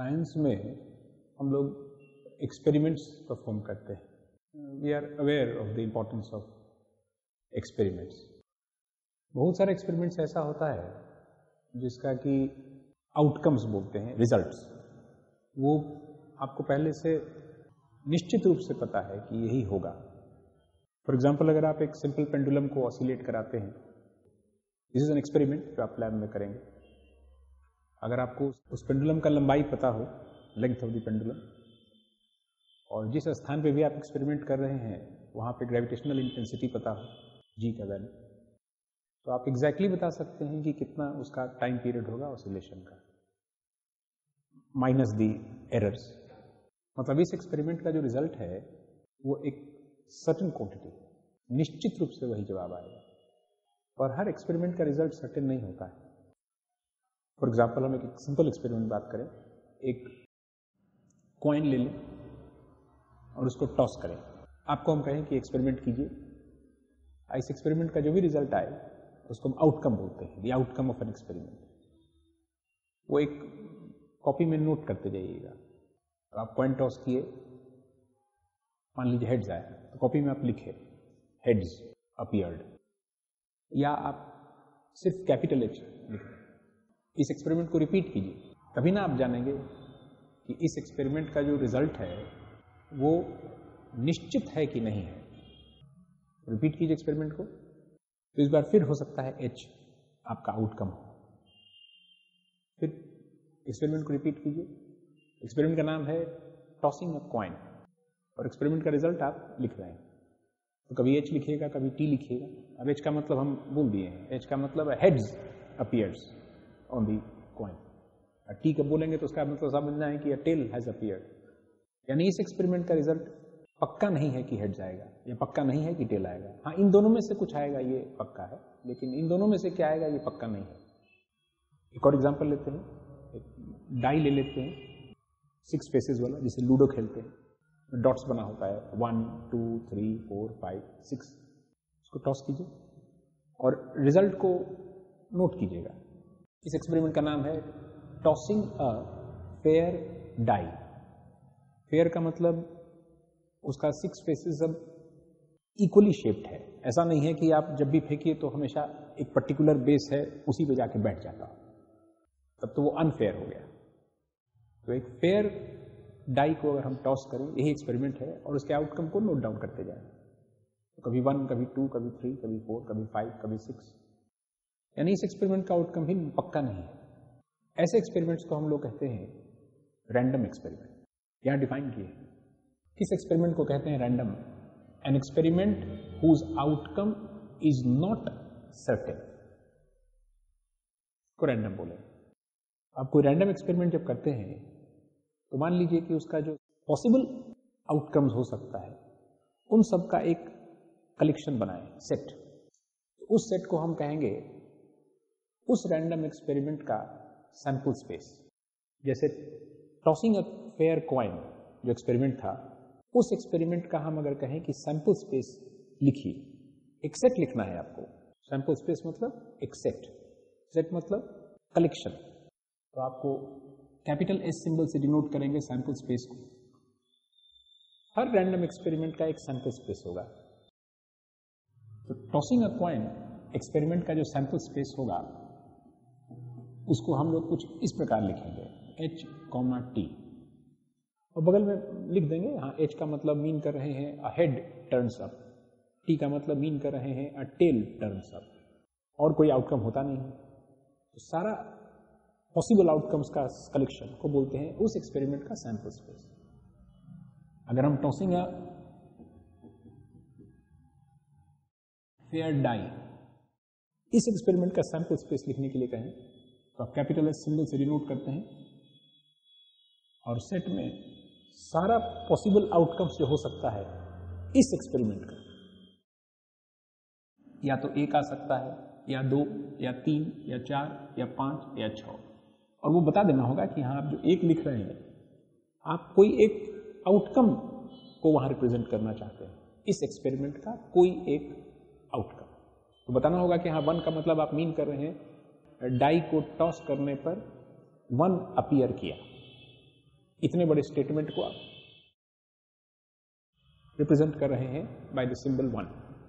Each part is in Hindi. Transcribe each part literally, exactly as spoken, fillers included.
साइंस में हम लोग एक्सपेरिमेंट्स परफॉर्म करते हैं। We are aware of the importance of experiments. बहुत सारे एक्सपेरिमेंट्स ऐसा होता है जिसका कि आउटकम्स बोलते हैं, रिजल्ट्स, वो आपको पहले से निश्चित रूप से पता है कि यही होगा। फॉर एग्जाम्पल, अगर आप एक सिंपल पेंडुलम को ऑसिलेट कराते हैं, दिस इज एन एक्सपेरिमेंट जो आप लैब में करेंगे। अगर आपको उस पेंडुलम का लंबाई पता हो, लेंथ ऑफ द पेंडुलम, और जिस स्थान पे भी आप एक्सपेरिमेंट कर रहे हैं वहाँ पे ग्रेविटेशनल इंटेंसिटी पता हो, जी का वैल्यू, तो आप एग्जैक्टली exactly बता सकते हैं कि कितना उसका टाइम पीरियड होगा ऑसिलेशन का, माइनस दी एरर्स। मतलब इस एक्सपेरिमेंट का जो रिजल्ट है वो एक सर्टेन क्वांटिटी, निश्चित रूप से वही जवाब आएगा। और हर एक्सपेरिमेंट का रिजल्ट सर्टेन नहीं होता है। फॉर एग्जाम्पल, हम एक सिंपल एक्सपेरिमेंट बात करें, एक कॉइन ले लें और उसको टॉस करें। आपको हम कहें कि एक्सपेरिमेंट कीजिए, इस एक्सपेरिमेंट का जो भी रिजल्ट आए उसको हम आउटकम बोलते हैं, the outcome of an experiment. वो एक कॉपी में नोट करते जाइएगा। तो आप कॉइन टॉस किए, मान लीजिए हेड्स आया, तो कॉपी में आप लिखे हेड्स अपीयर्ड, या आप सिर्फ कैपिटल एच लिखें। इस एक्सपेरिमेंट को रिपीट कीजिए, तभी ना आप जानेंगे कि इस एक्सपेरिमेंट का जो रिजल्ट है वो निश्चित है कि नहीं है। रिपीट कीजिए एक्सपेरिमेंट को, तो इस बार फिर हो सकता है एच आपका आउटकम हो। फिर एक्सपेरिमेंट को रिपीट कीजिए। एक्सपेरिमेंट का नाम है टॉसिंग अ कॉइन, और एक्सपेरिमेंट का रिजल्ट आप लिख रहे हैं। तो कभी एच लिखिएगा, कभी टी लिखिएगा। अब एच का मतलब हम बोल दिए हैं, एच का मतलब heads appears on the coin. T कब बोलेंगे तो उसका मतलब समझना है कि टेल हैज अपीयर्ड। यानी इस एक्सपेरिमेंट का रिजल्ट पक्का नहीं है कि हेड्स आएगा, या पक्का नहीं है कि टेल आएगा। हाँ, इन दोनों में से कुछ आएगा ये पक्का है, लेकिन इन दोनों में से क्या आएगा ये पक्का नहीं है। एक और एग्जांपल लेते हैं, एक डाई ले लेते हैं, सिक्स फेसेस वाला, जिसे लूडो खेलते हैं, डॉट्स बना होता है, one two three four five six. उसको टॉस कीजिए और रिजल्ट को नोट कीजिएगा। इस एक्सपेरिमेंट का नाम है tossing a fair die. Fair का मतलब उसका सिक्स फेसेस अब इक्वली शेप्ड है। ऐसा नहीं है कि आप जब भी फेंकिए तो हमेशा एक पर्टिकुलर बेस है उसी पे जाके बैठ जाता, तब तो वो अनफेयर हो गया। तो एक फेयर डाई को अगर हम टॉस करें, यही एक्सपेरिमेंट है, और उसके आउटकम को नोट डाउन करते जाएं। तो कभी वन, कभी टू, कभी थ्री, कभी फोर, कभी फाइव, कभी सिक्स। यानी इस एक्सपेरिमेंट का आउटकम भी पक्का नहीं है। ऐसे एक्सपेरिमेंट्स को हम लोग कहते हैं रैंडम एक्सपेरिमेंट। यहां डिफाइन किए किस एक्सपेरिमेंट को कहते हैं random. An experiment whose outcome is not certain को रैंडम बोले। आप कोई रैंडम एक्सपेरिमेंट जब करते हैं तो मान लीजिए कि उसका जो पॉसिबल आउटकम्स हो सकता है उन सब का एक कलेक्शन बनाए, सेट। उस सेट को हम कहेंगे उस रैंडम एक्सपेरिमेंट का सैंपल स्पेस। जैसे टॉसिंग अ फेयर कॉइन जो एक्सपेरिमेंट था, उस एक्सपेरिमेंट का हम अगर कहें कि सैंपल स्पेस लिखिए, एक सेट लिखना है आपको। सैंपल स्पेस मतलब एक सेट, सेट मतलब कलेक्शन। तो आपको कैपिटल एस सिंबल से डिनोट करेंगे सैंपल स्पेस को। हर रैंडम एक्सपेरिमेंट का एक सैंपल स्पेस होगा। तो टॉसिंग अ कॉइन एक्सपेरिमेंट का जो सैंपल स्पेस होगा उसको हम लोग कुछ इस प्रकार लिखेंगे, एच कॉमा टी, और बगल में लिख देंगे, हाँ, एच का मतलब मीन कर रहे हैं a head turns up, T का मतलब मीन कर रहे हैं अ टेल टर्न्स अप, और कोई आउटकम होता नहीं है। तो सारा पॉसिबल आउटकम्स का कलेक्शन को बोलते हैं उस एक्सपेरिमेंट का सैंपल स्पेस। अगर हम टॉसिंग अ फेयर डाई इस एक्सपेरिमेंट का सैंपल स्पेस लिखने के लिए कहें तो आप कैपिटल एस सिंबल से डिनोट करते हैं, और सेट में सारा पॉसिबल आउटकम्स जो हो सकता है इस एक्सपेरिमेंट का, या तो एक आ सकता है, या दो, या तीन, या चार, या पांच, या छह, और वो बता देना होगा कि हाँ, आप जो एक लिख रहे हैं आप कोई एक आउटकम को वहां रिप्रेजेंट करना चाहते हैं, इस एक्सपेरिमेंट का कोई एक आउटकम। तो बताना होगा कि हाँ, वन का मतलब आप मीन कर रहे हैं डाई को टॉस करने पर वन अपीयर किया, इतने बड़े स्टेटमेंट को आप रिप्रेजेंट कर रहे हैं बाय द सिंबल वन।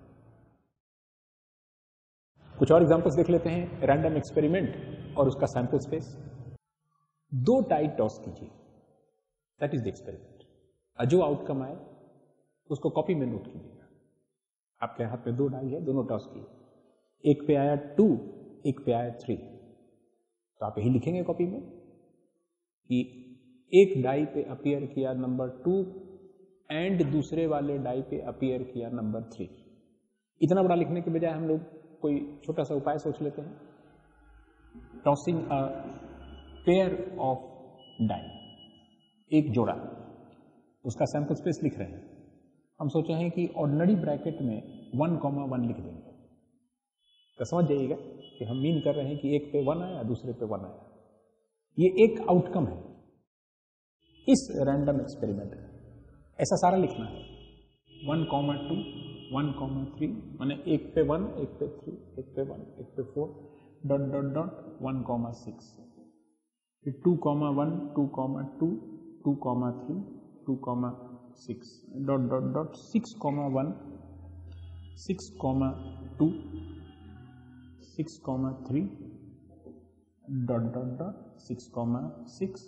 कुछ और एग्जांपल्स देख लेते हैं। रैंडम एक्सपेरिमेंट और उसका सैंपल स्पेस। दो डाई टॉस कीजिए, दैट इज द एक्सपेरिमेंट। जो आउटकम आए उसको कॉपी में नोट कीजिएगा। आपके हाथ में दो डाई है, दोनों टॉस किए, एक पे आया टू, एक पे आया थ्री, तो आप यही लिखेंगे कॉपी में कि एक डाई पे अपीयर किया नंबर टू एंड दूसरे वाले डाई पे अपीयर किया नंबर थ्री। इतना बड़ा लिखने के बजाय हम लोग कोई छोटा सा उपाय सोच लेते हैं। Tossing a pair of die, एक जोड़ा, उसका सैंपल स्पेस लिख रहे हैं। हम सोचे हैं कि ऑर्डिनरी ब्रैकेट में वन कॉमा वन लिख देंगे, तो समझ जाइएगा कि हम मीन कर रहे हैं कि एक पे वन आया, दूसरे पे वन आया। ये एक आउटकम है इस रैंडम एक्सपेरिमेंट का। ऐसा सारा लिखना है, one comma two, one comma three, माने एक पे वन, एक पे थ्री, एक पे वन, एक पे four, dot dot dot, one comma six, फिर two comma one, two comma two, two comma three, two comma six, dot dot dot, six comma one, six comma two, six comma three, dot dot dot, six comma six.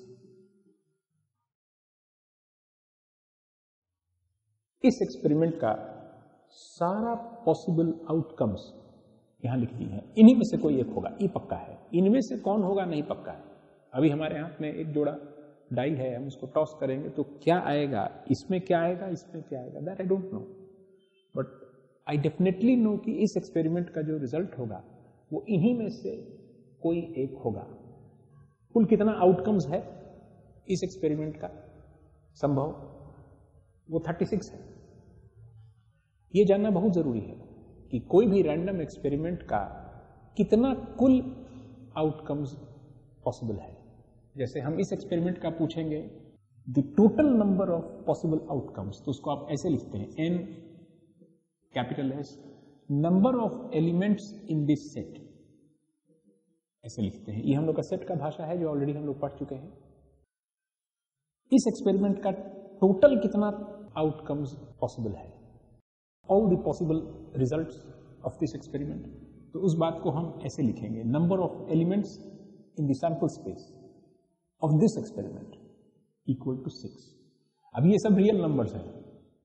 इस एक्सपेरिमेंट का सारा पॉसिबल आउटकम्स यहां लिख दिए हैं। इन्हीं में से कोई एक होगा, ये पक्का है। इनमें से कौन होगा नहीं पक्का है। अभी हमारे हाथ में एक जोड़ा डाई है, हम उसको टॉस करेंगे तो क्या आएगा, इसमें क्या आएगा, इसमें क्या आएगा, that I don't know, but I definitely know कि इस एक्सपेरिमेंट का जो रिजल्ट होगा वो इन्हीं में से कोई एक होगा। कुल कितना आउटकम्स है इस एक्सपेरिमेंट का संभव, वो थर्टी सिक्स है। ये जानना बहुत जरूरी है कि कोई भी रैंडम एक्सपेरिमेंट का कितना कुल आउटकम्स पॉसिबल है। जैसे हम इस एक्सपेरिमेंट का पूछेंगे the total number of possible outcomes, तो उसको आप ऐसे लिखते हैं, N capital S number of elements in this set, ऐसे लिखते हैं। ये हम लोग का सेट का भाषा है जो ऑलरेडी हम लोग पढ़ चुके हैं। इस एक्सपेरिमेंट का टोटल कितना आउटकम्स पॉसिबल है, all the possible results of this experiment, तो उस बात को हम ऐसे लिखेंगे, number of elements in the sample space of this experiment equal to six. अब ये सब रियल नंबर्स हैं,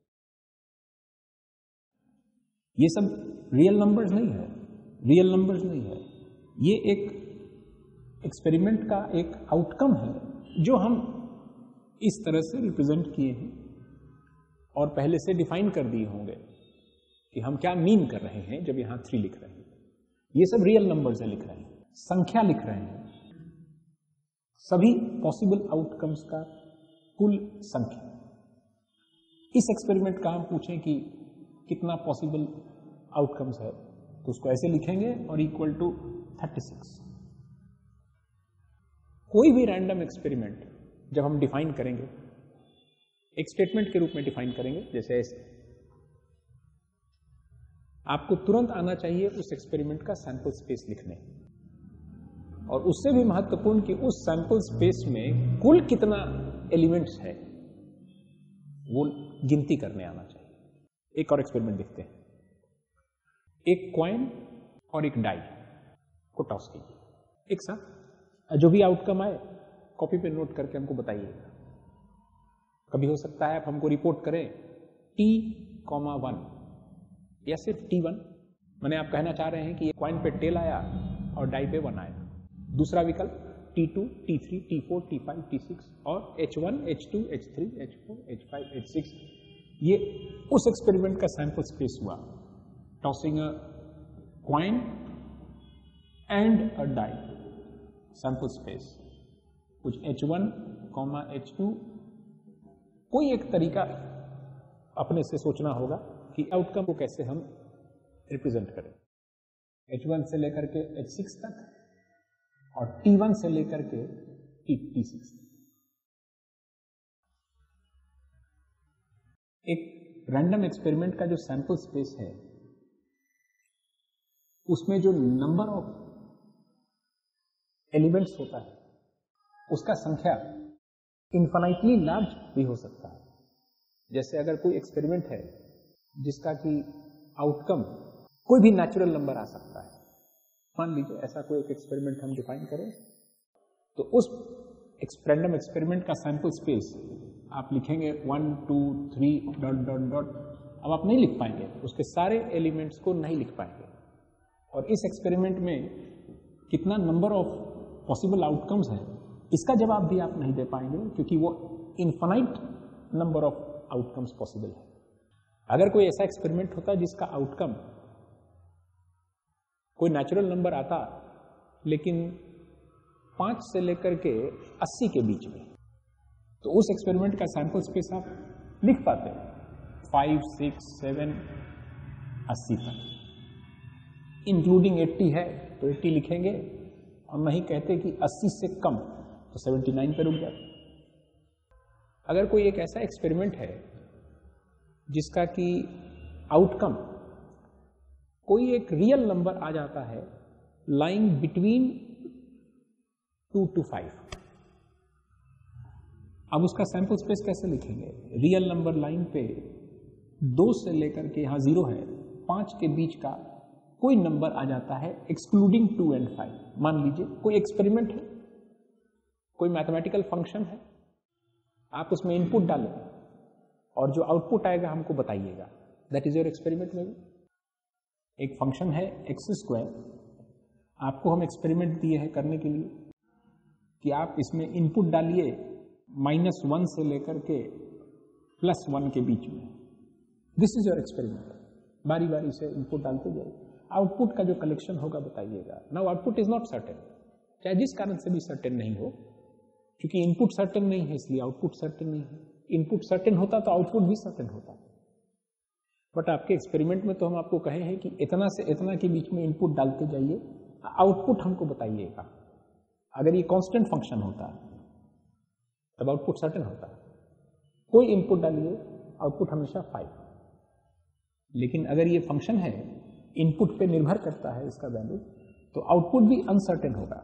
ये सब रियल नंबर्स नहीं है, रियल नंबर्स नहीं है, ये एक एक्सपेरिमेंट का एक आउटकम है जो हम इस तरह से रिप्रेजेंट किए हैं और पहले से डिफाइन कर दिए होंगे कि हम क्या मीन कर रहे हैं जब यहां थ्री लिख रहे हैं। ये सब रियल नंबर्स है, लिख रहे हैं, संख्या लिख रहे हैं, सभी पॉसिबल आउटकम्स का कुल संख्या। इस एक्सपेरिमेंट का हम पूछें कि कितना पॉसिबल आउटकम्स है, तो उसको ऐसे लिखेंगे और इक्वल टू थर्टी सिक्स। कोई भी रैंडम एक्सपेरिमेंट जब हम डिफाइन करेंगे, एक स्टेटमेंट के रूप में डिफाइन करेंगे, जैसे ऐसे, आपको तुरंत आना चाहिए उस एक्सपेरिमेंट का सैंपल स्पेस लिखने, और उससे भी महत्वपूर्ण कि उस सैंपल स्पेस में कुल कितना एलिमेंट्स है वो गिनती करने आना चाहिए। एक और एक्सपेरिमेंट देखते हैं। एक कॉइन और एक डाई को टॉस कीजिए एक साथ, जो भी आउटकम आए कॉपी पे नोट करके हमको बताइएगा। कभी हो सकता है आप हमको रिपोर्ट करें टी कॉमा वन या सिर्फ टी वन, मैंने आप कहना चाह रहे हैं कि कॉइन पे टेल आया और डाई पे वन आया। दूसरा विकल्प T two, T three, T four, T five, T six और H one, H two, H three, H four, H five, H six. ये उस एक्सपेरिमेंट का सैंपल स्पेस हुआ, tossing a coin and a die, sample space कुछ H one comma H two. कोई एक तरीका अपने से सोचना होगा कि आउटकम को कैसे हम रिप्रेजेंट करें, एच वन से लेकर के एच सिक्स तक और टी वन से लेकर के टी सिक्स तक। एक रैंडम एक्सपेरिमेंट का जो सैंपल स्पेस है उसमें जो नंबर ऑफ एलिमेंट्स होता है उसका संख्या इन्फाइनाइटली लार्ज भी हो सकता है। जैसे अगर कोई एक्सपेरिमेंट है जिसका कि आउटकम कोई भी नेचुरल नंबर आ सकता है, मान लीजिए ऐसा कोई एक एक्सपेरिमेंट हम डिफाइन करें, तो उस रैंडम एक्सपेरिमेंट का सैंपल स्पेस आप लिखेंगे one two three dot dot dot. अब आप नहीं लिख पाएंगे, उसके सारे एलिमेंट्स को नहीं लिख पाएंगे, और इस एक्सपेरिमेंट में कितना नंबर ऑफ पॉसिबल आउटकम्स है इसका जवाब भी आप नहीं दे पाएंगे, क्योंकि वो infinite number of outcomes possible है। अगर कोई ऐसा एक्सपेरिमेंट होता जिसका आउटकम कोई नेचुरल नंबर आता लेकिन पांच से लेकर के अस्सी के बीच में, तो उस एक्सपेरिमेंट का सैंपल स्पेस आप लिख पाते हैं फाइव सिक्स सेवन अस्सी तक, इंक्लूडिंग एट्टी है तो एट्टी लिखेंगे, और नहीं कहते कि अस्सी से कम तो सेवेंटी नाइन पे रुक जाते। अगर कोई एक ऐसा एक्सपेरिमेंट है जिसका कि आउटकम कोई एक रियल नंबर आ जाता है lying between two to five, अब उसका सैंपल स्पेस कैसे लिखेंगे? रियल नंबर लाइन पे दो से लेकर के यहां जीरो है, पांच के बीच का कोई नंबर आ जाता है एक्सक्लूडिंग टू एंड फाइव। मान लीजिए कोई एक्सपेरिमेंट है, कोई मैथमेटिकल फंक्शन है, आप उसमें इनपुट डालें और जो आउटपुट आएगा हमको बताइएगा, दैट इज योर एक्सपेरिमेंट। में एक फंक्शन है एक्स स्क्वायर, आपको हम एक्सपेरिमेंट दिए हैं करने के लिए कि आप इसमें इनपुट डालिए माइनस वन से लेकर के प्लस वन के बीच में, दिस इज योर एक्सपेरिमेंट। बारी बारी से इनपुट डालते जाइए, आउटपुट का जो कलेक्शन होगा बताइएगा। Now output is not certain, चाहे जिस कारण से भी सर्टेन नहीं हो, क्योंकि इनपुट सर्टेन नहीं है इसलिए आउटपुट सर्टेन नहीं है। इनपुट सर्टेन होता तो आउटपुट भी सर्टेन होता, बट आपके एक्सपेरिमेंट में तो हम आपको कहे हैं कि इतना से इतना के बीच में इनपुट डालते जाइए, आउटपुट हमको बताइएगा। अगर ये कांस्टेंट फंक्शन होता तब आउटपुट सर्टेन होता, कोई इनपुट डालिए आउटपुट हमेशा फाइव। लेकिन अगर ये फंक्शन है इनपुट पे निर्भर करता है इसका वैल्यू, तो आउटपुट भी अनसर्टेन होगा,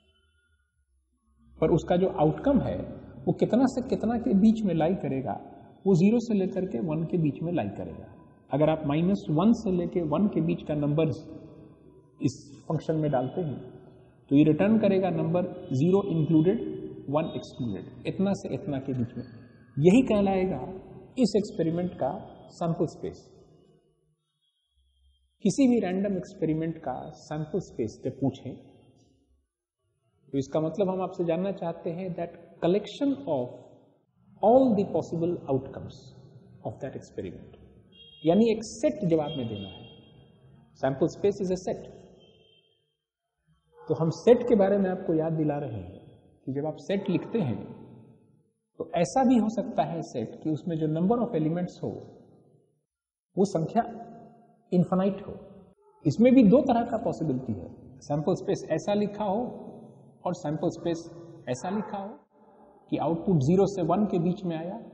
पर उसका जो आउटकम है वो कितना से कितना के बीच में लाई करेगा, वो जीरो से लेकर के वन के बीच में लाई करेगा। अगर आप माइनस वन से लेकर वन के बीच का नंबर्स इस फंक्शन में डालते हैं तो ये रिटर्न करेगा number zero included one excluded, इतना से इतना के बीच में। यही कहलाएगा इस एक्सपेरिमेंट का सैंपल स्पेस। किसी भी रैंडम एक्सपेरिमेंट का सैंपल स्पेस पे पूछें तो इसका मतलब हम आपसे जानना चाहते हैं that collection of all the possible outcomes of that experiment, यानी एक सेट जवाब में देना है। Sample space is a set. तो हम सेट के बारे में आपको याद दिला रहे हैं कि जब आप सेट लिखते हैं तो ऐसा भी हो सकता है सेट कि उसमें जो नंबर ऑफ एलिमेंट्स हो वो संख्या इन्फिनाइट हो। इसमें भी दो तरह का पॉसिबिलिटी है, सैंपल स्पेस ऐसा लिखा हो और सैंपल स्पेस ऐसा लिखा हो कि आउटपुट जीरो से वन के बीच में आया।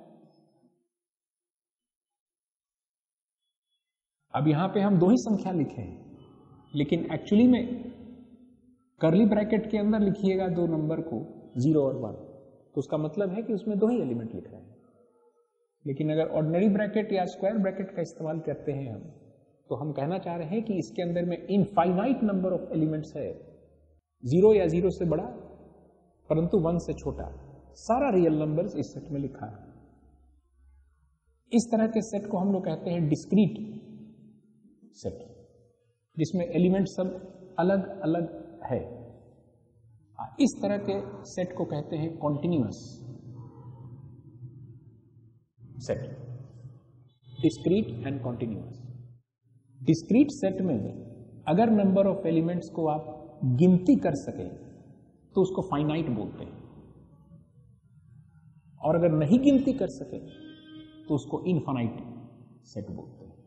अब यहां पे हम दो ही संख्या लिखे हैं, लेकिन एक्चुअली में कर्ली ब्रैकेट के अंदर लिखिएगा दो नंबर को, जीरो और वन, तो उसका मतलब है कि उसमें दो ही एलिमेंट लिख रहे हैं। लेकिन अगर ऑर्डिनरी ब्रैकेट या स्क्वायर ब्रैकेट का इस्तेमाल करते हैं हम, तो हम कहना चाह रहे हैं कि इसके अंदर में इनफाइनाइट नंबर ऑफ एलिमेंट्स है, जीरो या जीरो से बड़ा परंतु वन से छोटा, सारा रियल नंबर्स इस सेट में लिखा है। इस तरह के सेट को हम लोग कहते हैं डिस्क्रीट सेट, जिसमें एलिमेंट सब अलग अलग है। इस तरह के सेट को कहते हैं continuous set, discrete and continuous. Discrete set में अगर नंबर ऑफ एलिमेंट्स को आप गिनती कर सके तो उसको फाइनाइट बोलते हैं, और अगर नहीं गिनती कर सके तो उसको इनफाइनाइट सेट बोलते हैं।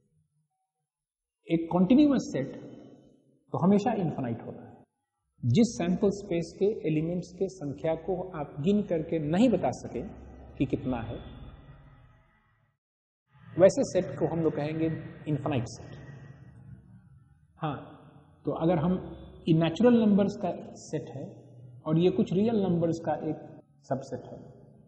एक कॉन्टिन्यूअस सेट तो हमेशा इनफाइनाइट होता है। जिस सैंपल स्पेस के एलिमेंट्स के संख्या को आप गिन करके नहीं बता सके कि कितना है, वैसे सेट को हम लोग कहेंगे इनफाइनाइट सेट। हाँ, तो अगर हम नेचुरल नंबर्स का सेट है और ये कुछ रियल नंबर्स का एक सबसेट है,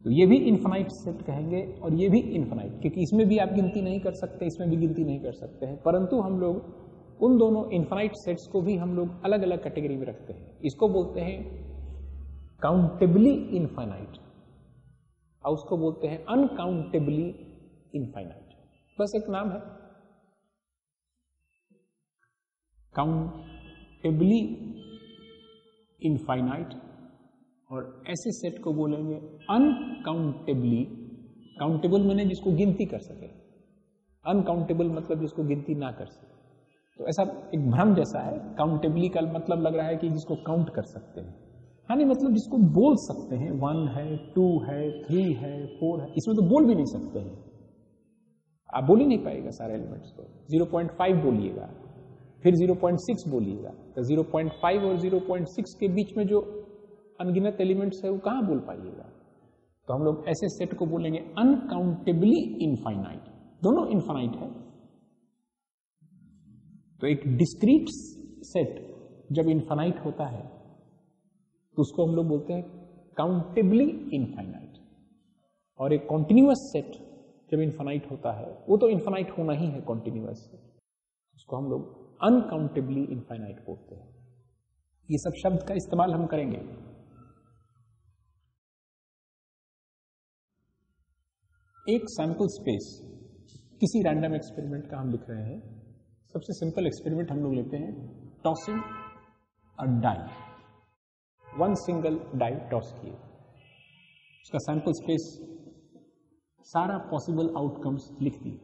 तो ये भी इन्फिनाइट सेट कहेंगे और ये भी इन्फिनाइट, क्योंकि इसमें भी आप गिनती नहीं कर सकते, इसमें भी गिनती नहीं कर सकते हैं, परंतु हम लोग उन दोनों इन्फिनाइट सेट्स को भी हम लोग अलग अलग कैटेगरी में रखते हैं। इसको बोलते हैं काउंटेबली इनफाइनाइट और उसको बोलते हैं अनकाउंटेबली इनफाइनाइट। बस एक नाम है, काउंटेबली इनफाइनाइट, और ऐसे सेट को बोलेंगे अनकाउंटेबली। काउंटेबल मैंने जिसको गिनती कर सके, अनकाउंटेबल मतलब जिसको गिनती ना कर सके। तो ऐसा एक भ्रम जैसा है। काउंटेबली का मतलब लग रहा है कि जिसको काउंट कर सकते हैं, हाँ नहीं मतलब जिसको बोल सकते हैं, वन है, टू है, थ्री है, फोर है, इसमें तो बोल भी नहीं सकते हैं, आप बोल ही नहीं पाएगा सारे एलिमेंट्स को। ज़ीरो पॉइंट फाइव बोलिएगा, फिर ज़ीरो पॉइंट सिक्स बोलिएगा, तो ज़ीरो पॉइंट फाइव और ज़ीरो पॉइंट सिक्स के बीच में जो अनगिनत एलिमेंट्स है वो कहाँ बोल पाइएगा। तो हम लोग ऐसे सेट को बोलेंगे अनकाउंटेबली इनफाइनाइट, दोनों इनफाइनाइट है। तो एक डिस्क्रीट सेट जब इनफाइनाइट होता है तो उसको हम लोग बोलते हैं काउंटेबली इनफाइनाइट, और एक कॉन्टिन्यूअस सेट जब इनफाइनाइट होता है वो तो इनफाइनाइट होना ही है कॉन्टिन्यूअस सेट, उसको हम लोग अनकाउंटेबली इनफाइनाइट बोलते हैं। ये सब शब्द का इस्तेमाल हम करेंगे। एक सैंपल स्पेस किसी रैंडम एक्सपेरिमेंट का हम लिख रहे हैं। सबसे सिंपल एक्सपेरिमेंट हम लोग लेते हैं, tossing a die, one single die toss किए, उसका सैंपल स्पेस सारा पॉसिबल आउटकम्स लिख दिए।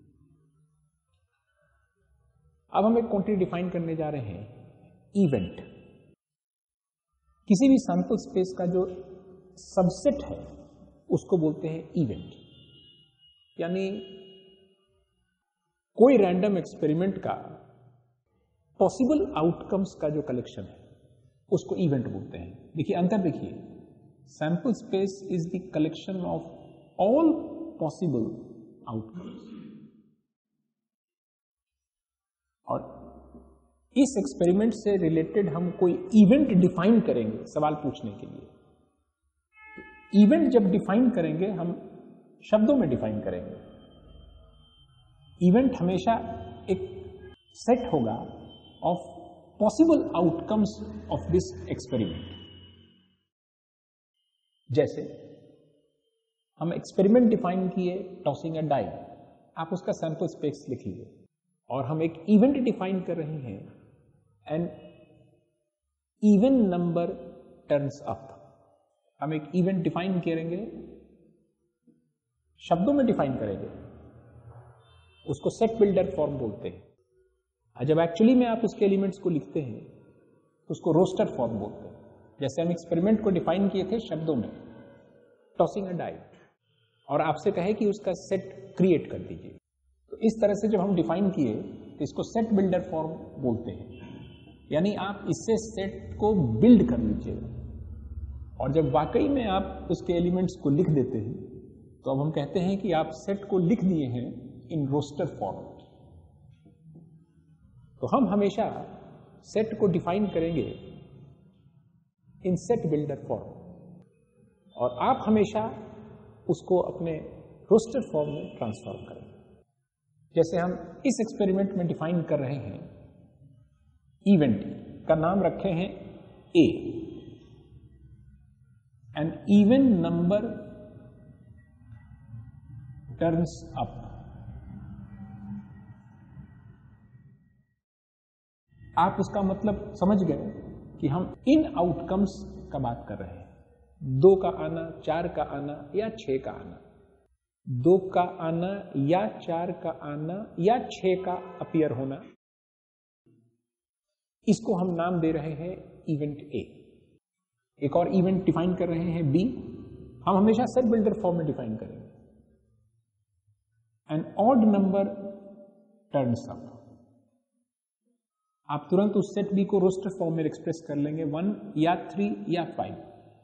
अब हम एक क्वांटिटी डिफाइन करने जा रहे हैं, इवेंट। किसी भी सैंपल स्पेस का जो सबसेट है उसको बोलते हैं इवेंट, यानी कोई रैंडम एक्सपेरिमेंट का पॉसिबल आउटकम्स का जो कलेक्शन है उसको इवेंट बोलते हैं। देखिए अंतर देखिए, sample space is the collection of all possible outcomes, और इस एक्सपेरिमेंट से रिलेटेड हम कोई इवेंट डिफाइन करेंगे सवाल पूछने के लिए। तो इवेंट जब डिफाइन करेंगे हम शब्दों में डिफाइन करेंगे। इवेंट हमेशा एक सेट होगा of possible outcomes of this experiment. जैसे हम एक्सपेरिमेंट डिफाइन किए टॉसिंग अ डाई, आप उसका सैंपल स्पेस लिख लीजिए, और हम एक इवेंट डिफाइन कर रहे हैं, an even number turns up. हम एक इवेंट डिफाइन करेंगे, शब्दों में डिफाइन करेंगे, उसको सेट बिल्डर फॉर्म बोलते हैं। जब एक्चुअली में आप उसके एलिमेंट्स को लिखते हैं तो उसको रोस्टर फॉर्म बोलते हैं। जैसे हम एक्सपेरिमेंट को डिफाइन किए थे शब्दों में, टॉसिंग अ डाई, और आपसे कहे कि उसका सेट क्रिएट कर दीजिए, तो इस तरह से जब हम डिफाइन किए तो इसको सेट बिल्डर फॉर्म बोलते हैं, यानी आप इससे सेट को बिल्ड कर लीजिएगा। और जब वाकई में आप उसके एलिमेंट्स को लिख देते हैं तो अब हम कहते हैं कि आप सेट को लिख दिए हैं इन रोस्टर फॉर्म। तो हम हमेशा सेट को डिफाइन करेंगे इन सेट बिल्डर फॉर्म, और आप हमेशा उसको अपने रोस्टर फॉर्म में ट्रांसफॉर्म करेंगे। जैसे हम इस एक्सपेरिमेंट में डिफाइन कर रहे हैं, इवेंट का नाम रखे हैं A, an even number turns up. आप उसका मतलब समझ गए कि हम इन आउटकम्स का बात कर रहे हैं, दो का आना, चार का आना या छह का आना, दो का आना या चार का आना या छह का अपीयर होना, इसको हम नाम दे रहे हैं इवेंट ए। एक और इवेंट डिफाइन कर रहे हैं बी, हम हमेशा सेट बिल्डर फॉर्म में डिफाइन करेंगे, an odd number turns up. आप तुरंत उस सेट बी को रोस्टर फॉर्म में एक्सप्रेस कर लेंगे, वन या थ्री या फाइव।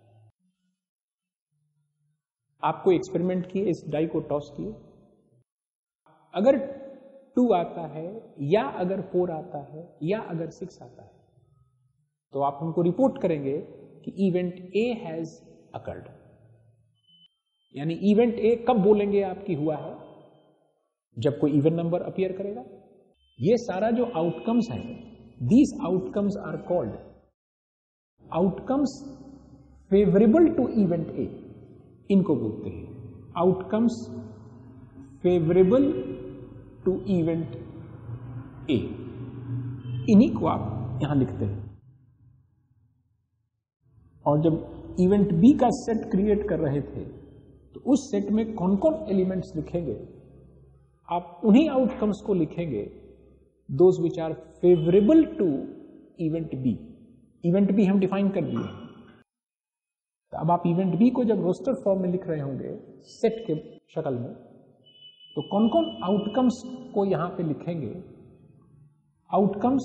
आपको एक्सपेरिमेंट किए, इस डाई को टॉस किए, अगर टू आता है या अगर फोर आता है या अगर सिक्स आता है तो आप हमको रिपोर्ट करेंगे कि इवेंट ए हैज अकर्ड। यानी इवेंट ए कब बोलेंगे आपकी हुआ है? जब कोई इवन नंबर अपीयर करेगा। ये सारा जो आउटकम्स है, these outcomes are called outcomes favourable to event A, इनको बोलते हैं outcomes favourable to event A. इन्हीं को आप यहां लिखते हैं। और जब इवेंट बी का सेट क्रिएट कर रहे थे तो उस सेट में कौन कौन एलिमेंट्स लिखेंगे, आप उन्हीं आउटकम्स को लिखेंगे those which are favourable to event B. Event B हम डिफाइन कर दिए। तो अब आप इवेंट बी को जब रोस्टर फॉर्म में लिख रहे होंगे सेट के शक्ल में, तो कौन कौन आउटकम्स को यहां पे लिखेंगे? Outcomes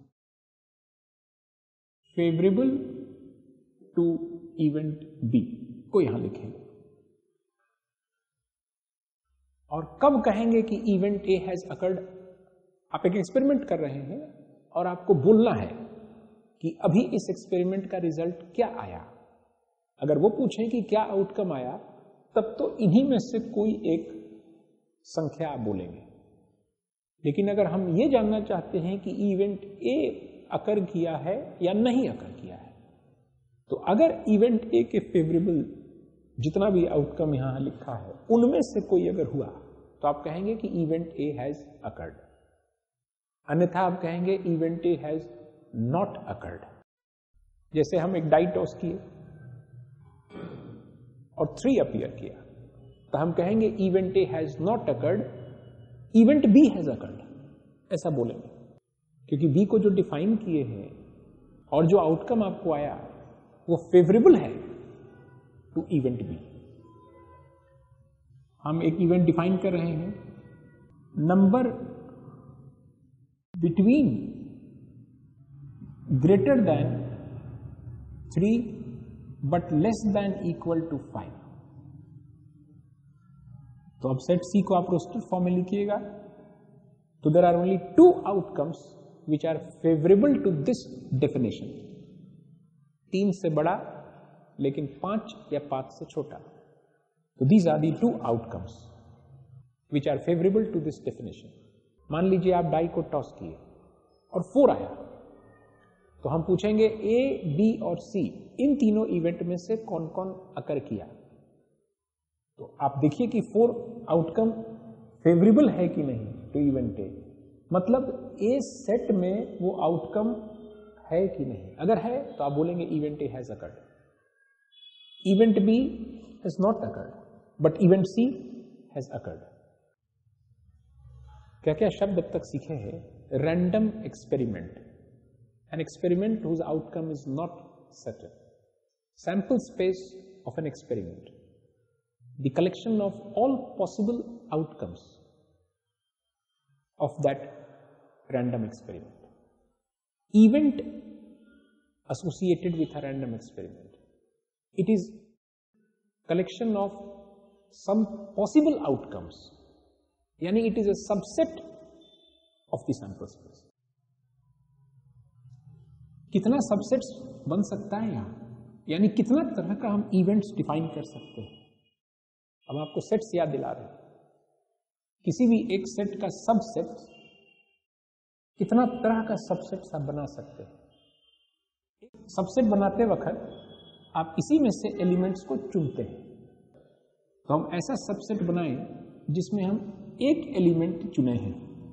favourable to event B को यहां लिखेंगे। और कब कहेंगे कि इवेंट ए हैज अकर्ड? आप एक एक्सपेरिमेंट कर रहे हैं और आपको बोलना है कि अभी इस एक्सपेरिमेंट का रिजल्ट क्या आया। अगर वो पूछें कि क्या आउटकम आया, तब तो इन्हीं में से कोई एक संख्या आप बोलेंगे। लेकिन अगर हम ये जानना चाहते हैं कि इवेंट ए अकर किया है या नहीं अकर किया है, तो अगर इवेंट ए के फेवरेबल जितना भी आउटकम यहां लिखा है उनमें से कोई अगर हुआ तो आप कहेंगे कि इवेंट ए हैज अकर्ड। अन्यथा आप कहेंगे event A has not occurred. जैसे हम एक डाई टॉस किए और थ्री अपीयर किया, तो हम कहेंगे event A has not occurred, event B has occurred, ऐसा बोलेंगे। क्योंकि बी को जो डिफाइन किए हैं और जो आउटकम आपको आया वो फेवरेबल है टू इवेंट बी। हम एक इवेंट डिफाइन कर रहे हैं, number between greater than three but less than equal to five. तो अब सेट सी को आप रोस्टर फॉर्म में लिखिएगा। तो there are only two outcomes which are favourable to this definition. तीन से बड़ा लेकिन पांच या पांच से छोटा। तो these are the two outcomes which are favourable to this definition. मान लीजिए आप डाई को टॉस किए और फोर आया, तो हम पूछेंगे ए, बी और सी इन तीनों इवेंट में से कौन कौन अकर किया। तो आप देखिए कि फोर आउटकम फेवरेबल है कि नहीं टू इवेंट ए, मतलब ए सेट में वो आउटकम है कि नहीं। अगर है तो आप बोलेंगे event A has occurred. Event B has not occurred but event C has occurred. क्या क्या शब्द अब तक सीखे हैं? Random experiment, an experiment whose outcome is not certain. Sample space of an experiment, the collection of all possible outcomes of that random experiment. Event associated with a random experiment. It is collection of some possible outcomes. यानी it is a subset of the sample space. कितना सबसेट्स बन सकता है यहां, यानी कितना तरह का हम इवेंट्स डिफाइन कर सकते हैं। हम आपको सेट्स याद दिला रहे हैं। किसी भी एक सेट का सबसेट, कितना तरह का सबसेट्स आप बना सकते हैं। सबसेट बनाते वक्त आप इसी में से एलिमेंट्स को चुनते हैं। तो हम ऐसा सबसेट बनाएं जिसमें हम एक एलिमेंट चुने हैं।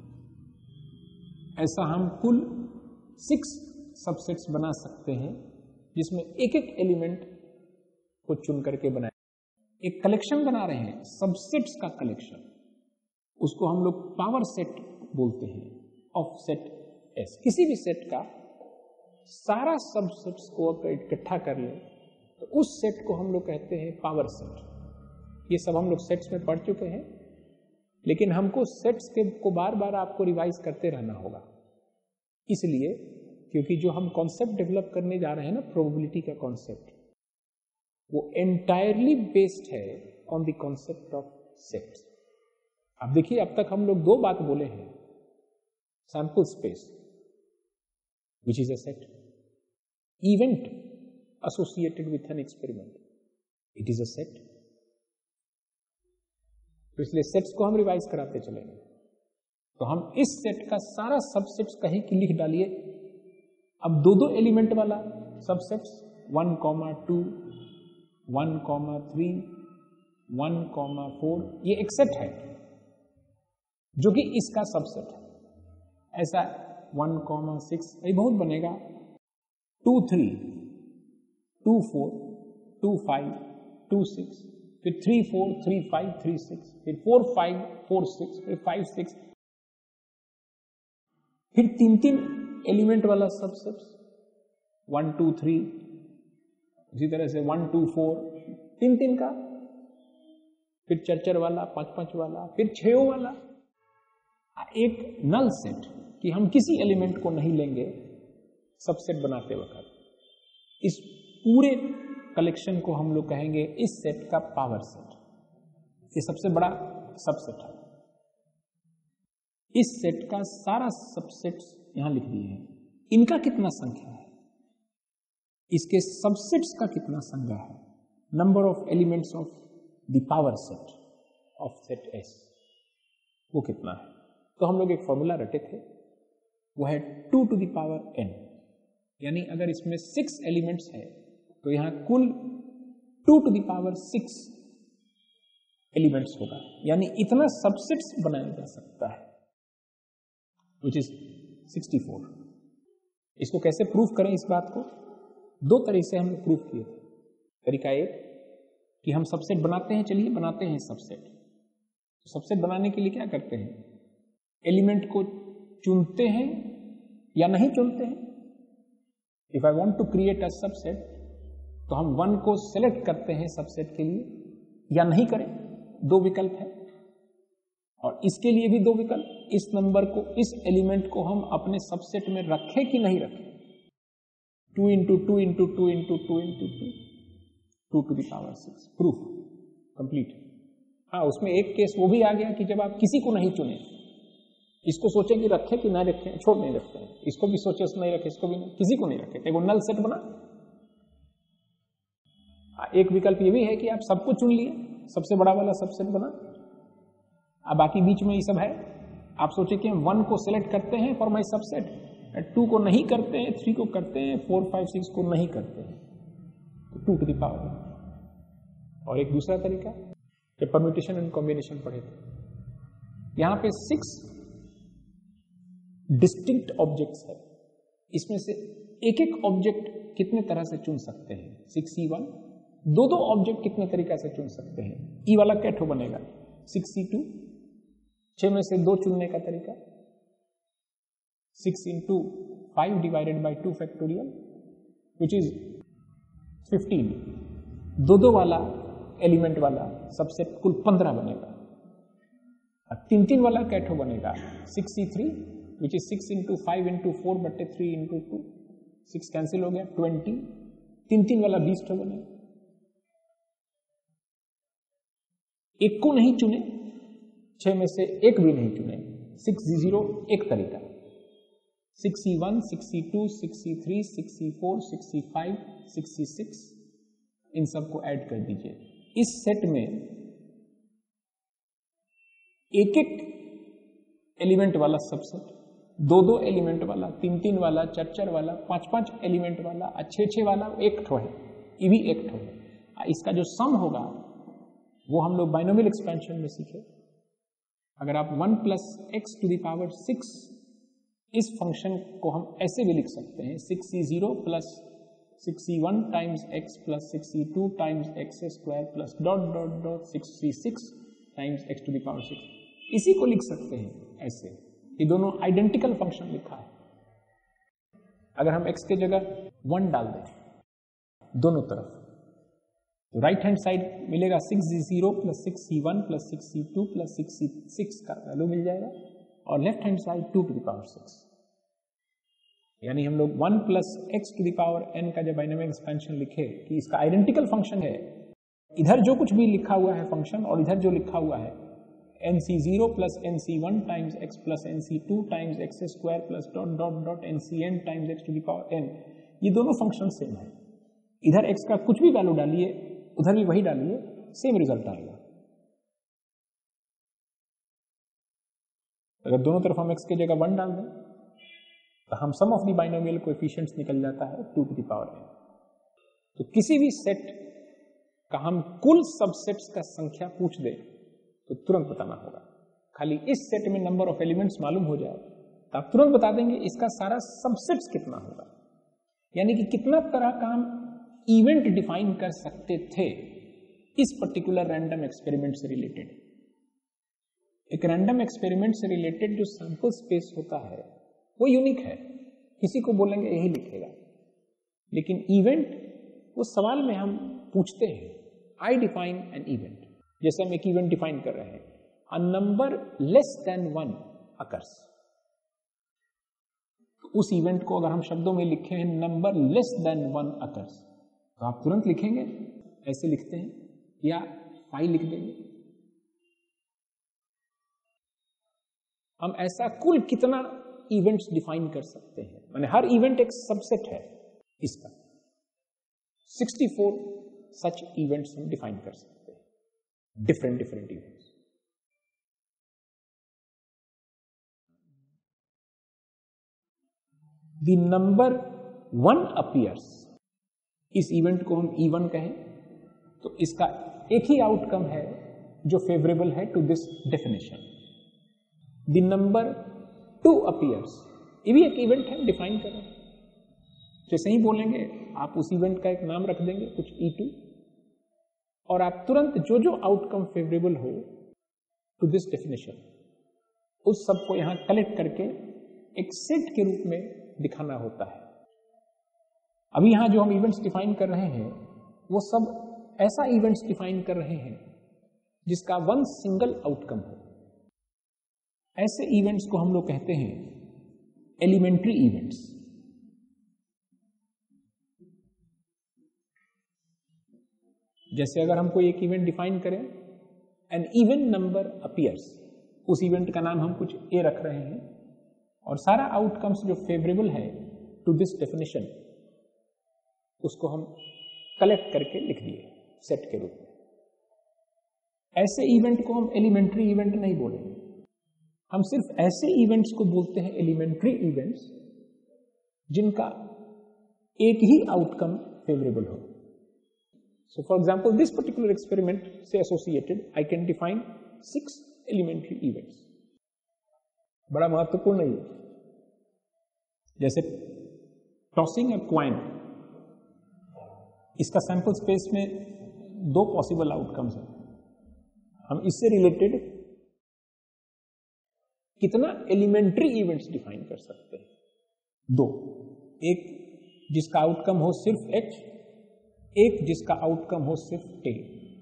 ऐसा हम कुल सिक्स सबसेट्स बना सकते हैं जिसमें एक एक एलिमेंट को चुन करके बनाए। एक कलेक्शन बना रहे हैं, सबसेट्स का कलेक्शन, उसको हम लोग पावर सेट बोलते हैं ऑफ सेट एस। किसी भी सेट का सारा सबसेट्स को अगर इकट्ठा कर ले तो उस सेट को हम लोग कहते हैं पावर सेट। ये सब हम लोग सेट्स में पढ़ चुके हैं, लेकिन हमको सेट्स के को बार बार आपको रिवाइज करते रहना होगा। इसलिए क्योंकि जो हम कॉन्सेप्ट डेवलप करने जा रहे हैं ना, प्रोबेबिलिटी का कॉन्सेप्ट, वो एंटायरली बेस्ड है on the concept of sets. अब देखिए, अब तक हम लोग दो बात बोले हैं। Sample space which is a set, event associated with an experiment, it is a set, तो इसलिए सेट्स को हम रिवाइज कराते चलेंगे। तो हम इस सेट का सारा सबसेट्स कहीं की लिख डालिए। अब दो दो एलिमेंट वाला subsets one comma two, one comma three, one comma four, ये एक सेट है जो कि इसका सबसेट है। ऐसा वन कॉमा सिक्स, ये बहुत बनेगा, two three, two four, two five, two six, फिर three four, three five, three six, फिर फोर फाइव, फोर सिक्स, फिर फाइव सिक्स, फिर तीन तीन एलिमेंट वाला सबसेट वन टू थ्री, इसी तरह से वन टू फोर, तीन तीन का, फिर चार चार वाला, पांच पांच वाला, फिर छह वाला। एक नल सेट कि हम किसी एलिमेंट को नहीं लेंगे सबसेट बनाते वक्त। इस पूरे कलेक्शन को हम लोग कहेंगे इस सेट का पावर सेट। ये सबसे बड़ा सबसेट है। इस सेट का सारा सबसेट्स यहां लिख दिए हैं। इनका कितना संख्या है, इसके सबसेट्स का कितना संख्या है, number of elements of the power set of set S, वो कितना है। तो हम लोग एक फॉर्मूला रटे थे, वो है two to the power n, यानी अगर इसमें सिक्स एलिमेंट्स है तो यहां कुल two to the power six elements होगा, यानी इतना सबसेट्स बनाया जा सकता है, विच इज सिक्सटी फोर। इसको कैसे प्रूफ करें इस बात को, दो तरीके से हम प्रूफ किए थे। तरीका एक कि हम सबसेट बनाते हैं, चलिए बनाते हैं सबसेट। सबसेट बनाने के लिए क्या करते हैं, एलिमेंट को चुनते हैं या नहीं चुनते हैं। If I want to create a subset तो हम वन को सिलेक्ट करते हैं सबसेट के लिए या नहीं करें, दो विकल्प है। और इसके लिए भी दो विकल्प, इस नंबर को, इस एलिमेंट को हम अपने सबसेट में रखें कि नहीं रखें। Two into two into two into two into two, two to the power six, proof complete. हाँ, उसमें एक केस वो भी आ गया कि जब आप किसी को नहीं चुने, इसको सोचे कि रखें कि नहीं रखें, छोड़ नहीं रखते हैं, इसको भी सोचे नहीं रखे, इसको भी नहीं, किसी को नहीं रखे, तो वो नल सेट बना। एक विकल्प ये भी है कि आप सबको चुन लिए, सबसे बड़ा वाला सबसेट बना। अब बाकी बीच में ये सब है, आप सोचे कि हम वन को सिलेक्ट करते हैं फॉर माई सबसेट, टू को नहीं करते हैं, थ्री को करते हैं, फोर फाइव सिक्स को नहीं करते हैं, तो टू टू द पावर। और एक दूसरा तरीका, जब परम्यूटेशन एंड कॉम्बिनेशन पढ़े थे, यहां पे सिक्स डिस्टिंक्ट ऑब्जेक्ट्स है, इसमें से एक एक ऑब्जेक्ट कितने तरह से चुन सकते हैं, सिक्स ई वन, दो दो ऑब्जेक्ट कितने तरीका से चुन सकते हैं, ई वाला कैठो बनेगा, सिक्स ई टू, छह में से दो चुनने का तरीका, six into five divided by two factorial which is fifteen, दो दो वाला एलिमेंट वाला सबसेट कुल पंद्रह बनेगा। तीन तीन वाला कैठो बनेगा, six C three which is six into five into four बट्टे थ्री इंटू टू, सिक्स कैंसिल हो गया, ट्वेंटी, तीन तीन वाला बीस ठो बनेगा। एक को नहीं चुने, छह में से एक भी नहीं चुने, सिक्स जीरो एक तरीका, six C one, six C two, six C three, six C four, six C five, six C six, इन सबको ऐड कर दीजिए। इस सेट में एक एक एलिमेंट वाला सबसेट, दो दो एलिमेंट वाला, तीन तीन वाला, चार चार वाला, पांच पांच एलिमेंट वाला, छह छह वाला एक ठो है, ये भी एक ठो है। इसका जो सम होगा वो हम लोग बाइनोमियल एक्सपेंशन में सीखे। अगर आप one plus x to the power six, इस फंक्शन को हम ऐसे भी लिख सकते हैं, six C zero plus six C one times x plus six C two times x square plus dot dot dot six C six times x to the power six. इसी को लिख सकते हैं ऐसे, ये दोनों आइडेंटिकल फंक्शन लिखा है। अगर हम x के जगह वन डाल दें दोनों तरफ, तो राइट हैंड साइड मिलेगा six C zero plus six C one plus six C two plus six C six का वैल्यू मिल जाएगा, और left hand side two to the power six. यानी हम लोग one plus x to the power n का जब बाइनोमियल एक्सपेंशन लिखे कि इसका आइडेंटिकल फंक्शन है, इधर जो कुछ भी लिखा हुआ है फंक्शन और इधर जो लिखा हुआ है n C zero plus n C one times x plus n C two times x square plus dot dot dot n C n times x to the power n, ये दोनों फंक्शन सेम है। इधर एक्स का कुछ भी वैल्यू डालिए, उधर भी वही डालिए, सेम रिजल्ट आएगा। अगर दोनों तरफ हम x की जगह वन डाल दें तो हम sum of the binomial coefficients निकल जाता है two to the power n। तो किसी भी सेट का हम कुल सबसेट्स का संख्या पूछ दे तो तुरंत बताना होगा। खाली इस सेट में नंबर ऑफ एलिमेंट्स मालूम हो जाए तो आप तुरंत बता देंगे इसका सारा सबसेट्स कितना होगा, यानी कि कितना तरह का हम इवेंट डिफाइन कर सकते थे इस पर्टिकुलर रैंडम एक्सपेरिमेंट से रिलेटेड। एक रैंडम एक्सपेरिमेंट से रिलेटेड जो सैंपल स्पेस होता है वो यूनिक है, किसी को बोलेंगे यही लिखेगा, लेकिन इवेंट वो सवाल में हम पूछते हैं आई डिफाइन एन इवेंट। जैसे हम एक इवेंट डिफाइन कर रहे हैं, a number less than one occurs. उस इवेंट को अगर हम शब्दों में लिखे हैं number less than one occurs, तो आप तुरंत लिखेंगे ऐसे लिखते हैं या फाइव लिख देंगे। हम ऐसा कुल कितना इवेंट्स डिफाइन कर सकते हैं, माने हर इवेंट एक सबसेट है इसका। सिक्सटी फोर सच इवेंट्स हम डिफाइन कर सकते हैं, different different events. The number one appears, इस इवेंट को हम ई वन कहें तो इसका एक ही आउटकम है जो फेवरेबल है to this definition. The number two appears, ये भी एक इवेंट है, डिफाइन कर रहे हैं। जैसे ही बोलेंगे आप उस इवेंट का एक नाम रख देंगे कुछ ई टू, और आप तुरंत जो जो आउटकम फेवरेबल हो टू दिस डेफिनेशन उस सब को यहां कलेक्ट करके एक सेट के रूप में दिखाना होता है। अभी यहां जो हम इवेंट्स डिफाइन कर रहे हैं वो सब ऐसा इवेंट्स डिफाइन कर रहे हैं जिसका वन सिंगल आउटकम हो। ऐसे इवेंट्स को हम लोग कहते हैं एलिमेंट्री इवेंट्स। जैसे अगर हम कोई एक इवेंट डिफाइन करें, एन इवन नंबर अपीयर्स, उस इवेंट का नाम हम कुछ ए रख रहे हैं और सारा आउटकम्स जो फेवरेबल है टू दिस डेफिनेशन उसको हम कलेक्ट करके लिख दिए सेट के रूप में। ऐसे इवेंट को हम एलिमेंट्री इवेंट नहीं बोलेंगे, हम सिर्फ ऐसे इवेंट्स को बोलते हैं एलिमेंट्री इवेंट्स जिनका एक ही आउटकम फेवरेबल हो। So for example, this particular experiment, say associated, I can define six elementary events. बड़ा महत्वपूर्ण नहीं है। जैसे टॉसिंग अ क्वाइन, इसका सैंपल स्पेस में दो पॉसिबल आउटकम्स हैं। हम इससे रिलेटेड कितना एलिमेंट्री इवेंट्स डिफाइन कर सकते हैं? दो, एक जिसका आउटकम हो सिर्फ एच, एक जिसका आउटकम हो सिर्फ टेल।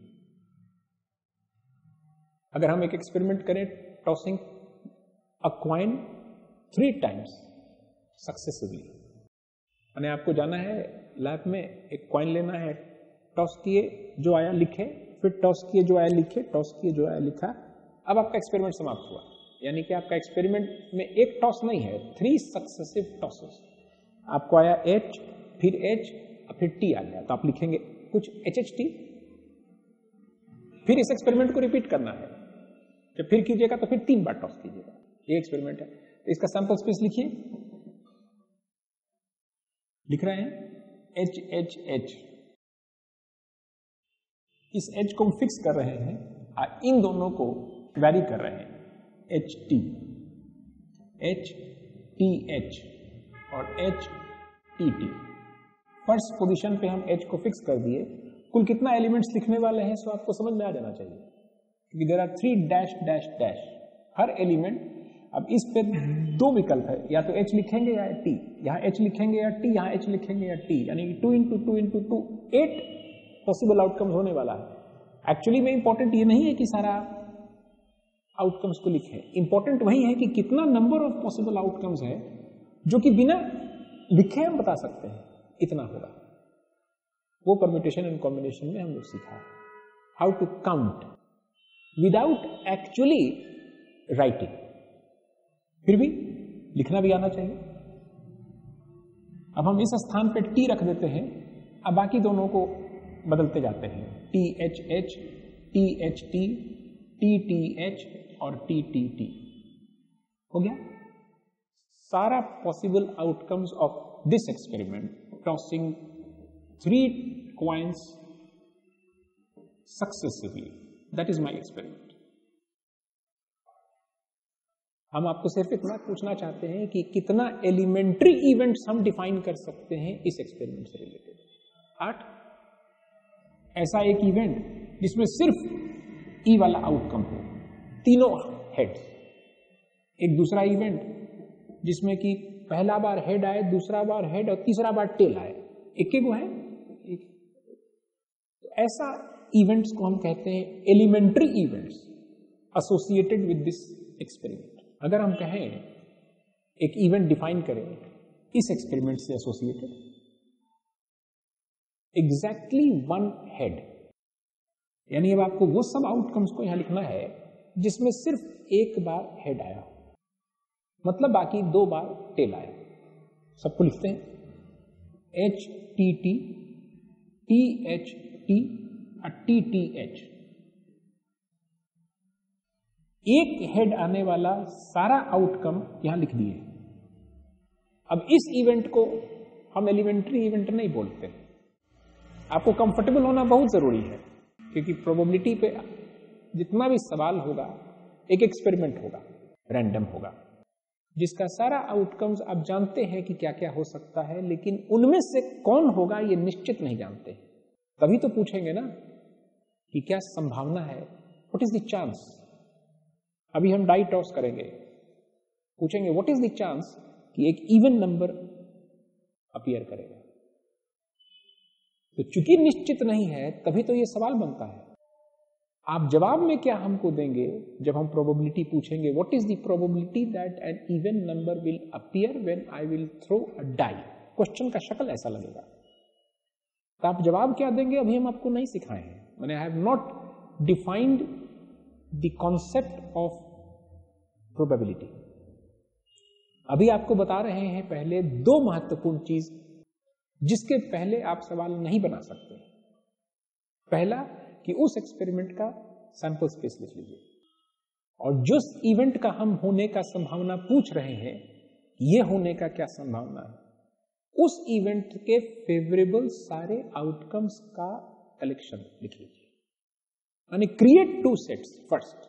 अगर हम एक एक्सपेरिमेंट करें tossing a coin three times successively, यानी आपको जाना है लैब में, एक क्वाइन लेना है, टॉस किए जो आया लिखे, फिर टॉस किए जो आया लिखे, टॉस किए जो आया लिखा। अब आपका एक्सपेरिमेंट समाप्त हुआ, यानी कि आपका एक्सपेरिमेंट में एक टॉस नहीं है, थ्री सक्सेसिव टॉसेस। आपको आया एच, फिर एच, फिर टी आ गया, तो आप लिखेंगे कुछ एच एच टी। फिर इस एक्सपेरिमेंट को रिपीट करना है, जब फिर कीजिएगा तो फिर तीन बार टॉस कीजिएगा। ये एक्सपेरिमेंट है, तो इसका सैंपल स्पेस लिखिए, लिख रहे हैं एच एच एच। इस एच को हम फिक्स कर रहे हैं, इन दोनों को वैरी कर रहे हैं, H T, H T H और H T T. First position पे हम एच को फिक्स कर दिए। कुल कितना एलिमेंट्स लिखने वाले हैं सो आपको समझ में आ जाना चाहिए, क्योंकि there are three dash dash dash हर एलिमेंट। अब इस पे दो विकल्प है, या तो एच लिखेंगे या टी, यहाँ एच लिखेंगे या टी, यहाँ एच लिखेंगे या टी, यानी कि two into two into two eight possible outcomes होने वाला है। एक्चुअली में इंपॉर्टेंट ये नहीं है कि सारा आउटकम्स को लिखे, इंपॉर्टेंट वही है कि कितना नंबर ऑफ पॉसिबल आउटकम्स है जो कि बिना लिखे हम बता सकते हैं, इतना होगा। वो परम्यूटेशन एंड कॉम्बिनेशन में हम लोग सीखा है, how to count without actually writing. फिर भी लिखना भी आना चाहिए। अब हम इस स्थान पे टी रख देते हैं, अब बाकी दोनों को बदलते जाते हैं, T H H, T H T, T T H और टी टी टी। हो गया। सारा possible outcomes of this experiment, tossing three coins successively, that is my experiment. हम आपको सिर्फ इतना पूछना चाहते हैं कि कितना एलिमेंट्री इवेंट्स हम डिफाइन कर सकते हैं इस एक्सपेरिमेंट से रिलेटेड। आठ। ऐसा एक इवेंट जिसमें सिर्फ ई वाला आउटकम हो, तीनों हेड्स। एक दूसरा इवेंट जिसमें कि पहला बार हेड आए, दूसरा बार हेड और तीसरा बार टेल आए, एक एक वो है एक। तो ऐसा इवेंट्स को हम कहते हैं elementary events associated with this experiment. अगर हम कहें एक इवेंट डिफाइन करें इस एक्सपेरिमेंट से एसोसिएटेड, एग्जैक्टली वन हेड, यानी अब आपको वो सब आउटकम्स को यहां लिखना है जिसमें सिर्फ एक बार हेड आया, मतलब बाकी दो बार टेल आया। सबको लिखते हैं H T T, T H T और टी टी एच। एक हेड आने वाला सारा आउटकम यहां लिख दिए। अब इस इवेंट को हम एलिमेंट्री इवेंट नहीं बोलते। आपको कंफर्टेबल होना बहुत जरूरी है, क्योंकि प्रोबेबिलिटी पे जितना भी सवाल होगा एक एक्सपेरिमेंट होगा, रैंडम होगा, जिसका सारा आउटकम्स आप जानते हैं कि क्या क्या हो सकता है, लेकिन उनमें से कौन होगा ये निश्चित नहीं जानते। तभी तो पूछेंगे ना कि क्या संभावना है, व्हाट इज द चांस। अभी हम डाई टॉस करेंगे, पूछेंगे व्हाट इज द चांस कि एक इवन नंबर अपीयर करेगा। तो चूंकि निश्चित नहीं है तभी तो ये सवाल बनता है। आप जवाब में क्या हमको देंगे जब हम प्रोबेबिलिटी पूछेंगे, what is the probability that an even number will appear when I will throw a die. Question का शक्ल ऐसा लगेगा, तो आप जवाब क्या देंगे अभी हम आपको नहीं सिखाए हैं। मैंने I have not defined the concept of probability. अभी आपको बता रहे हैं पहले दो महत्वपूर्ण चीज जिसके पहले आप सवाल नहीं बना सकते। पहला कि उस एक्सपेरिमेंट का सैंपल स्पेस लिख लीजिए, और जिस इवेंट का हम होने का संभावना पूछ रहे हैं यह होने का क्या संभावना है, उस इवेंट के फेवरेबल सारे आउटकम्स का कलेक्शन लिख लीजिए। यानी क्रिएट टू सेट्स फर्स्ट।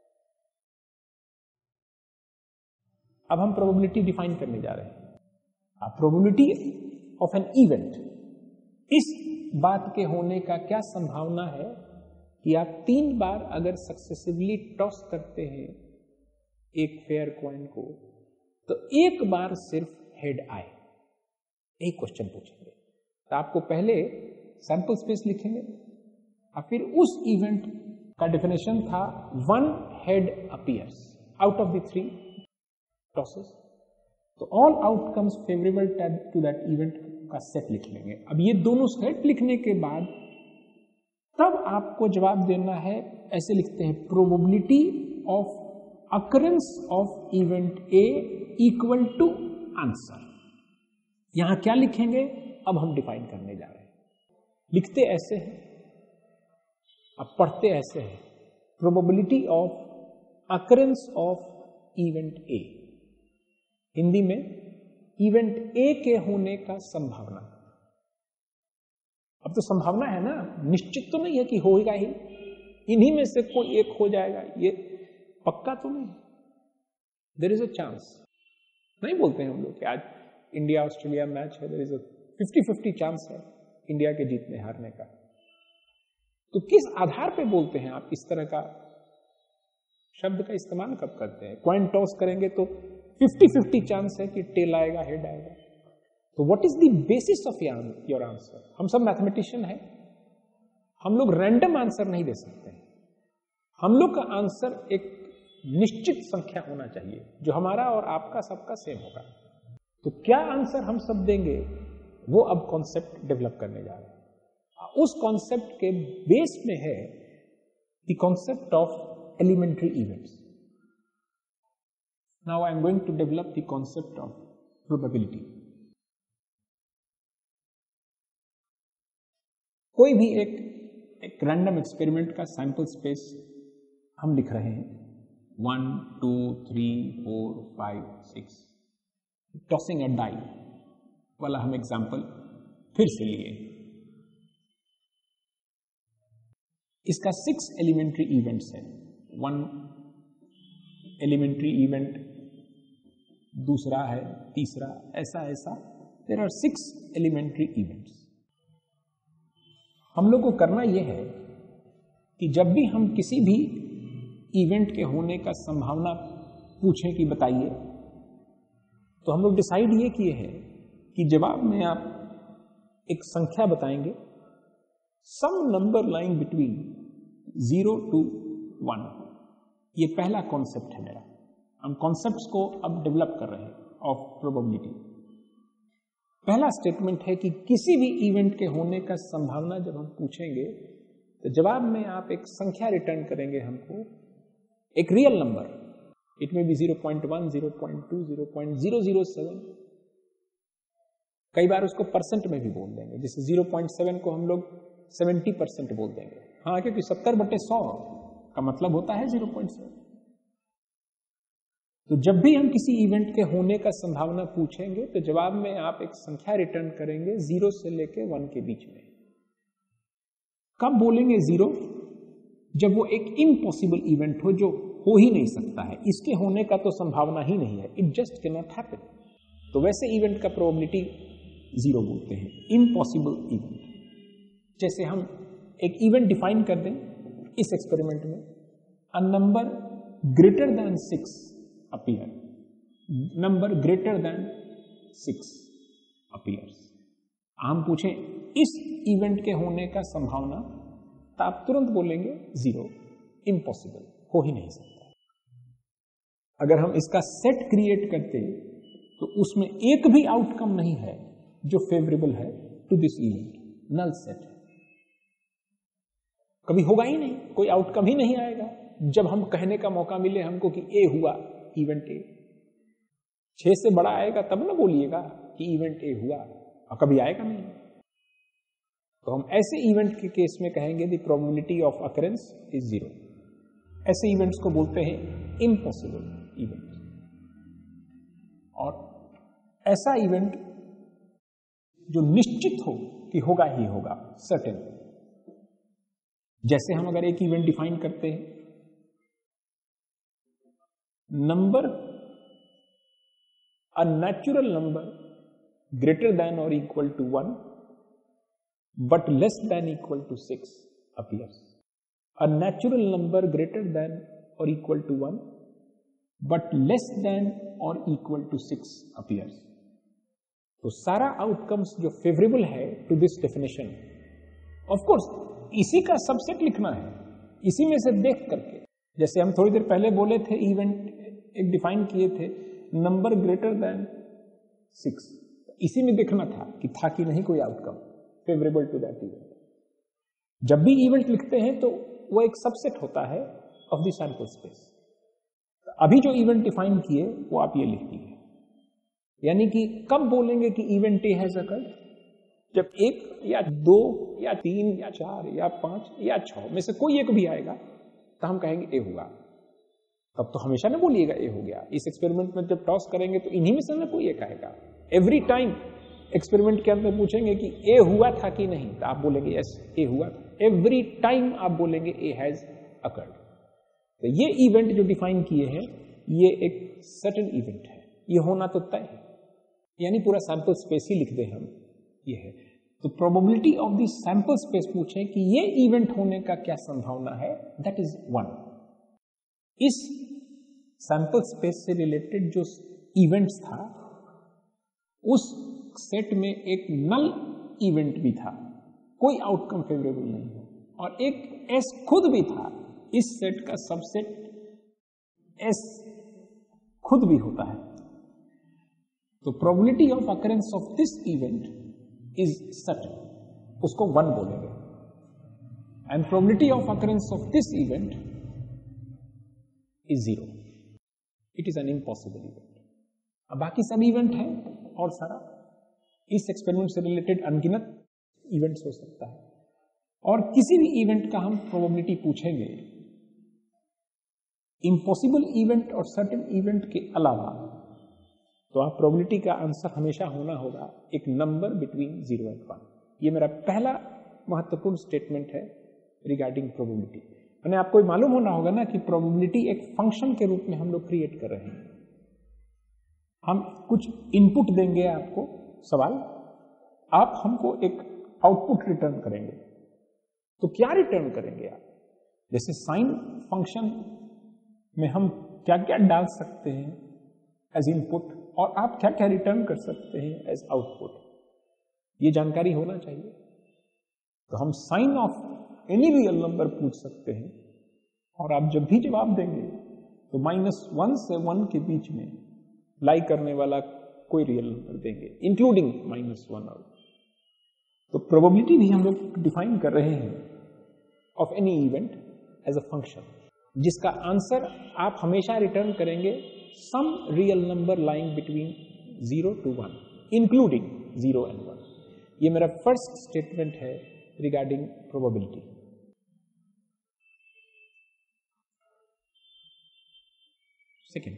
अब हम प्रोबेबिलिटी डिफाइन करने जा रहे हैं। प्रोबेबिलिटी ऑफ एन इवेंट, इस बात के होने का क्या संभावना है कि आप तीन बार अगर सक्सेसिवली टॉस करते हैं एक फेयर कॉइन को, तो एक बार सिर्फ हेड आए। एक क्वेश्चन पूछेंगे, तो आपको पहले सैंपल स्पेस लिखेंगे और फिर उस इवेंट का डेफिनेशन था one head appears out of the three tosses. तो all outcomes favourable to that event का सेट लिख लेंगे। अब ये दोनों सेट लिखने के बाद तब आपको जवाब देना है। ऐसे लिखते हैं, probability of occurrence of event A equal to answer. यहां क्या लिखेंगे अब हम डिफाइन करने जा रहे हैं। लिखते ऐसे हैं, अब पढ़ते ऐसे हैं, probability of occurrence of event A, Hindi में इवेंट ए के होने का संभावना। अब तो संभावना है ना, निश्चित तो नहीं है कि होगा ही, इन्हीं में से कोई एक हो जाएगा, ये पक्का तो नहीं। There is a chance. नहीं बोलते हैं हम लोग कि आज इंडिया ऑस्ट्रेलिया मैच है, there is a fifty fifty chance है इंडिया के जीतने हारने का। तो किस आधार पे बोलते हैं आप इस तरह का शब्द का इस्तेमाल कब करते हैं? कॉइन टॉस करेंगे तो फिफ्टी फिफ्टी चांस है कि टेल आएगा हेड आएगा। तो what is the basis of your answer? हम सब मैथमेटिशियन हैं, हम लोग रैंडम आंसर नहीं दे सकते। हम लोग का आंसर एक निश्चित संख्या होना चाहिए जो हमारा और आपका सबका सेम होगा। तो क्या आंसर हम सब देंगे वो अब कॉन्सेप्ट डेवलप करने जा रहे हैं। उस कॉन्सेप्ट के बेस में है the concept of elementary events. Now I am going to develop the concept of probability. कोई भी एक एक रैंडम एक्सपेरिमेंट का सैंपल स्पेस हम लिख रहे हैं, one two three four five six, tossing a die वाला हम एग्जाम्पल फिर से लिए। इसका सिक्स एलिमेंट्री इवेंट्स है, वन एलिमेंट्री इवेंट, दूसरा है, तीसरा, ऐसा ऐसा there are six elementary events. हम लोग को करना यह है कि जब भी हम किसी भी इवेंट के होने का संभावना पूछें कि बताइए, तो हम लोग डिसाइड ये किए हैं कि जवाब में आप एक संख्या बताएंगे, some number lying between zero to one. ये पहला कॉन्सेप्ट है मेरा। हम कॉन्सेप्ट्स को अब डेवलप कर रहे हैं ऑफ प्रोबेबिलिटी। पहला स्टेटमेंट है कि किसी भी इवेंट के होने का संभावना जब हम पूछेंगे तो जवाब में आप एक संख्या रिटर्न करेंगे हमको, एक real number. It may be zero point one, zero point two, zero point zero zero seven, कई बार उसको परसेंट में भी बोल देंगे, जैसे जीरो पॉइंट सेवन को हम लोग सेवेंटी परसेंट बोल देंगे। हाँ, क्योंकि सत्तर बटे सौ का मतलब होता है जीरो पॉइंट सेवन। तो जब भी हम किसी इवेंट के होने का संभावना पूछेंगे तो जवाब में आप एक संख्या रिटर्न करेंगे जीरो से लेके वन के बीच में। कब बोलेंगे जीरो? जब वो एक इम्पॉसिबल इवेंट हो, जो हो ही नहीं सकता है, इसके होने का तो संभावना ही नहीं है, it just can not happen. तो वैसे इवेंट का प्रोबेबिलिटी जीरो बोलते हैं, इम्पॉसिबल इवेंट। जैसे हम एक इवेंट डिफाइन कर दें इस एक्सपेरिमेंट में, a number greater than six appear, number greater than six appears. हम पूछें इस इवेंट के होने का संभावना, तो आप तुरंत बोलेंगे जीरो, इम्पॉसिबल, हो ही नहीं सकता। अगर हम इसका सेट क्रिएट करते तो उसमें एक भी आउटकम नहीं है जो फेवरेबल है to this event, null set है, कभी होगा ही नहीं, कोई आउटकम ही नहीं आएगा। जब हम कहने का मौका मिले हमको कि ए हुआ, इवेंट ए, छह से बड़ा आएगा तब ना बोलिएगा कि इवेंट ए हुआ, और कभी आएगा नहीं। तो हम ऐसे इवेंट के केस में कहेंगे the probability of occurrence is zero. ऐसे इवेंट्स को बोलते हैं इम्पॉसिबल इवेंट। और ऐसा इवेंट जो निश्चित हो कि होगा ही होगा, सर्टेन। जैसे हम अगर एक इवेंट डिफाइन करते हैं, number, a natural number greater than or equal to one but less than equal to six appears. A natural number greater than or equal to one but less than or equal to six appears. तो सारा आउटकम्स जो फेवरेबल है to this definition, of course इसी का सबसेट लिखना है, इसी में से देख करके। जैसे हम थोड़ी देर पहले बोले थे, इवेंट एक डिफाइन किए थे, नंबर ग्रेटर देन सिक्स, इसी में देखना था कि था कि नहीं कोई outcome favourable to that event. जब भी इवेंट लिखते हैं तो वो एक सबसेट होता है ऑफ द सैंपल स्पेस। अभी जो इवेंट डिफाइन किए वो आप ये लिख दिए, यानी कि कब बोलेंगे कि इवेंट ए हैज अकर्ड? जब एक या दो या तीन या चार या पांच या छह में से कोई एक भी आएगा तो हम कहेंगे ए हुआ। तब तो हमेशा ना बोलिएगा ए हो गया। इस एक्सपेरिमेंट में जब टॉस करेंगे तो इन्हीं में से ना कोई एक आएगा। एवरी टाइम एक्सपेरिमेंट के अंदर पूछेंगे कि ए हुआ था कि नहीं, तो आप बोलेंगे यस ए हुआ था। एवरी टाइम आप बोलेंगे ए हैज अकर्ड। तो ये इवेंट जो डिफाइन किए हैं ये एक सर्टेन इवेंट है, ये होना तो तय है, यानी पूरा सैंपल स्पेस ही लिख दे हम, ये है। तो probability of the sample space पूछें कि ये इवेंट होने का क्या संभावना है, दैट इज वन। इस सैंपल स्पेस से रिलेटेड जो इवेंट्स था उस सेट में एक नल इवेंट भी था, कोई आउटकम फेवरेबल नहीं है, और एक एस खुद भी था। इस सेट का सबसेट एस खुद भी होता है। तो probability of occurrence of this event is certain, उसको वन बोलेंगे। And probability of occurrence of this event is zero, it is an impossible event. अब बाकी सब इवेंट है और सारा इस एक्सपेरिमेंट से रिलेटेड अनगिनत इवेंट्स हो सकता है, और किसी भी इवेंट का हम प्रोबेबिलिटी पूछेंगे इम्पॉसिबल इवेंट और सर्टेन इवेंट के अलावा, तो आप प्रोबेबिलिटी का आंसर हमेशा होना होगा एक number between zero and one. ये मेरा पहला महत्वपूर्ण स्टेटमेंट है रिगार्डिंग प्रोबेबिलिटी। मैंने आपको मालूम होना होगा ना कि प्रोबेबिलिटी एक फंक्शन के रूप में हम लोग क्रिएट कर रहे हैं। हम कुछ इनपुट देंगे आपको सवाल, आप हमको एक आउटपुट रिटर्न करेंगे। तो क्या रिटर्न करेंगे आप? जैसे साइन फंक्शन में हम क्या क्या डाल सकते हैं एज इनपुट और आप क्या क्या रिटर्न कर सकते हैं एज आउटपुट, ये जानकारी होना चाहिए। तो हम sign of any real number पूछ सकते हैं और आप जब भी जवाब देंगे तो माइनस वन से वन के बीच में लाई करने वाला कोई रियल नंबर देंगे, इंक्लूडिंग माइनस वन। और तो प्रोबेबिलिटी भी हम लोग डिफाइन कर रहे हैं of any event as a function, जिसका आंसर आप हमेशा रिटर्न करेंगे some real number lying between zero to one, including zero and one. ये मेरा फर्स्ट स्टेटमेंट है रिगार्डिंग प्रोबेबिलिटी। सेकेंड,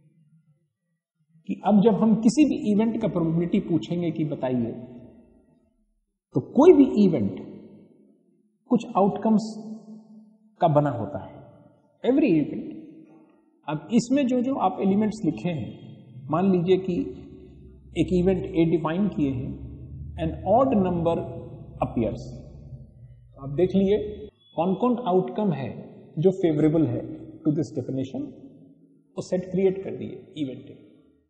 कि अब जब हम किसी भी इवेंट का प्रोबेबिलिटी पूछेंगे कि बताइए, तो कोई भी इवेंट कुछ आउटकम्स का बना होता है, एवरी इवेंट। अब इसमें जो जो आप एलिमेंट्स लिखे हैं, मान लीजिए कि एक इवेंट ए डिफाइन किए हैं, एन ऑड नंबर अपीयर्स। तो आप देख लिए कौन कौन आउटकम है जो फेवरेबल है टू दिस डेफिनेशन, वो सेट क्रिएट कर दिए इवेंट ए।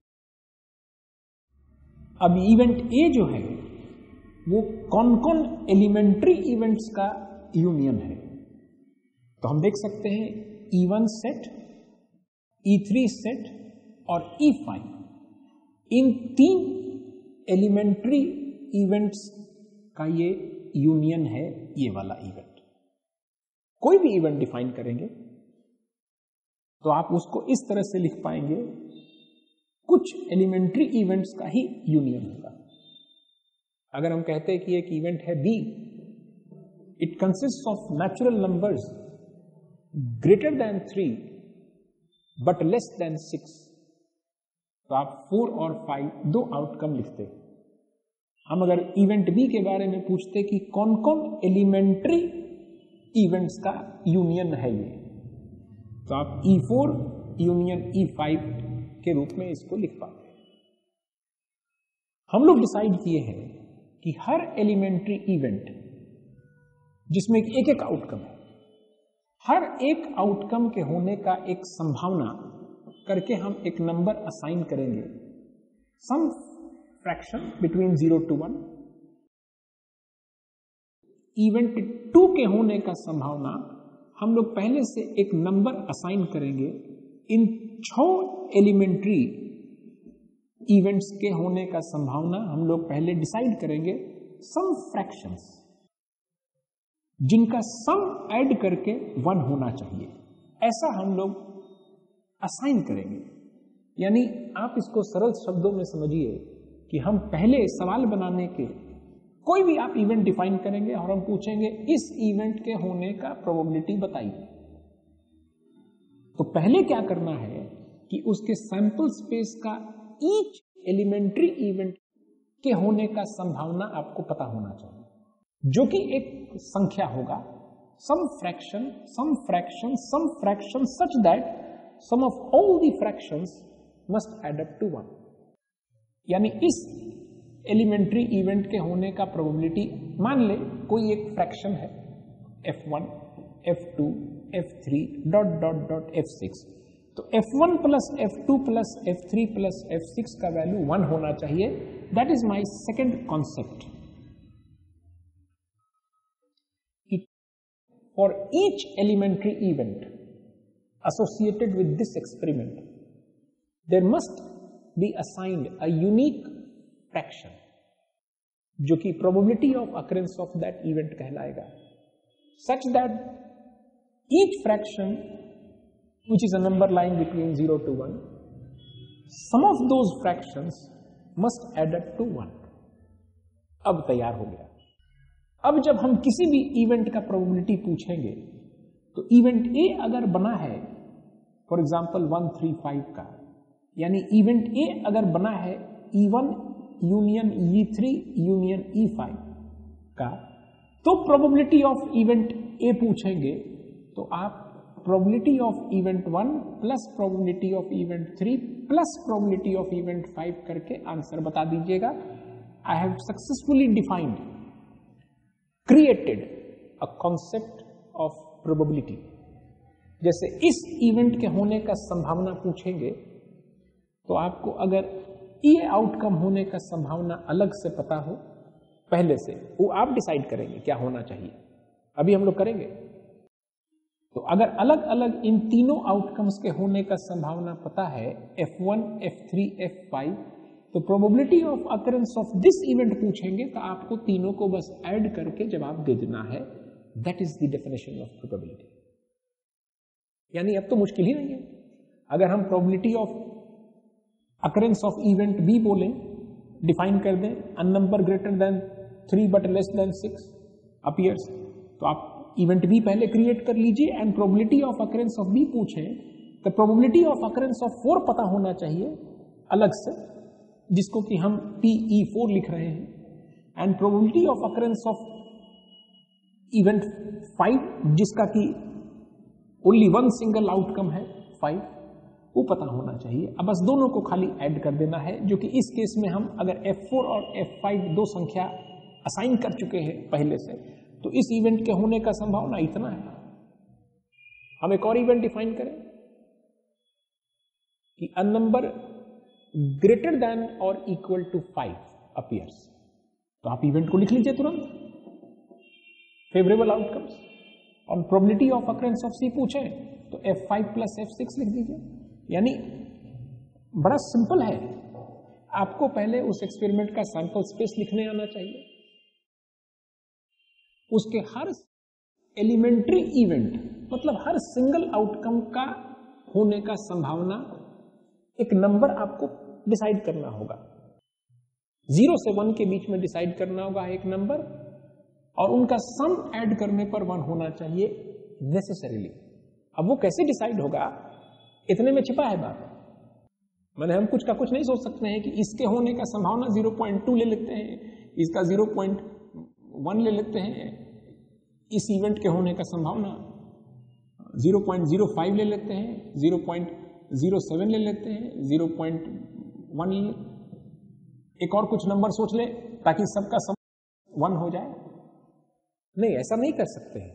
अब इवेंट ए जो है वो कौन कौन एलिमेंट्री इवेंट्स का यूनियन है। तो हम देख सकते हैं E one set, E three set और ई फाइव। इन तीन एलिमेंट्री इवेंट्स का ये यूनियन है, ये वाला इवेंट। कोई भी इवेंट डिफाइन करेंगे तो आप उसको इस तरह से लिख पाएंगे, कुछ एलिमेंट्री इवेंट्स का ही यूनियन होगा। अगर हम कहते हैं कि एक इवेंट है B, it consist of natural numbers greater than three but less than six, तो आप फोर और फाइव दो आउटकम लिखते। हम अगर इवेंट बी के बारे में पूछते कि कौन कौन एलिमेंट्री इवेंट्स का यूनियन है ये, तो आप E four union E five के रूप में इसको लिख पाते हैं। हम लोग डिसाइड किए हैं कि हर एलिमेंट्री इवेंट जिसमें एक एक आउटकम है, हर एक आउटकम के होने का एक संभावना करके हम एक नंबर असाइन करेंगे, some fraction between zero to one. Event two के होने का संभावना हम लोग पहले से एक नंबर असाइन करेंगे। इन छह एलिमेंट्री इवेंट्स के होने का संभावना हम लोग पहले डिसाइड करेंगे, सम फ्रैक्शंस जिनका सम ऐड करके वन होना चाहिए, ऐसा हम लोग असाइन करेंगे। यानी आप इसको सरल शब्दों में समझिए कि हम पहले सवाल बनाने के कोई भी आप इवेंट डिफाइन करेंगे और हम पूछेंगे इस इवेंट के होने का प्रोबेबिलिटी बताइए। तो पहले क्या करना है कि उसके सैंपल स्पेस का ईच एलिमेंट्री इवेंट के होने का संभावना आपको पता होना चाहिए, जो कि एक संख्या होगा, some fraction some fraction some fraction such that sum of all the fractions must add up to one. यानी इस एलिमेंट्री इवेंट के होने का प्रोबेबिलिटी, मान ले कोई एक फ्रैक्शन है F one, F two, F three dot dot dot F six, तो F one plus F two plus F three plus F six का वैल्यू वन होना चाहिए। That is my second concept. For each elementary event associated with this experiment, there must be assigned a unique fraction जो कि probability of occurrence of that event कहलाएगा, such that each fraction which is a number lying between zero to one, some of those fractions must add up to one। अब तैयार हो गया। अब जब हम किसी भी इवेंट का probability पूछेंगे तो इवेंट ए अगर बना है for example one three five का, यानी इवेंट ए अगर बना है E one union E three union E five का, तो प्रोबेबिलिटी ऑफ इवेंट ए पूछेंगे तो आप probability of event one plus probability of event three plus probability of event five करके आंसर बता दीजिएगा। I have successfully defined created a concept of probability. जैसे इस इवेंट के होने का संभावना पूछेंगे तो आपको अगर ये आउटकम होने का संभावना अलग से पता हो पहले से, वो आप डिसाइड करेंगे क्या होना चाहिए, अभी हम लोग करेंगे। तो अगर अलग अलग इन तीनों आउटकम्स के होने का संभावना पता है F one, F three, F five, तो probability of occurrence of this event पूछेंगे तो आपको तीनों को बस ऐड करके जवाब दे देना है। That is the definition of probability. यानी अब तो मुश्किल ही नहीं है। अगर हम probability of occurrence of event B बोलें, डिफाइन कर दें a number greater than three but less than six appears, तो आप इवेंट बी पहले क्रिएट कर लीजिए and probability of occurrence of B पूछें तो probability of occurrence of four पता होना चाहिए अलग से, जिसको कि हम पी ई फोर लिख रहे हैं, and probability of occurrence of event five जिसका कि ओनली वन सिंगल आउटकम है फाइव, वो पता होना चाहिए। अब बस दोनों को खाली ऐड कर देना है, जो कि इस केस में हम अगर एफ फोर और एफ फाइव दो संख्या असाइन कर चुके हैं पहले से, तो इस इवेंट के होने का संभावना इतना है। हम एक और इवेंट डिफाइन करें कि अ नंबर ग्रेटर देन और इक्वल टू फाइव अपीयर्स, तो आप इवेंट को लिख लीजिए तुरंत, फेवरेबल आउटकम्स। और probability of occurrence of C पूछे तो F five plus F six लिख दीजिए। यानी बड़ा सिंपल है, आपको पहले उस एक्सपेरिमेंट का सैंपल स्पेस लिखने आना चाहिए, उसके हर एलिमेंट्री इवेंट मतलब हर सिंगल आउटकम का होने का संभावना एक नंबर आपको डिसाइड करना होगा, जीरो से वन के बीच में डिसाइड करना होगा एक नंबर, और उनका सम ऐड करने पर वन होना चाहिए नेसेसरीली। अब वो कैसे डिसाइड होगा, इतने में छिपा है बात। मैंने हम कुछ का कुछ नहीं सोच सकते हैं कि इसके होने का संभावना ज़ीरो पॉइंट टू ले लेते हैं, इसका ज़ीरो पॉइंट वन ले लेते हैं, इस इवेंट के होने का संभावना ज़ीरो पॉइंट ज़ीरो फाइव ले लेते हैं, ज़ीरो पॉइंट ज़ीरो सेवन ले लेते हैं, ज़ीरो पॉइंट वन ले, एक और कुछ नंबर सोच ले ताकि सबका सम वन हो जाए। नहीं, ऐसा नहीं कर सकते हैं।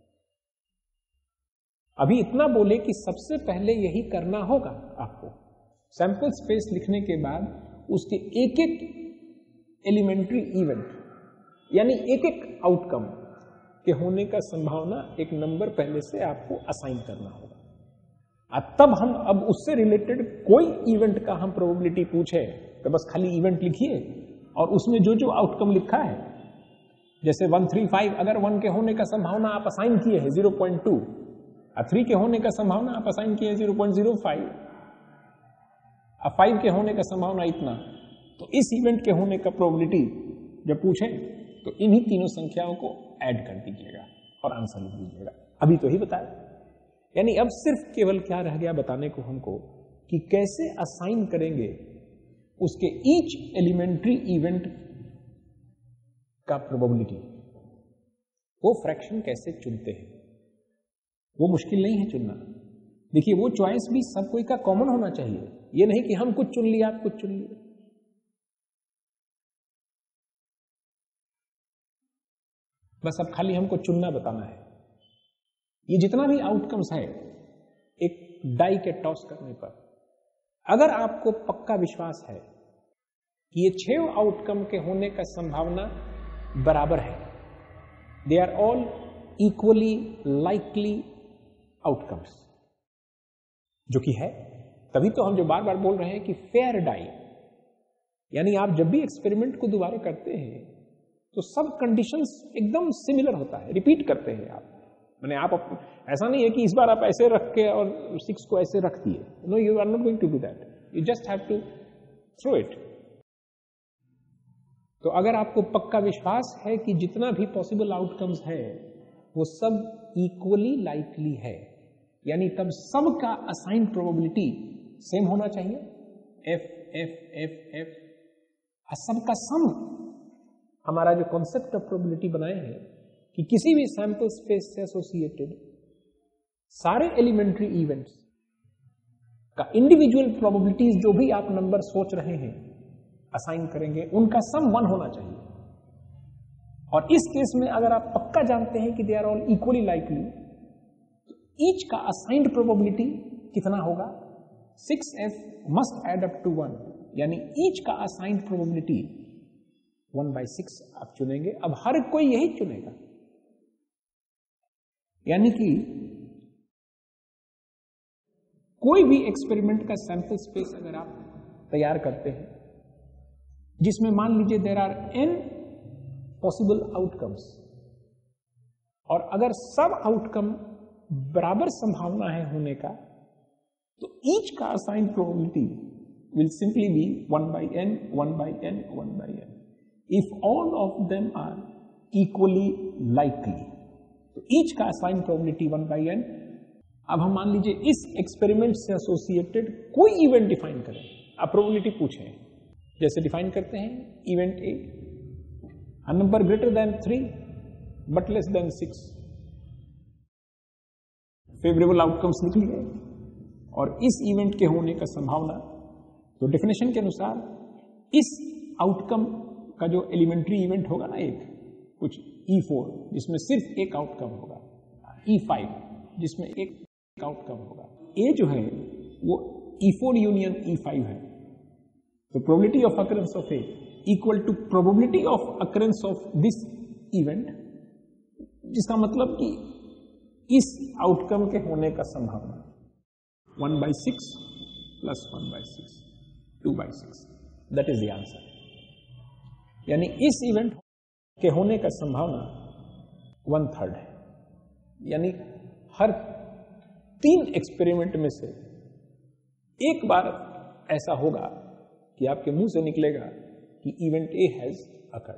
अभी इतना बोले कि सबसे पहले यही करना होगा आपको, सैंपल स्पेस लिखने के बाद उसके एक एक एलिमेंट्री इवेंट यानी एक एक आउटकम के होने का संभावना एक नंबर पहले से आपको असाइन करना होगा। तब हम अब उससे रिलेटेड कोई इवेंट का हम प्रोबेबिलिटी पूछे तो बस खाली इवेंट लिखिए और उसमें जो जो आउटकम लिखा है, जैसे वन थ्री फाइव अगर वन के होने का संभावना आप असाइन किए हैं ज़ीरो पॉइंट टू, और थ्री के होने का संभावना आप असाइन किए हैं ज़ीरो पॉइंट ज़ीरो फाइव, और फाइव के होने का संभावना इतना, तो इस इवेंट के होने का प्रोबेबिलिटी जब पूछे तो इन्हीं तीनों संख्याओं को ऐड कर दीजिएगा और आंसर लिख दीजिएगा। अभी तो ही बताया। यानी अब सिर्फ केवल क्या रह गया बताने को हमको कि कैसे असाइन करेंगे उसके ईच एलिमेंट्री इवेंट का प्रोबेबिलिटी, वो फ्रैक्शन कैसे चुनते हैं। वो मुश्किल नहीं है चुनना। देखिए, वो चॉइस भी सब कोई का कॉमन होना चाहिए, ये नहीं कि हम कुछ चुन लिया आप कुछ चुन लिया। बस अब खाली हमको चुनना बताना है। ये जितना भी आउटकम्स है एक डाई के टॉस करने पर, अगर आपको पक्का विश्वास है कि ये छह आउटकम के होने का संभावना बराबर है, they are all equally likely outcomes, जो कि है, तभी तो हम जो बार बार बोल रहे हैं कि फेयर डाई, यानी आप जब भी एक्सपेरिमेंट को दोबारा करते हैं तो सब कंडीशंस एकदम सिमिलर होता है, रिपीट करते हैं आप। मैंने आप अप, ऐसा नहीं है कि इस बार आप ऐसे रख के और सिक्स को ऐसे रख दिए, no, you are not going to do that, you just have to throw it. तो अगर आपको पक्का विश्वास है कि जितना भी पॉसिबल आउटकम्स है वो सब इक्वली लाइकली है, यानी तब सब का असाइंड प्रोबेबिलिटी सेम होना चाहिए, एफ एफ एफ एफ, सब का सम। हमारा जो कॉन्सेप्ट ऑफ प्रोबेबिलिटी बनाए हैं कि किसी भी सैंपल स्पेस से एसोसिएटेड सारे एलिमेंट्री इवेंट्स का इंडिविजुअल प्रोबेबिलिटीज जो भी आप नंबर सोच रहे हैं असाइन करेंगे, उनका सम वन होना चाहिए। और इस केस में अगर आप पक्का जानते हैं कि they are all equally likely, तो ईच का असाइंड प्रोबेबिलिटी कितना होगा, six F must add up to one, यानी ईच का assigned probability one by six आप चुनेंगे। अब हर कोई यही चुनेगा, यानी कि कोई भी एक्सपेरिमेंट का सैंपल स्पेस अगर आप तैयार करते हैं जिसमें मान लीजिए there are N possible outcomes, और अगर सब आउटकम बराबर संभावना है होने का, तो ईच का assigned probability will simply be one by N one by N one by N if all of them are equally likely, तो ईच का assigned probability one by N. अब हम मान लीजिए इस एक्सपेरिमेंट से एसोसिएटेड कोई इवेंट डिफाइन करें, आप प्रोबेबिलिटी पूछें, जैसे डिफाइन करते हैं event A, a number greater than three but less than six, favourable outcomes निकल गए, और इस इवेंट के होने का संभावना, तो डेफिनेशन के अनुसार इस आउटकम का जो एलिमेंट्री इवेंट होगा ना, एक कुछ ई फोर जिसमें सिर्फ एक आउटकम होगा, ई फाइव जिसमें एक आउटकम होगा, ए जो है वो E four union E five है, तो probability of occurrence of A equal to probability of occurrence of this event, जिसका मतलब कि इस आउटकम के होने का संभावना one by six plus one by six, two by six, that is the answer. यानी इस इवेंट के होने का संभावना वन थर्ड है, यानी हर तीन एक्सपेरिमेंट में से एक बार ऐसा होगा कि आपके मुंह से निकलेगा कि इवेंट ए हैज अकर्ड।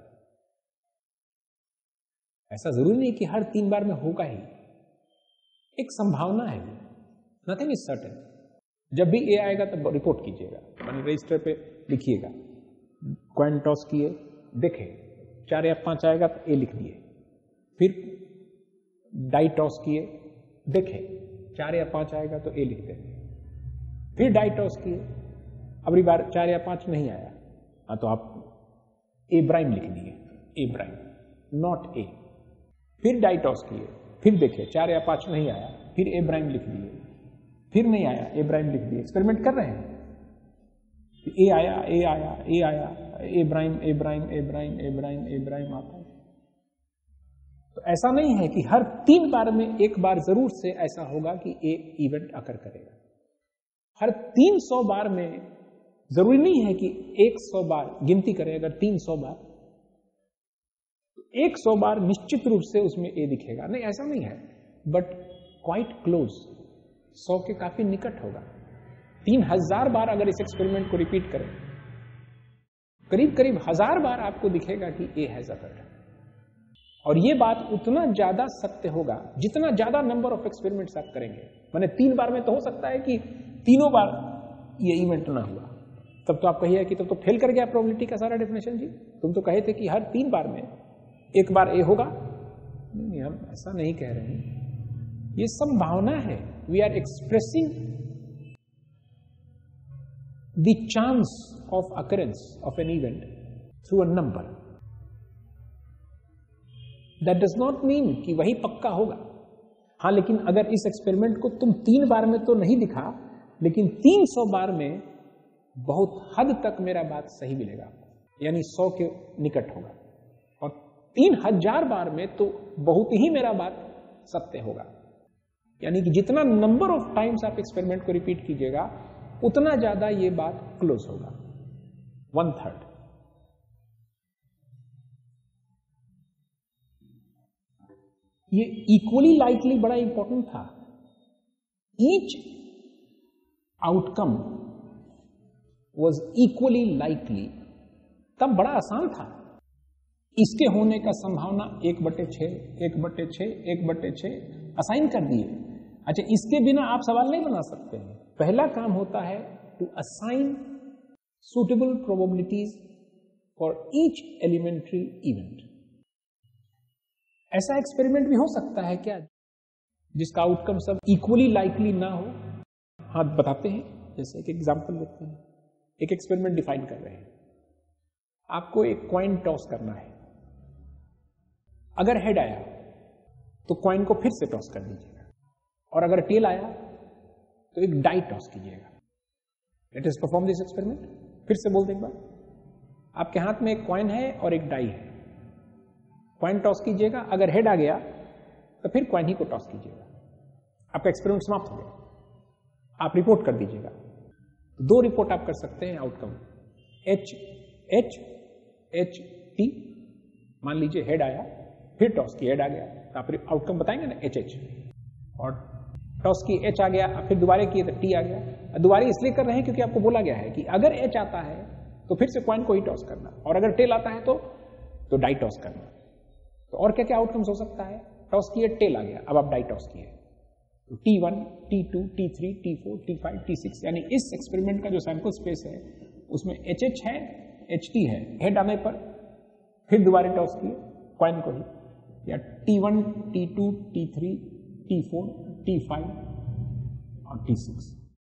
ऐसा जरूरी नहीं कि हर तीन बार में होगा ही, एक संभावना है, नथिंग इज सर्टेन। जब भी ए आएगा तब रिपोर्ट कीजिएगा, माने रजिस्टर पे लिखिएगा, कॉइन टॉस किए, देखे चार या पांच आएगा तो ए लिख दिए, फिर डाई टॉस किए, देखे चार या पांच आएगा तो ए लिख दें, फिर डाई टॉस किए, अगली बार चार या पांच नहीं आया, हाँ तो आप ए ब्राइम लिख दिए, ए ब्राइम नॉट ए, फिर डाई टॉस किए, फिर देखे चार या पांच नहीं आया, फिर ए ब्राइम लिख दिए, फिर नहीं आया, ए ब्राइम लिख दिए, एक्सपेरिमेंट कर रहे हैं, ए आया, ए आया, ए आया, ए ब्राइम, ए ब्राइम, ए ब्राइम, ए ब्राइम, ए ब्राइम आता है। तो ऐसा नहीं है कि हर तीन बार में एक बार जरूर से ऐसा होगा कि ए इवेंट अकर करेगा। हर तीन सौ बार में जरूरी नहीं है कि एक सौ बार गिनती करें, अगर तीन सौ बार, एक सौ बार निश्चित रूप से उसमें ए दिखेगा, नहीं ऐसा नहीं है, बट क्वाइट क्लोज, सौ के काफी निकट होगा। तीन हजार बार अगर इस एक्सपेरिमेंट को रिपीट करें, करीब करीब हजार बार आपको दिखेगा कि ए हैज अकर्ड। और ये बात उतना ज्यादा सत्य होगा जितना ज्यादा नंबर ऑफ एक्सपेरिमेंट्स आप करेंगे। माने तीन बार में तो हो सकता है कि तीनों बार ये इवेंट ना हुआ, तब तो आप कहिए कि तब तो फेल कर गया प्रोबेबिलिटी का सारा डेफिनेशन जी, तुम तो कहे थे कि हर तीन बार में एक बार ए होगा। नहीं, हम ऐसा नहीं कह रहे हैं, ये संभावना है। We are expressing the chance of occurrence of an event through a number. That does not mean कि वही पक्का होगा। हाँ, लेकिन अगर इस एक्सपेरिमेंट को तुम तीन बार में तो नहीं दिखा, लेकिन तीन सौ बार में बहुत हद तक मेरा बात सही मिलेगा, यानी सौ के निकट होगा, और तीन हजार बार में तो बहुत ही मेरा बात सत्य होगा। यानी कि जितना नंबर ऑफ टाइम्स आप एक्सपेरिमेंट को रिपीट कीजिएगा उतना ज्यादा ये बात क्लोज होगा, वन थर्ड। ये इक्वली लाइकली बड़ा इंपॉर्टेंट था। Each outcome was equally likely, तब बड़ा आसान था। इसके होने का संभावना एक बटे छह, एक बटे छह, एक बटे छह असाइन कर दिए। अच्छा, इसके बिना आप सवाल नहीं बना सकते हैं। पहला काम होता है to assign suitable probabilities for each elementary event. ऐसा एक्सपेरिमेंट भी हो सकता है क्या जिसका आउटकम सब इक्वली लाइकली ना हो? हाँ, बताते हैं। जैसे एक एग्जांपल लेते हैं, एक एक्सपेरिमेंट डिफाइन कर रहे हैं। आपको एक कॉइन टॉस करना है। अगर हेड आया तो कॉइन को फिर से टॉस कर दीजिएगा, और अगर टेल आया तो एक डाई टॉस कीजिएगा। Let us perform this experiment. फिर से बोलते एक बार, आपके हाथ में एक कॉइन है और एक डाई है। कॉइन टॉस कीजिएगा, अगर हेड आ गया तो फिर कॉइन ही को टॉस कीजिएगा। आपका एक्सपेरिमेंट समाप्त हो गया। आप रिपोर्ट कर दीजिएगा। दो रिपोर्ट आप कर सकते हैं outcome, H H H T. मान लीजिए हेड आया, फिर टॉस की हेड आ गया, तो आप आउटकम बताएंगे ना एच एच, और टॉस की एच आ गया, फिर दोबारा किए तो टी आ गया। दोबारा इसलिए कर रहे हैं क्योंकि आपको बोला गया है कि अगर एच आता है तो फिर से कॉइन को ही टॉस करना, और अगर टेल आता है तो तो डाई टॉस करना। तो और क्या क्या आउटकम्स हो सकता है? टॉस किए, टेल आ गया, अब आप डाई टॉस किए, तो T one, T two, T three, T four, T five, T six, यानी इस एक्सपेरिमेंट का जो सैंपल स्पेस है उसमें एच एच है, एच टी है। हेड आने पर फिर दोबारा टॉस किए कॉइन को ही, या T one, T two, T three, T four, T five और टी सिक्स।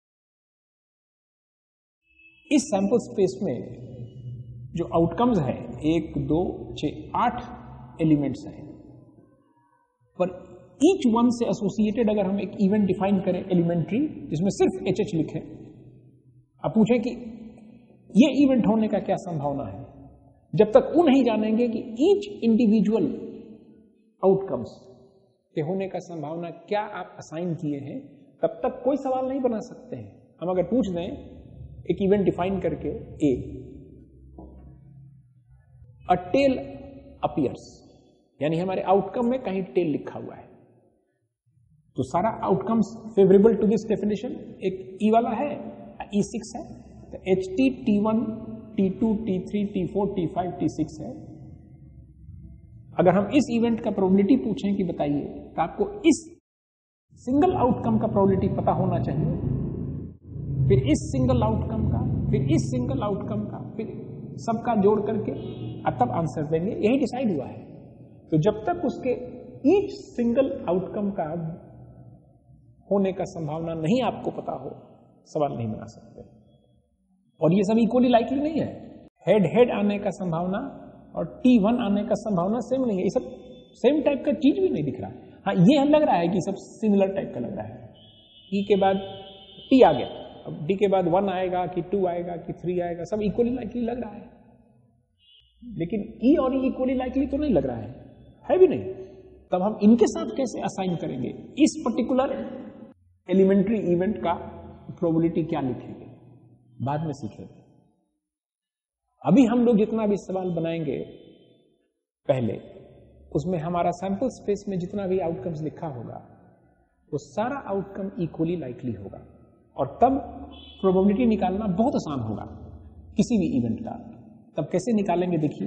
इस सैंपल स्पेस में जो आउटकम्स है, एक, दो, छह, आठ एलिमेंट्स हैं, पर ईच वन से एसोसिएटेड अगर हम एक इवेंट डिफाइन करें एलिमेंट्री, जिसमें सिर्फ एच एच लिखें, अब पूछें कि ये इवेंट होने का क्या संभावना है, जब तक वो नहीं जानेंगे कि ईच इंडिविजुअल आउटकम्स के होने का संभावना क्या आप असाइन किए हैं, तब तक कोई सवाल नहीं बना सकते हैं। हम अगर पूछ दें एक इवेंट डिफाइन करके, ए, अ टेल अपीयर्स, यानी हमारे आउटकम में कहीं टेल लिखा हुआ है, तो सारा outcomes favourable to this definition. एक ई वाला है, ई सिक्स है, तो H T, T one, T two, T three, T four, T five, T six है। अगर हम इस इवेंट का प्रोबेबिलिटी पूछें कि बताइए, तो आपको इस सिंगल आउटकम का प्रोबेबिलिटी पता होना चाहिए, फिर इस सिंगल आउटकम का, फिर इस सिंगल आउटकम का, फिर सबका जोड़ करके अब तब आंसर देंगे। यही डिसाइड हुआ है। तो जब तक उसके ईच सिंगल आउटकम का होने का संभावना नहीं आपको पता हो, सवाल नहीं बना सकते। और ये सब इक्वली लाइकली नहीं है। हेड हेड आने का संभावना और टी वन आने का संभावना सेम नहीं है। ये सब सेम टाइप का चीज भी नहीं दिख रहा है। हाँ, ये लग रहा है कि सब सिमिलर टाइप का लग रहा है। ई के बाद टी आ गया, अब डी के बाद वन आएगा कि टू आएगा कि थ्री आएगा, सब इक्वली लाइकली लग रहा है। लेकिन ई और ई इक्वली लाइकली तो नहीं लग रहा है, है भी नहीं। तब हम इनके साथ कैसे असाइन करेंगे? इस पर्टिकुलर एलिमेंट्री इवेंट का प्रोबेबिलिटी क्या लिखेंगे, बाद में सीखेंगे। अभी हम लोग जितना भी सवाल बनाएंगे पहले, उसमें हमारा सैंपल स्पेस में जितना भी आउटकम्स लिखा होगा, वो सारा आउटकम इक्वली लाइकली होगा, और तब प्रोबेबिलिटी निकालना बहुत आसान होगा किसी भी इवेंट का। तब कैसे निकालेंगे? देखिए,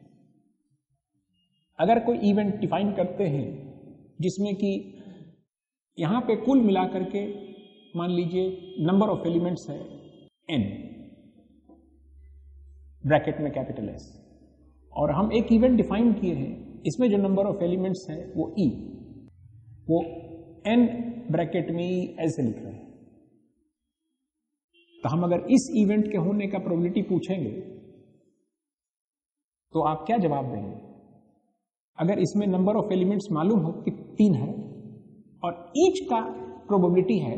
अगर कोई इवेंट डिफाइन करते हैं जिसमें कि यहां पे कुल मिलाकर के मान लीजिए नंबर ऑफ एलिमेंट्स है एन, ब्रैकेट में कैपिटल एस, और हम एक इवेंट डिफाइन किए हैं, इसमें जो नंबर ऑफ एलिमेंट्स है वो ई, वो एन ब्रैकेट में ई ऐसे लिख रहे हैं। तो हम अगर इस इवेंट के होने का प्रोबेबिलिटी पूछेंगे तो आप क्या जवाब देंगे? अगर इसमें नंबर ऑफ एलिमेंट्स मालूम हो कि तीन है और ईच का प्रोबेबिलिटी है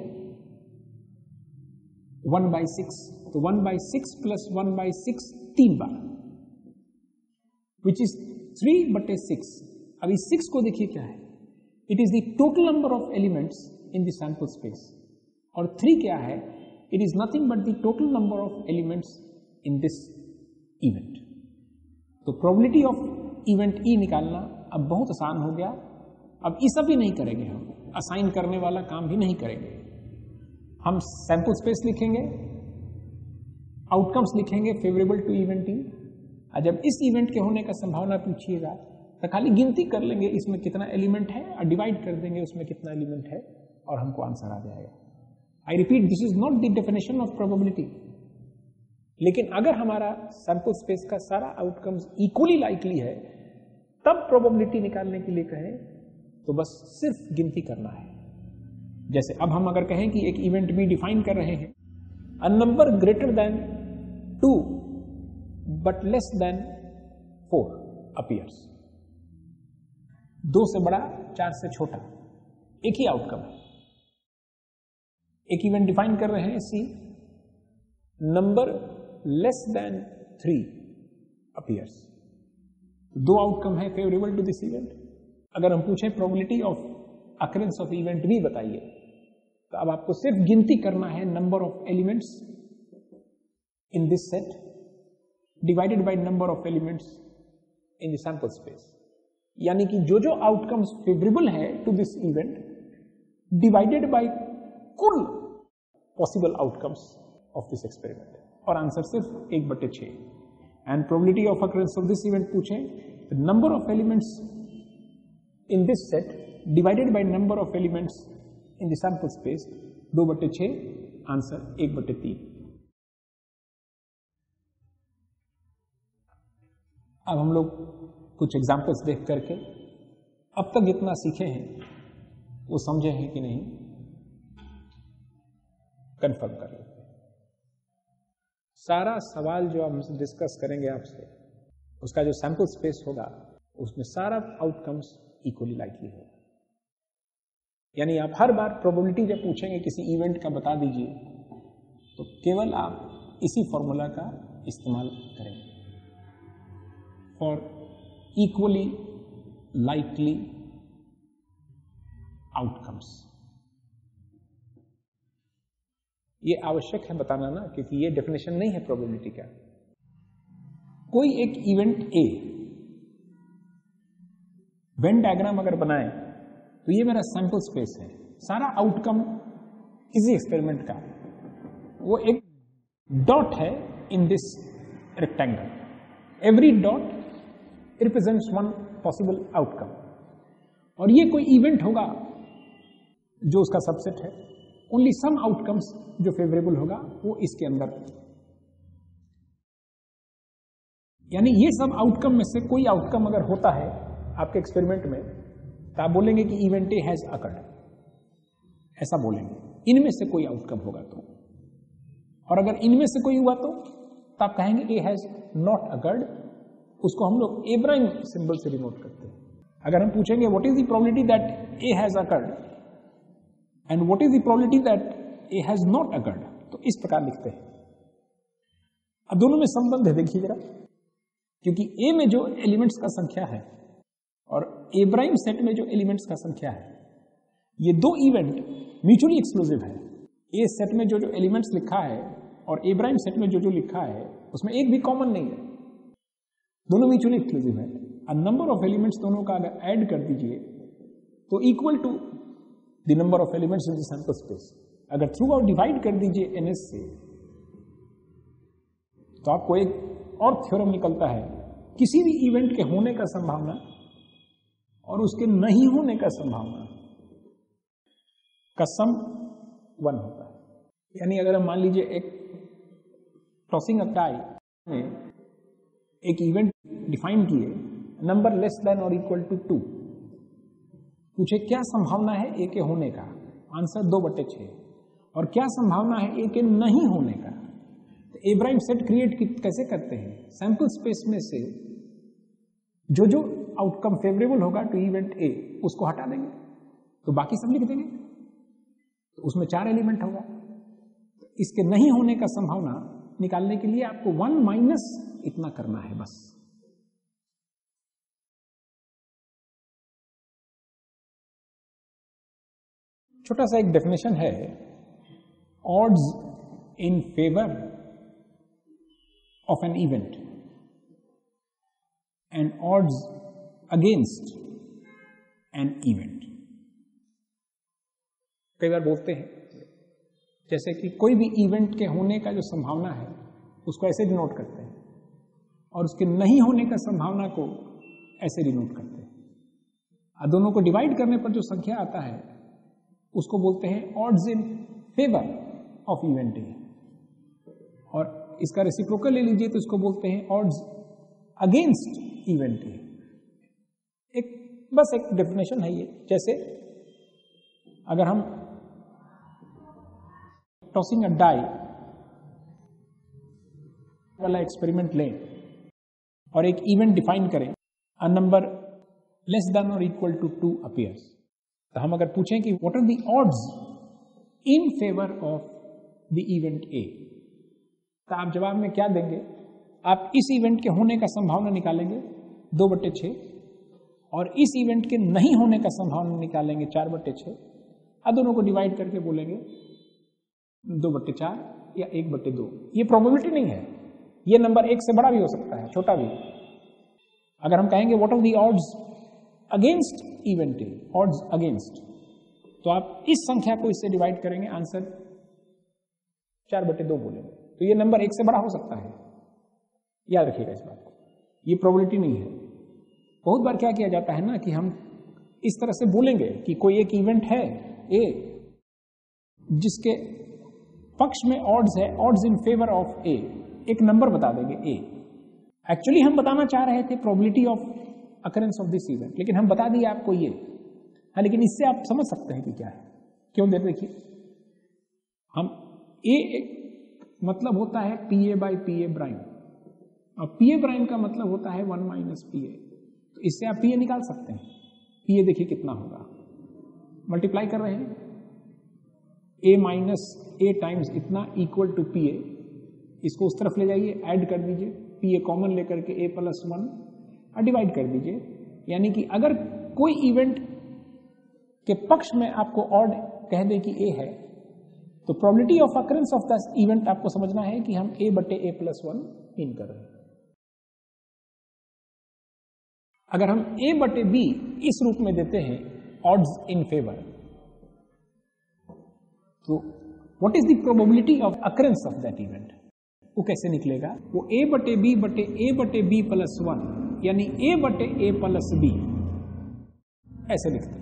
वन बाई सिक्स, तो one by six plus one by six तीन बार, विच इज थ्री बटे सिक्स। अब इस सिक्स को देखिए क्या है, it is the total number of elements in the sample space, और थ्री क्या है, it is nothing but the total number of elements in this event. तो प्रोबेबिलिटी ऑफ इवेंट ई निकालना अब बहुत आसान हो गया। अब ये सब भी नहीं करेंगे, हम असाइन करने वाला काम भी नहीं करेंगे। हम सैंपल स्पेस लिखेंगे, आउटकम्स लिखेंगे फेवरेबल टू इवेंट ई, और जब इस इवेंट के होने का संभावना पूछिएगा तो खाली गिनती कर लेंगे इसमें कितना एलिमेंट है, और डिवाइड कर देंगे उसमें कितना एलिमेंट है, और हमको आंसर आ जाएगा। I repeat, this is not the definition of probability. लेकिन अगर हमारा सैंपल स्पेस का सारा आउटकम्स इक्वली लाइकली है, तब प्रोबेबिलिटी निकालने के लिए कहें तो बस सिर्फ गिनती करना है। जैसे अब हम अगर कहें कि एक इवेंट भी डिफाइन कर रहे हैं, a number greater than two but less than four appears. दो से बड़ा, चार से छोटा, एक ही आउटकम है। एक इवेंट डिफाइन कर रहे हैं C, number less than three appears. दो आउटकम है फेवरेबल टू दिस इवेंट। अगर हम पूछें probability of occurrence of event भी बताइए, तो अब आपको सिर्फ गिनती करना है number of elements in this set divided by number of elements in the sample space. यानी कि जो जो आउटकम्स फेवरेबल है to this event divided by कुल possible outcomes of this experiment, और आंसर सिर्फ एक बटे छह। And probability of occurrence of this event पूछें, number of elements in this set divided by number of elements in the sample space, दो बटे छह, आंसर एक बटे तीन। अब हम लोग कुछ एग्जाम्पल्स देख करके अब तक जितना सीखे हैं वो समझे हैं कि नहीं कंफर्म कर लेते हैं। सारा सवाल जो हम डिस्कस करेंगे आपसे, उसका जो सैंपल स्पेस होगा उसमें सारा आउटकम्स इक्वली लाइकली होगा। यानी आप हर बार प्रोबेबिलिटी जब पूछेंगे किसी इवेंट का बता दीजिए, तो केवल आप इसी फॉर्मूला का इस्तेमाल करेंगे फॉर इक्वली लाइकली आउटकम्स। ये आवश्यक है बताना ना, क्योंकि ये डेफिनेशन नहीं है प्रोबेबिलिटी का। कोई एक इवेंट ए वेन डायग्राम अगर बनाए तो ये मेरा सैंपल स्पेस है। सारा आउटकम किसी एक्सपेरिमेंट का वो एक डॉट है in this rectangle. Every dot represents one possible outcome, और ये कोई इवेंट होगा जो उसका सबसेट है। ओनली सम आउटकम्स जो फेवरेबल होगा वो इसके अंदर, यानी ये सब आउटकम में से कोई आउटकम अगर होता है आपके एक्सपेरिमेंट में, तो आप बोलेंगे कि इवेंट ए हैज अकर्ड, ऐसा बोलेंगे। इनमें से कोई आउटकम होगा तो, और अगर इनमें से कोई हुआ तो, तो आप कहेंगे ए हैज नॉट अकर्ड। उसको हम लोग एब्राहिम सिंबल से डिनोट करते हैं। अगर हम पूछेंगे what is the probability that A has occurred and what is the probability that A has not occurred, तो इस प्रकार लिखते हैं। अब दोनों में संबंध है, देखिए जरा, क्योंकि ए में जो एलिमेंट्स का संख्या है और एब्राहिम सेट में जो एलिमेंट्स का संख्या है, ये दो इवेंट म्यूचुअली एक्सक्लूसिव है। ए सेट में जो जो एलिमेंट्स लिखा है और एब्राहिम सेट में जो जो लिखा है उसमें एक भी कॉमन नहीं है, दोनों म्यूचुअली एक्सक्लूसिव है। और नंबर ऑफ एलिमेंट्स दोनों का अगर ऐड कर दीजिए तो equal to the number of elements in the sample space. अगर थ्रू आउट डिवाइड कर दीजिए एनएस से, तो आपको एक और थ्योरम निकलता है, किसी भी इवेंट के होने का संभावना और उसके नहीं होने का संभावना का सम वन होता है। यानी अगर हम मान लीजिए एक टॉसिंग अ टाई में एक इवेंट डिफाइन किए, नंबर लेस देन और इक्वल टू टू, पूछे क्या संभावना है ए के होने का, आंसर दो बटे छह, और क्या संभावना है ए के नहीं होने का। तो एब्राहिम सेट क्रिएट कैसे करते हैं, सैंपल स्पेस में से जो जो आउटकम फेवरेबल होगा टू इवेंट ए उसको हटा देंगे, तो बाकी सब लिख देंगे, तो उसमें चार एलिमेंट होगा। तो इसके नहीं होने का संभावना निकालने के लिए आपको वन माइनस इतना करना है बस। छोटा सा एक डेफिनेशन है, odds in favour of an event and odds against an event. कई बार बोलते हैं जैसे कि कोई भी इवेंट के होने का जो संभावना है उसको ऐसे डिनोट करते हैं, और उसके नहीं होने का संभावना को ऐसे डिनोट करते हैं। और दोनों को डिवाइड करने पर जो संख्या आता है उसको बोलते हैं odds in favour of event A, और इसका रेसिप्रोकल ले लीजिए तो इसको बोलते हैं ऑड्स अगेंस्ट इवेंट ए। एक बस एक डेफिनेशन है ये। जैसे अगर हम टॉसिंग अ डाई वाला एक्सपेरिमेंट लें और एक इवेंट डिफाइन करें, अ नंबर लेस देन और इक्वल टू टू अपीयर्स, तो हम अगर पूछें कि what are the odds in favour of the event A, तो आप जवाब में क्या देंगे? आप इस इवेंट के होने का संभावना निकालेंगे दो बट्टे छः, और इस इवेंट के नहीं होने का संभावना निकालेंगे चार बट्टे छः, और दोनों को डिवाइड करके बोलेंगे दो बट्टे चार या एक बट्टे दो। ये प्रोबेबिलिटी नहीं है, ये नंबर एक से बड़ा भी हो सकता है, छोटा भी। अगर हम कहेंगे what are the odds against event A, odds against, तो आप इस संख्या को इससे डिवाइड करेंगे, आंसर चार बटे दो बोलेंगे, तो ये नंबर एक से बड़ा हो सकता है। याद रखिएगा इस बात को, ये प्रोबेबिलिटी नहीं है। बहुत बार क्या किया जाता है ना कि हम इस तरह से बोलेंगे कि कोई एक इवेंट है ए जिसके पक्ष में ऑड्स है, odds in favour of A, एक नंबर बता देंगे ए। एक्चुअली हम बताना चाह रहे थे probability of occurrence of this event, लेकिन हम बता दिए आपको ये। हाँ, लेकिन इससे आप समझ सकते हैं कि क्या है, क्यों? दे देखिए, हम ए मतलब होता है P A by P A prime, और पी ए प्राइम का मतलब होता है वन माइनस पी ए, तो इससे आप पी ए निकाल सकते हैं। पी ए देखिए कितना होगा, मल्टीप्लाई कर रहे हैं, ए माइनस ए टाइम्स इतना इक्वल टू पी ए, इसको उस तरफ ले जाइए, ऐड कर दीजिए, पी ए कॉमन लेकर के ए प्लस वन और डिवाइड कर दीजिए। यानी कि अगर कोई इवेंट के पक्ष में आपको ऑड कह दे कि ए है, तो probability of occurrence of the event आपको समझना है कि हम ए बटे ए प्लस वन मीन कर रहे हैं। अगर हम ए बटे बी इस रूप में देते हैं ऑड्स इन फेवर, तो what is the probability of occurrence of that event, वो कैसे निकलेगा? वो ए बटे बी बटे ए बटे बी प्लस वन, यानी ए बटे ए प्लस बी, ऐसे लिखते हैं।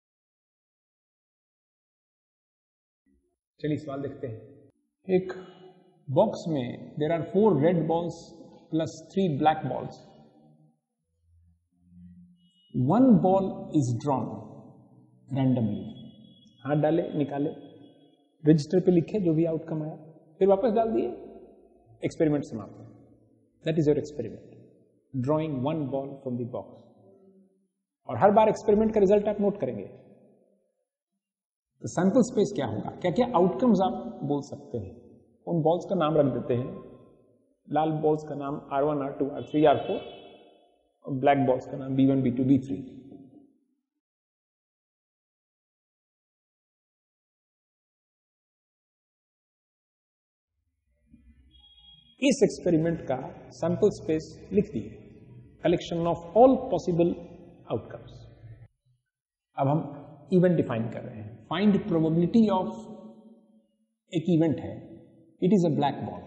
चलिए सवाल देखते हैं। एक बॉक्स में there are four red balls plus three black balls. One ball is drawn randomly, हाथ डाले, निकाले, रजिस्टर पे लिखे जो भी आउटकम आया, फिर वापस डाल दिए, एक्सपेरिमेंट समाप्त। That is your experiment, drawing one ball from the box. और हर बार एक्सपेरिमेंट का रिजल्ट आप नोट करेंगे। तो सैंपल स्पेस क्या होगा, क्या क्या आउटकम्स आप बोल सकते हैं, उन बॉल्स का नाम रख देते हैं। लाल बॉल्स का नाम R one, R two, R three, R four, और ब्लैक बॉल्स का नाम B one, B two, B three. इस एक्सपेरिमेंट का सैंपल स्पेस लिख दिए, collection of all possible outcomes. अब हम इवेंट डिफाइन कर रहे हैं। फाइंड प्रोबेबिलिटी ऑफ, एक इवेंट है, it is a black ball.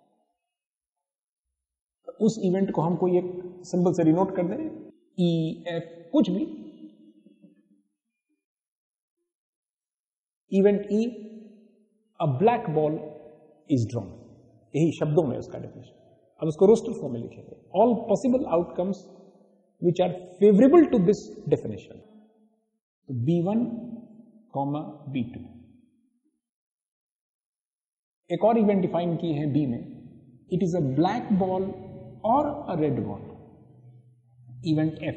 उस इवेंट को हम कोई एक सिंबल से डिनोट कर दें, ई एफ कुछ भी। Event E, a black ball is drawn, यही शब्दों में उसका डेफिनेशन। अब उसको रोस्टर फॉर्म में लिखेंगे, all possible outcomes which are favourable to this definition, B one comma B two. एक और इवेंट डिफाइन की है बी में, it is a black ball और a red ball, event F.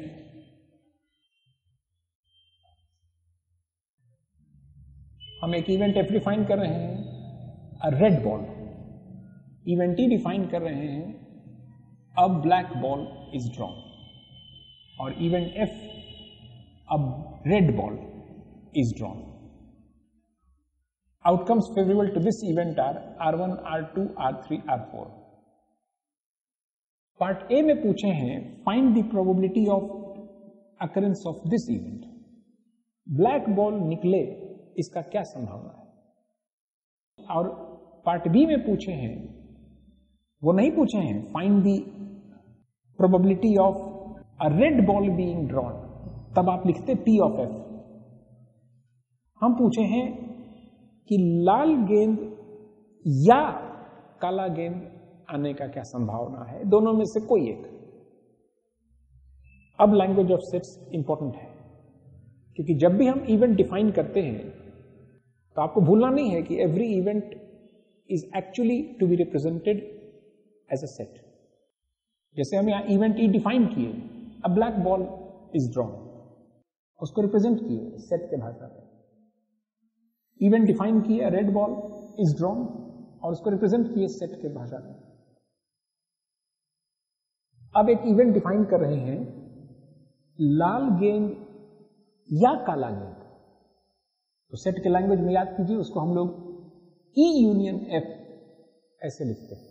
हम एक इवेंट एफ डिफाइन कर रहे हैं, a red ball. Event E define कर रहे हैं, a black ball is drawn, और event F, a red ball is drawn. Outcomes favorable to this event are R one, R two, R three, R four. Part A में पूछे हैं find the probability of occurrence of this event. Black ball निकले, इसका क्या संभावना है। और पार्ट बी में पूछे हैं, वो नहीं पूछे हैं find the probability of a red ball being drawn, तब आप लिखते पी ऑफ एफ। हम पूछे हैं कि लाल गेंद या काला गेंद आने का क्या संभावना है, दोनों में से कोई एक। अब लैंग्वेज ऑफ सेट्स इंपॉर्टेंट है, क्योंकि जब भी हम इवेंट डिफाइन करते हैं तो आपको भूलना नहीं है कि every event is actually to be represented as a set. जैसे हम यहां इवेंट ई डिफाइन किए, a black ball is drawn, उसको रिप्रेजेंट किए सेट के भाषा में। इवेंट डिफाइन किए, रेड बॉल इज ड्रॉन, और उसको रिप्रेजेंट किए सेट के भाषा में। अब एक इवेंट डिफाइन कर रहे हैं, लाल गेंद या काला गेंद, तो सेट के लैंग्वेज में याद कीजिए, उसको हम लोग ई यूनियन एफ ऐसे लिखते हैं।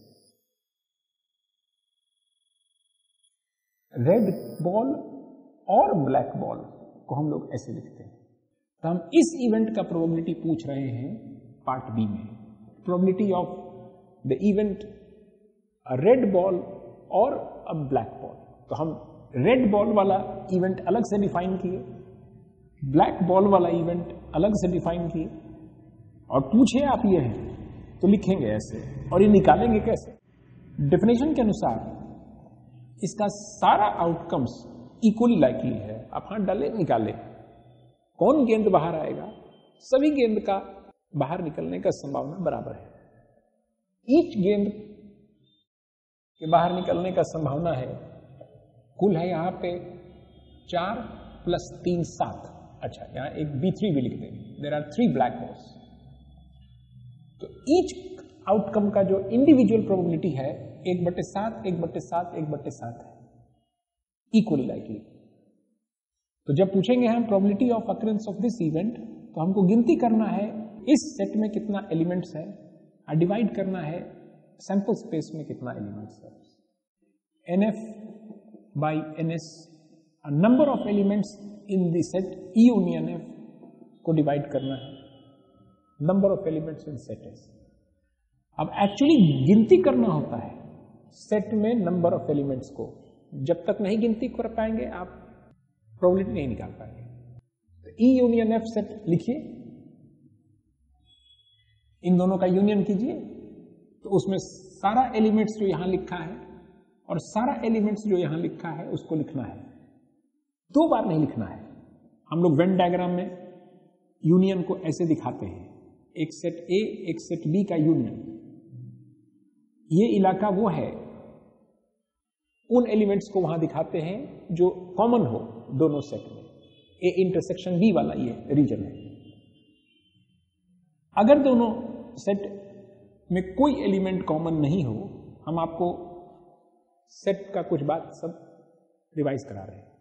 रेड बॉल और ब्लैक बॉल को हम लोग ऐसे लिखते हैं। तो हम इस इवेंट का प्रोबेबिलिटी पूछ रहे हैं पार्ट बी में, probability of the event a red ball और अ ब्लैक बॉल। तो हम रेड बॉल वाला इवेंट अलग से डिफाइन किए, ब्लैक बॉल वाला इवेंट अलग से डिफाइन किए, और पूछे आप ये हैं तो लिखेंगे ऐसे, और ये निकालेंगे कैसे? डेफिनेशन के अनुसार इसका सारा आउटकम्स इक्वली लाइकली है। आप हाथ डाले, निकाले, कौन गेंद बाहर आएगा, सभी गेंद का बाहर निकलने का संभावना बराबर है। ईच गेंद के बाहर निकलने का संभावना है, कुल है यहां पे चार प्लस तीन सात। अच्छा, यहां एक बी थ्री भी लिख देंगे, there are three black holes. तो ईच आउटकम का जो इंडिविजुअल प्रोबेबिलिटी है एक बटे सात, एक बटे सात, एक बटे सात है, इक्वली लाइकली। तो जब पूछेंगे हम probability of occurrence of this event, तो हमको गिनती करना है इस सेट में कितना एलिमेंट्स है, और डिवाइड करना है सैंपल स्पेस में कितना एलिमेंट्स है। N F by N S, number of elements in the set E union F को डिवाइड करना है number of elements in set S. अब एक्चुअली गिनती करना होता है सेट में नंबर ऑफ एलिमेंट्स को। जब तक नहीं गिनती कर पाएंगे आप प्रोबेबिलिटी नहीं निकाल पाएंगे। तो ई यूनियन एफ सेट लिखिए, इन दोनों का यूनियन कीजिए, तो उसमें सारा एलिमेंट्स जो यहां लिखा है और सारा एलिमेंट्स जो यहां लिखा है उसको लिखना है, दो बार नहीं लिखना है। हम लोग वेन डायग्राम में यूनियन को ऐसे दिखाते हैं, एक सेट ए एक सेट बी का यूनियन। ये इलाका वो है, उन एलिमेंट्स को वहां दिखाते हैं जो कॉमन हो दोनों सेट में। ए इंटरसेक्शन बी वाला ये रीजन है। अगर दोनों सेट में कोई एलिमेंट कॉमन नहीं हो, हम आपको सेट का कुछ बात सब रिवाइज करा रहे हैं।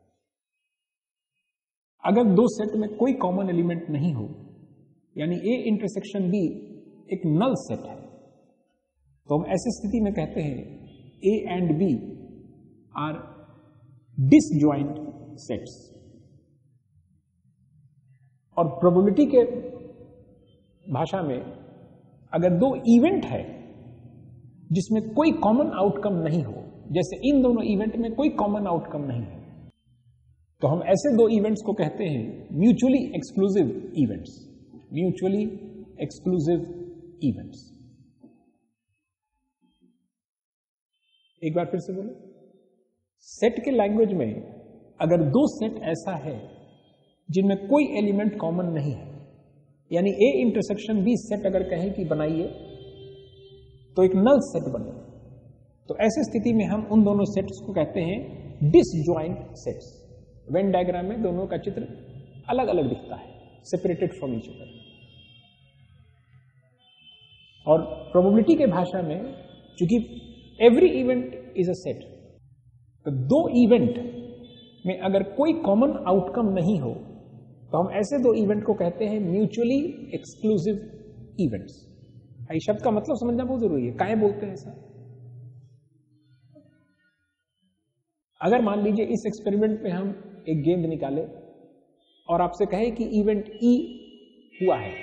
अगर दो सेट में कोई कॉमन एलिमेंट नहीं हो, यानी ए इंटरसेक्शन बी एक नल सेट है, तो हम ऐसी स्थिति में कहते हैं A and B are disjoint sets. और प्रोबेबिलिटी के भाषा में अगर दो इवेंट है जिसमें कोई कॉमन आउटकम नहीं हो, जैसे इन दोनों इवेंट में कोई कॉमन आउटकम नहीं है, तो हम ऐसे दो इवेंट्स को कहते हैं mutually exclusive events. Mutually exclusive events. एक बार फिर से बोले, सेट के लैंग्वेज में अगर दो सेट ऐसा है जिनमें कोई एलिमेंट कॉमन नहीं है, यानी ए इंटरसेक्शन बी सेट अगर कहें कि बनाइए तो एक नल सेट बने, तो ऐसी स्थिति में हम उन दोनों सेट्स को कहते हैं डिसजॉइंट सेट्स। वेन डायग्राम में दोनों का चित्र अलग अलग दिखता है, सेपरेटेड फ्रॉम ईच अदर। और प्रोबेबिलिटी के भाषा में चूंकि every event is a set, तो दो इवेंट में अगर कोई कॉमन आउटकम नहीं हो, तो हम ऐसे दो इवेंट को कहते हैं म्यूचुअली एक्सक्लूसिव इवेंट्स। इस शब्द का मतलब समझना बहुत जरूरी है, काहे बोलते हैं ऐसा। अगर मान लीजिए इस एक्सपेरिमेंट में हम एक गेंद निकाले और आपसे कहे कि इवेंट ई हुआ है,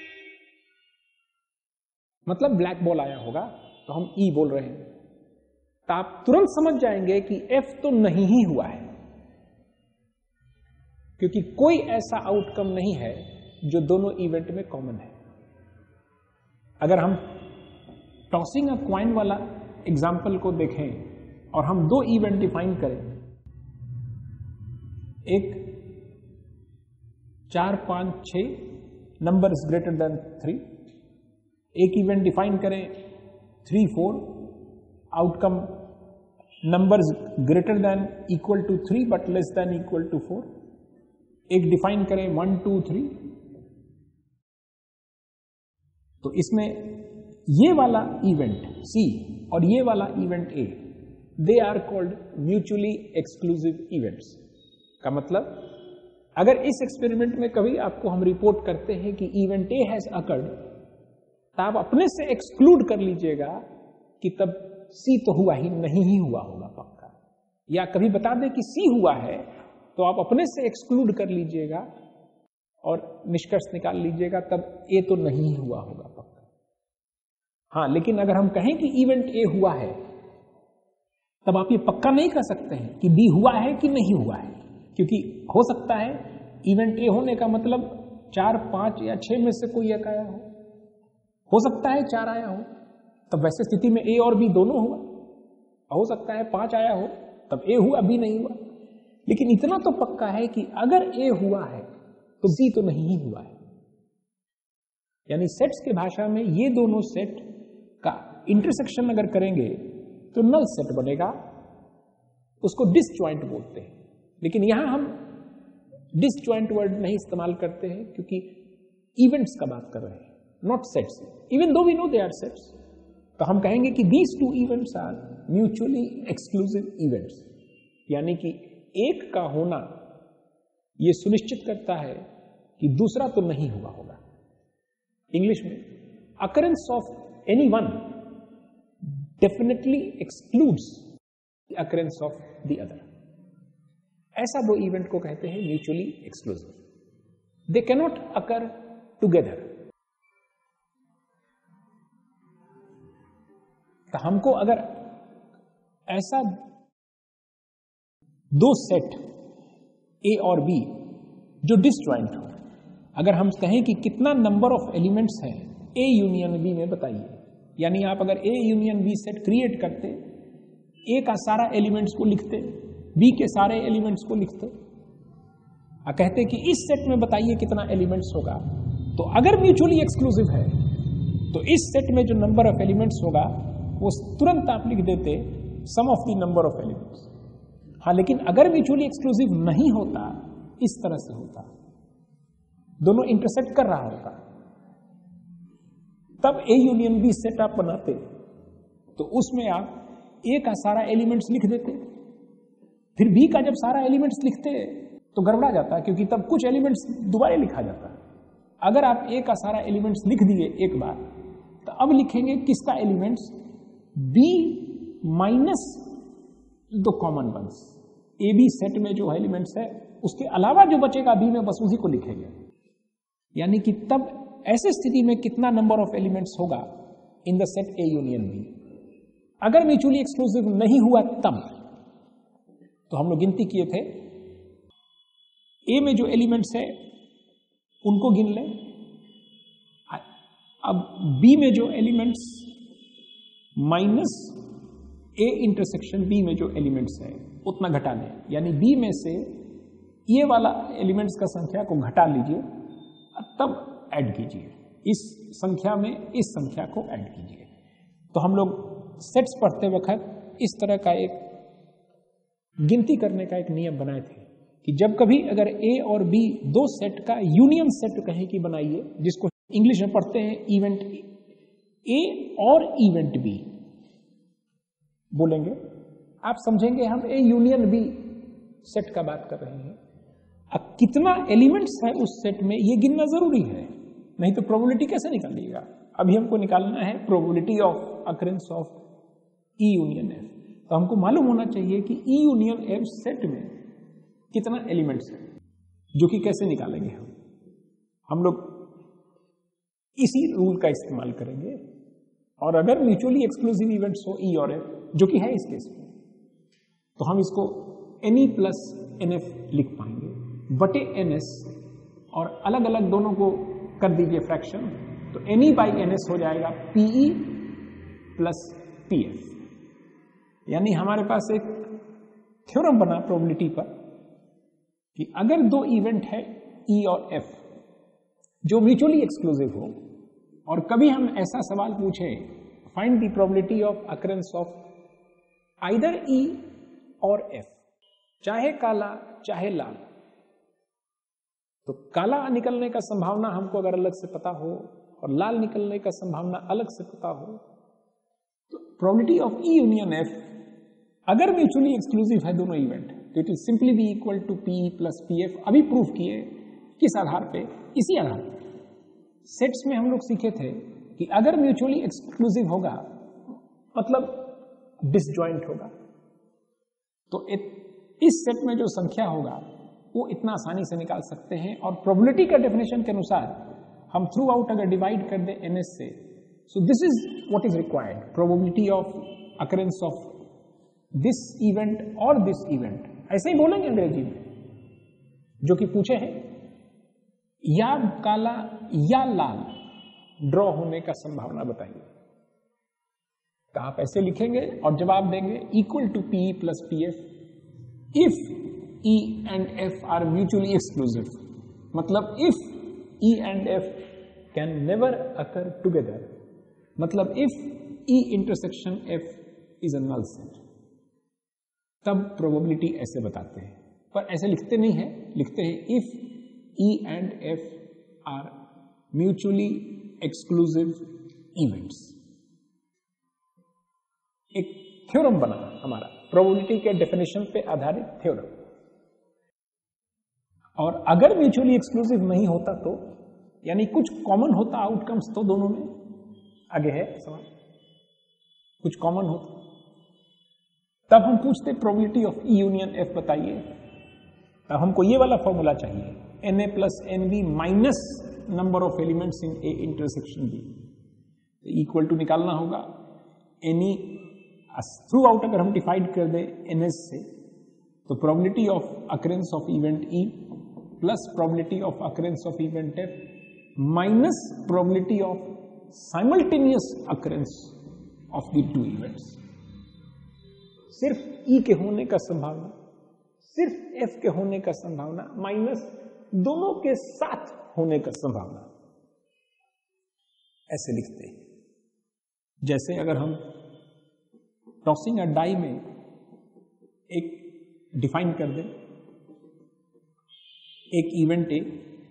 मतलब ब्लैक बॉल आया होगा, तो हम ई बोल रहे हैं, तो आप तुरंत समझ जाएंगे कि एफ तो नहीं ही हुआ है, क्योंकि कोई ऐसा आउटकम नहीं है जो दोनों इवेंट में कॉमन है। अगर हम टॉसिंग अ क्वाइन वाला एग्जाम्पल को देखें और हम दो इवेंट डिफाइन करें, एक चार पांच छ number is greater than three, एक इवेंट डिफाइन करें three four, outcome number is greater than equal to three but less than equal to four, एक डिफाइन करें वन टू थ्री। तो इसमें ये वाला इवेंट सी और ये वाला event A, they are called mutually exclusive events. का मतलब अगर इस एक्सपेरिमेंट में कभी आपको हम रिपोर्ट करते हैं कि इवेंट ए हैज अकर्ड, तो आप अपने से एक्सक्लूड कर लीजिएगा कि तब सी तो हुआ ही नहीं ही हुआ होगा पक्का, या कभी बता दें कि सी हुआ है तो आप अपने से एक्सक्लूड कर लीजिएगा और निष्कर्ष निकाल लीजिएगा तब ए तो नहीं हुआ होगा पक्का। हाँ, लेकिन अगर हम कहें कि इवेंट ए हुआ है, तब आप ये पक्का नहीं कर सकते हैं कि बी हुआ है कि नहीं हुआ है, क्योंकि हो सकता है इवेंट ए होने का मतलब चार पांच या छह में से कोई एक आया हो, हो सकता है चार आया हो, तब वैसे स्थिति में ए और बी दोनों हुआ, हो सकता है पांच आया हो तब ए हुआ बी नहीं हुआ। लेकिन इतना तो पक्का है कि अगर ए हुआ है तो सी तो नहीं ही हुआ है। यानी सेट्स के भाषा में ये दोनों सेट का इंटरसेक्शन अगर करेंगे तो नल सेट बनेगा, उसको डिसजॉइंट बोलते हैं। लेकिन यहां हम डिसजॉइंट वर्ड नहीं इस्तेमाल करते हैं क्योंकि इवेंट्स का बात कर रहे हैं, not sets, even though we know they are sets. तो हम कहेंगे कि these two events are mutually exclusive events, यानी कि एक का होना यह सुनिश्चित करता है कि दूसरा तो नहीं हुआ होगा। इंग्लिश में occurrence of any one definitely excludes the occurrence of the other. ऐसा दो इवेंट को कहते हैं mutually exclusive, they cannot occur together. तो हमको अगर ऐसा दो सेट ए और बी जो डिसजॉइंट हो, अगर हम कहें कि कितना नंबर ऑफ एलिमेंट्स हैं ए यूनियन बी में बताइए, यानी आप अगर A union B set create करते, ए का सारा एलिमेंट्स को लिखते, बी के सारे एलिमेंट्स को लिखते, आ कहते कि इस सेट में बताइए कितना एलिमेंट्स होगा, तो अगर म्यूचुअली एक्सक्लूसिव है तो इस सेट में जो नंबर ऑफ एलिमेंट्स होगा वो तुरंत आप लिख देते sum of the number of elements. हाँ, लेकिन अगर म्यूचुअली एक्सक्लूसिव नहीं होता, इस तरह से होता, दोनों इंटरसेक्ट कर रहा होता, तब ए यूनियन बी सेट आप बनाते तो उसमें आप ए का सारा एलिमेंट्स लिख देते, फिर बी का जब सारा एलिमेंट्स लिखते तो गड़बड़ा जाता, क्योंकि तब कुछ एलिमेंट्स दोबारा लिखा जाता। अगर आप ए का सारा एलिमेंट्स लिख दिए एक बार, तो अब लिखेंगे किसका एलिमेंट्स, बी माइनस दो common ones, A B set में जो एलिमेंट्स है उसके अलावा जो बचेगा बी में बस उसी को लिखेंगे। यानी कि तब ऐसे स्थिति में कितना नंबर ऑफ एलिमेंट्स होगा in the set A union B. अगर म्यूचुअली एक्सक्लूसिव नहीं हुआ तब तो हम लोग गिनती किए थे, ए में जो एलिमेंट्स है उनको गिन लें, अब बी में जो elements minus A intersection B में जो एलिमेंट्स है उतना घटा लें, यानी बी में से ये वाला एलिमेंट्स का संख्या को घटा लीजिए, तब ऐड कीजिए इस संख्या में इस संख्या को ऐड कीजिए। तो हम लोग सेट्स पढ़ते वक्त इस तरह का एक गिनती करने का एक नियम बनाए थे कि जब कभी अगर ए और बी दो सेट का यूनियन सेट कहें कि बनाइए, जिसको इंग्लिश में पढ़ते हैं इवेंट ए और इवेंट बी बोलेंगे, आप समझेंगे हम ए यूनियन बी सेट का बात कर रहे हैं। अब कितना एलिमेंट्स है उस सेट में ये गिनना जरूरी है, नहीं तो प्रोबेबिलिटी कैसे निकालिएगा। अभी हमको निकालना है probability of occurrence of E union F. तो हमको मालूम होना चाहिए कि ई यूनियन एफ सेट में कितना एलिमेंट्स है, जो कि कैसे निकालेंगे हम हम लोग इसी रूल का इस्तेमाल करेंगे। और अगर म्यूचुअली एक्सक्लूसिव इवेंट्स हो ई और एफ, जो कि है इस केस में, तो हम इसको N E plus N F लिख पाएंगे बटे एन एस और अलग अलग दोनों को कर दीजिए फ्रैक्शन, तो N E by N S हो जाएगा पीई प्लस पी एफ। यानी हमारे पास एक थ्योरम बना प्रोबेबिलिटी पर कि अगर दो इवेंट है ई और एफ जो म्यूचुअली एक्सक्लूसिव हो, और कभी हम ऐसा सवाल पूछे find the probability of occurrence of either E और एफ, चाहे काला चाहे लाल, तो काला निकलने का संभावना हमको अगर अलग से पता हो और लाल निकलने का संभावना अलग से पता हो, तो probability of E union F अगर म्यूचुअली एक्सक्लूसिव है दोनों इवेंट, तो it will simply be equal to P plus P F. अभी प्रूफ किए किस आधार पे? इसी आधार पे सेट्स में हम लोग सीखे थे कि अगर म्यूचुअली एक्सक्लूसिव होगा मतलब डिसजॉइंट होगा, तो इस सेट में जो संख्या होगा वो इतना आसानी से निकाल सकते हैं। और प्रोबेबिलिटी का डेफिनेशन के अनुसार हम थ्रू आउट अगर डिवाइड कर दें एन एस से, so this is what is required, probability of occurrence of this event और दिस इवेंट। ऐसे ही बोलेंगे अंग्रेजी में, जो कि पूछे हैं या काला या लाल ड्रॉ होने का संभावना बताइए। तो आप ऐसे लिखेंगे और जवाब देंगे equal to P plus P F if E and F are mutually exclusive, मतलब if E and F can never occur together, मतलब if E intersection F is a null set, तब प्रोबेबिलिटी ऐसे बताते हैं। पर ऐसे लिखते नहीं है, लिखते हैं if E and F are mutually exclusive events। एक थ्योरम बना हमारा प्रोबेबिलिटी के डेफिनेशन पे आधारित थ्योरम। और अगर म्यूचुअली एक्सक्लूसिव नहीं होता तो, यानी कुछ कॉमन होता आउटकम्स, तो दोनों में आगे है सवाल, कुछ कॉमन होता, तब हम पूछते probability of E union F बताइए। तब हमको ये वाला फॉर्मूला चाहिए, N A plus N B minus number of elements in A intersection B, equal to निकालना होगा एनी थ्रू आउट। अगर हम डिफाइड कर दे एन एस से, तो probability of occurrence of event E plus probability of occurrence of event F minus probability of simultaneous occurrence of the two events. सिर्फ ई के होने का संभावना, सिर्फ एफ के होने का संभावना माइनस दोनों के साथ होने का संभावना। ऐसे लिखते हैं, जैसे अगर हम टॉसिंग अ डाई में एक डिफाइन कर दें, एक event A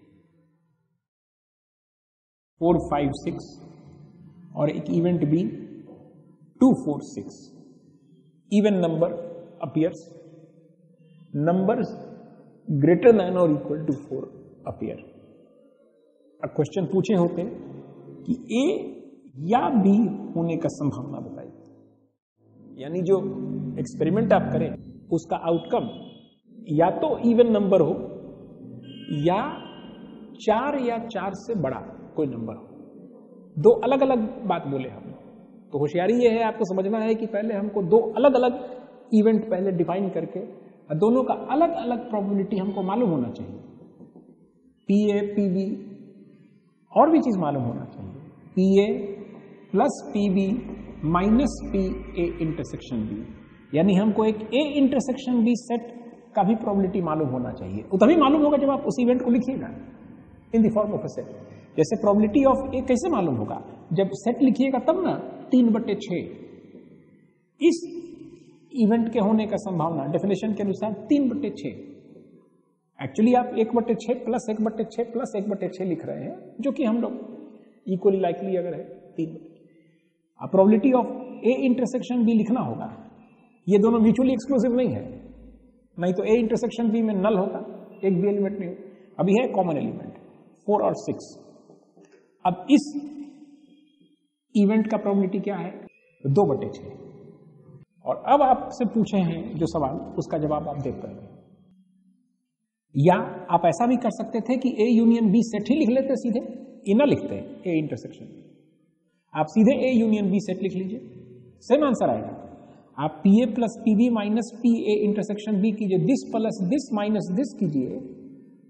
four five six और एक event B two four six, even number appears, numbers greater than और इक्वल टू फोर अपीयर। अब क्वेश्चन पूछे होते कि ए या बी होने का संभावना बताइए, यानी जो एक्सपेरिमेंट आप करें उसका आउटकम या तो इवन नंबर हो या चार या चार से बड़ा कोई नंबर हो। दो अलग अलग बात बोले हम, तो होशियारी ये है, आपको समझना है कि पहले हमको दो अलग अलग इवेंट पहले डिफाइन करके दोनों का अलग अलग प्रोबेबिलिटी हमको मालूम होना चाहिए। पी ए पी बी और भी चीज मालूम होना चाहिए, P A plus P B minus P A intersection B, यानी हमको एक ए इंटरसेक्शन बी सेट का भी प्रोबेबिलिटी मालूम होना चाहिए। वो तभी मालूम होगा जब आप उस इवेंट को लिखिएगा in the form of a set. जैसे प्रोबेबिलिटी ऑफ ए कैसे मालूम होगा? जब सेट लिखिएगा तब ना, तीन बटे छह इस इवेंट के होने का संभावना डेफिनेशन के अनुसार तीन बटे छह। एक्चुअली आप एक बटे छह प्लस एक बटे छह प्लस एक बटे छह लिख रहे हैं, जो कि हम लोग इक्वली लाइकली अगर है तीन बटे। अब probability of A intersection B लिखना होगा, ये दोनों म्यूचुअली एक्सक्लूसिव नहीं है, नहीं तो ए इंटरसेक्शन बी में नल होगा, एक भी एलिमेंट नहीं होगा। अभी है कॉमन एलिमेंट फोर और सिक्स। अब इस इवेंट का प्रोबेबिलिटी क्या है? दो बटे छह। और अब आपसे पूछे हैं जो सवाल, उसका जवाब आप देख पाएंगे। या आप ऐसा भी कर सकते थे कि ए यूनियन बी सेट ही लिख लेते सीधे, ए ना लिखते ए इंटरसेक्शन, आप सीधे ए यूनियन बी सेट लिख लीजिए, सेम आंसर आएगा। आप P A plus P B minus P A intersection B कीजिए, this plus this minus this कीजिए,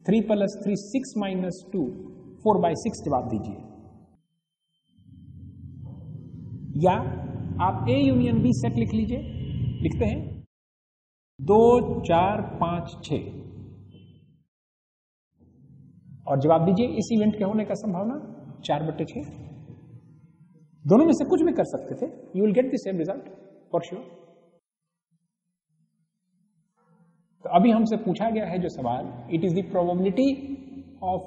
three plus three six minus two, four by six जवाब दीजिए। या आप ए यूनियन बी सेट लिख लीजिए, लिखते हैं दो चार पांच छ, और जवाब दीजिए इस इवेंट के होने का संभावना चार बटे छह। दोनों में से कुछ भी कर सकते थे, you will get the same result for sure. तो अभी हमसे पूछा गया है जो सवाल, it is the probability of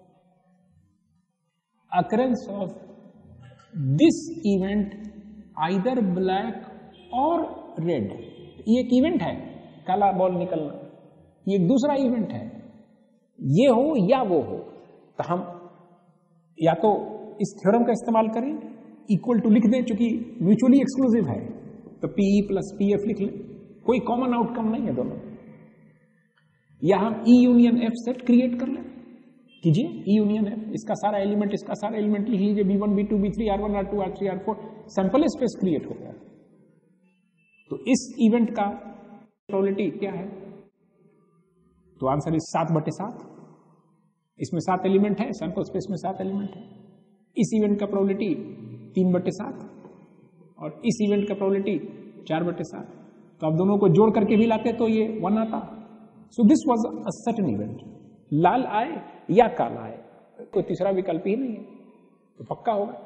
occurrence of this event either black और रेड। ये एक इवेंट है काला बॉल निकलना, ये एक दूसरा इवेंट है, ये हो या वो हो। तो हम या तो इस थ्योरम का इस्तेमाल करें, इक्वल टू लिख दें, चूंकि म्यूचुअली एक्सक्लूसिव है तो पीई प्लस पीएफ लिख लें, कोई कॉमन आउटकम नहीं है दोनों। या हम E union F set create कर लें, कीजिए ई यूनियन एफ, इसका सारा एलिमेंट इसका सारा एलिमेंट लिख लीजिए, B one B two B three R one R two R three R four, sample space create हो गया। तो इस इवेंट का प्रोबेबिलिटी क्या है? तो आंसर इज सात बटे सात। इसमें सात एलिमेंट है, सैंपल स्पेस में सात एलिमेंट है। इस इवेंट का प्रोबेबिलिटी तीन बटे सात और इस इवेंट का प्रोबेबिलिटी चार बटे सात। तो आप दोनों को जोड़ करके भी लाते तो ये वन आता। So this was a certain event. लाल आए या काला आए, कोई तीसरा विकल्प ही नहीं है, तो पक्का होगा।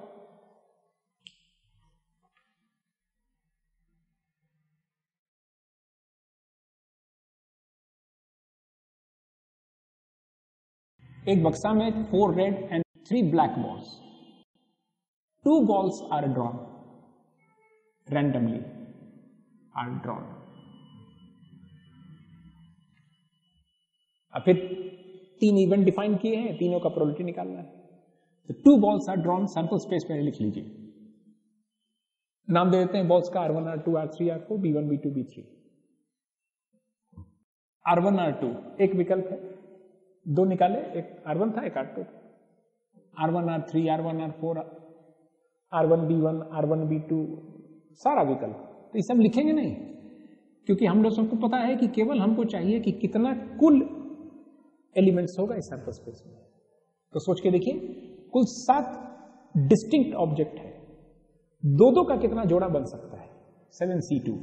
एक बक्सा में four red and three black balls, two balls are drawn randomly are drawn. अब फिर तीन इवेंट डिफाइन किए हैं, तीनों का प्रोबेबिलिटी निकालना है। तो two balls are drawn, sample space में लिख लीजिए, नाम दे देते हैं बॉल्स का R one R two R three R four, B one B two B three. R one R two एक विकल्प है, दो निकाले, एक आर वन था एक R two. R one R three R one R four R one B one R one B two, सारा विकल्प। तो ये सब लिखेंगे नहीं, क्योंकि हम लोग सबको पता है कि केवल हमको चाहिए कि कितना कुल एलिमेंट्स होगा इस सैंपल स्पेस में। तो सोच के देखिए, कुल सात डिस्टिंक्ट ऑब्जेक्ट है, दो दो का कितना जोड़ा बन सकता है? Seven C two.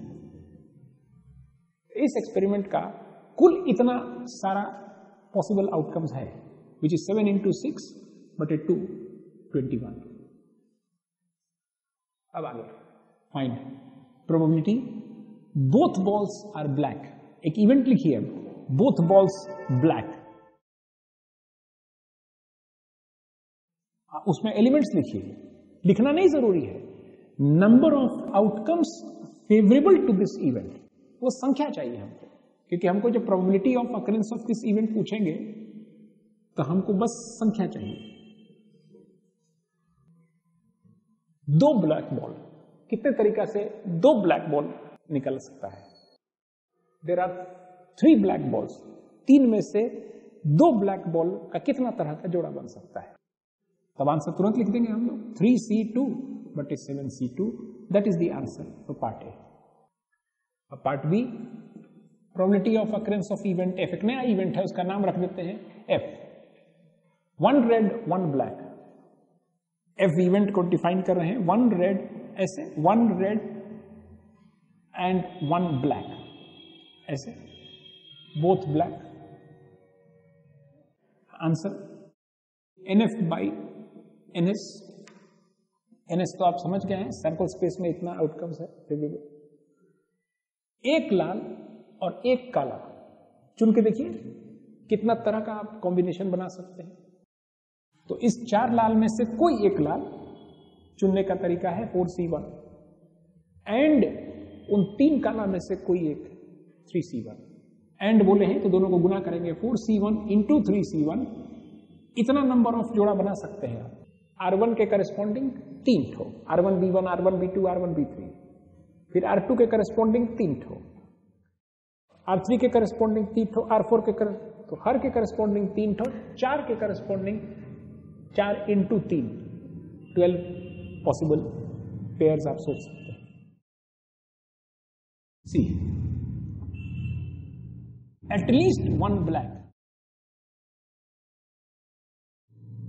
इस एक्सपेरिमेंट का कुल इतना सारा पॉसिबल आउटकम्स है, which is seven into six बटे टू, ट्वेंटी वन। अब आगे find probability both balls are black. एक इवेंट लिखिए, अब बोथ बॉल्स ब्लैक, उसमें एलिमेंट्स लिखिए, लिखना नहीं जरूरी है। Number of outcomes favourable to this event, वो संख्या चाहिए हमको, क्योंकि हमको जब probability of occurrence of this event पूछेंगे तो हमको बस संख्या चाहिए। दो ब्लैक बॉल, कितने तरीका से दो ब्लैक बॉल निकल सकता है? There are three black balls, तीन में से दो ब्लैक बॉल का कितना तरह का जोड़ा बन सकता है? तब आंसर तुरंत लिख देंगे हम लोग, थ्री सी टू बटे seven C two, that is the answer for part A. अब part B, probability of occurrence of event F. एक नया इवेंट है, उसका नाम रख देते हैं F. One red one black, F event को डिफाइन कर रहे हैं। वन रेड ऐसे, one red and one black ऐसे, both black. Answer N F by N S. N S तो आप समझ गए हैं, सैंपल स्पेस में इतना आउटकम्स है। एक लाल और एक काला चुन के देखिए कितना तरह का आप कॉम्बिनेशन बना सकते हैं। तो इस चार लाल में से कोई एक लाल चुनने का तरीका है फोर सी वन, एंड उन तीन काला में से कोई एक थ्री सी वन। एंड बोले हैं तो दोनों को गुना करेंगे, four C one into three C one, इतना नंबर ऑफ जोड़ा बना सकते हैं आप। आर वन के करस्पॉन्डिंग तीन ठो, R one B one R one B two R one B three, फिर आर टू के करस्पॉन्डिंग तीन ठो, आर थ्री के करस्पॉन्डिंग तीन ठो, आर फोर के कर, तो हर के करस्पॉन्डिंग तीन ठो, चार के करस्पॉन्डिंग चार इंटू तीन, ट्वेल्व पॉसिबल पेयर्स आप सोच सकते हैं। सी एटलीस्ट वन ब्लैक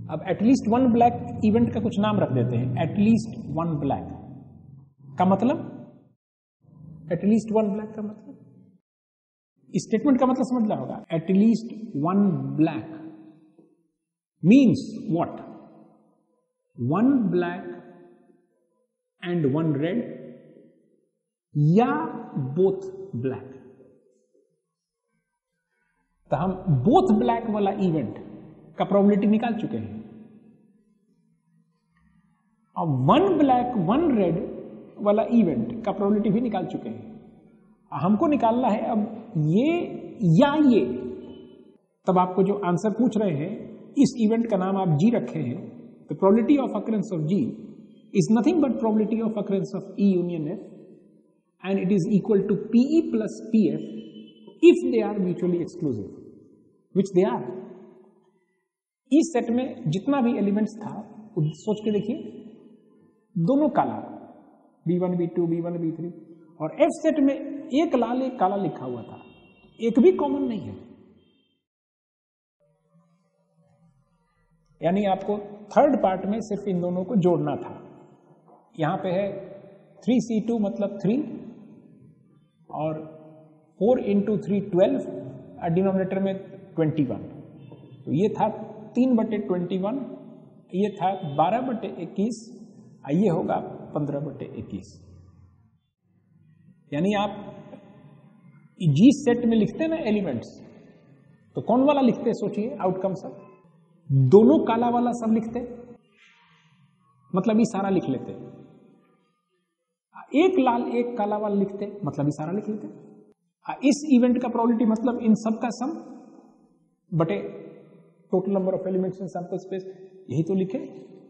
अब एटलीस्ट वन ब्लैक इवेंट का कुछ नाम रख देते हैं, एटलीस्ट वन ब्लैक का मतलब, एटलीस्ट वन ब्लैक का मतलब, स्टेटमेंट का मतलब समझ लिया होगा। At least one black means what? One black and one red या बोथ ब्लैक। तो हम बोथ ब्लैक वाला इवेंट का प्रोबेबिलिटी निकाल चुके हैं। अब वन ब्लैक वन रेड वाला इवेंट का प्रोबेबिलिटी भी निकाल चुके हैं। हमको निकालना है अब ये या ये। तब आपको जो आंसर पूछ रहे हैं, इस इवेंट का नाम आप जी रखे हैं, तो probability of occurrence of G is nothing but probability of occurrence of E union F and it is equal to P E plus P F if they are mutually exclusive, which they are. इस सेट में जितना भी एलिमेंट्स था सोच के देखिए, दोनों काला, B one B two B one B three, और एफ सेट में एक लाल एक काला लिखा हुआ था, एक भी कॉमन नहीं है। यानी आपको थर्ड पार्ट में सिर्फ इन दोनों को जोड़ना था। यहां पे है थ्री सी टू मतलब थ्री, और four into three twelve, denominator में ट्वेंटी वन। तो ये था तीन बटे ट्वेंटी वन, ये था बारह बटे इक्कीस, ये होगा पंद्रह बटे इक्कीस। यानी आप जी सेट में लिखते हैं ना एलिमेंट्स, तो कौन वाला लिखते हैं सोचिए आउटकम सब? दोनों काला वाला सब लिखते, मतलब ये सारा लिख लेते। एक लाल एक काला वाला लिखते, मतलब ये सारा लिख लेते। इस इवेंट का प्रोबेबिलिटी मतलब इन सब का सम बटे total number of elements in sample space, यही तो लिखे।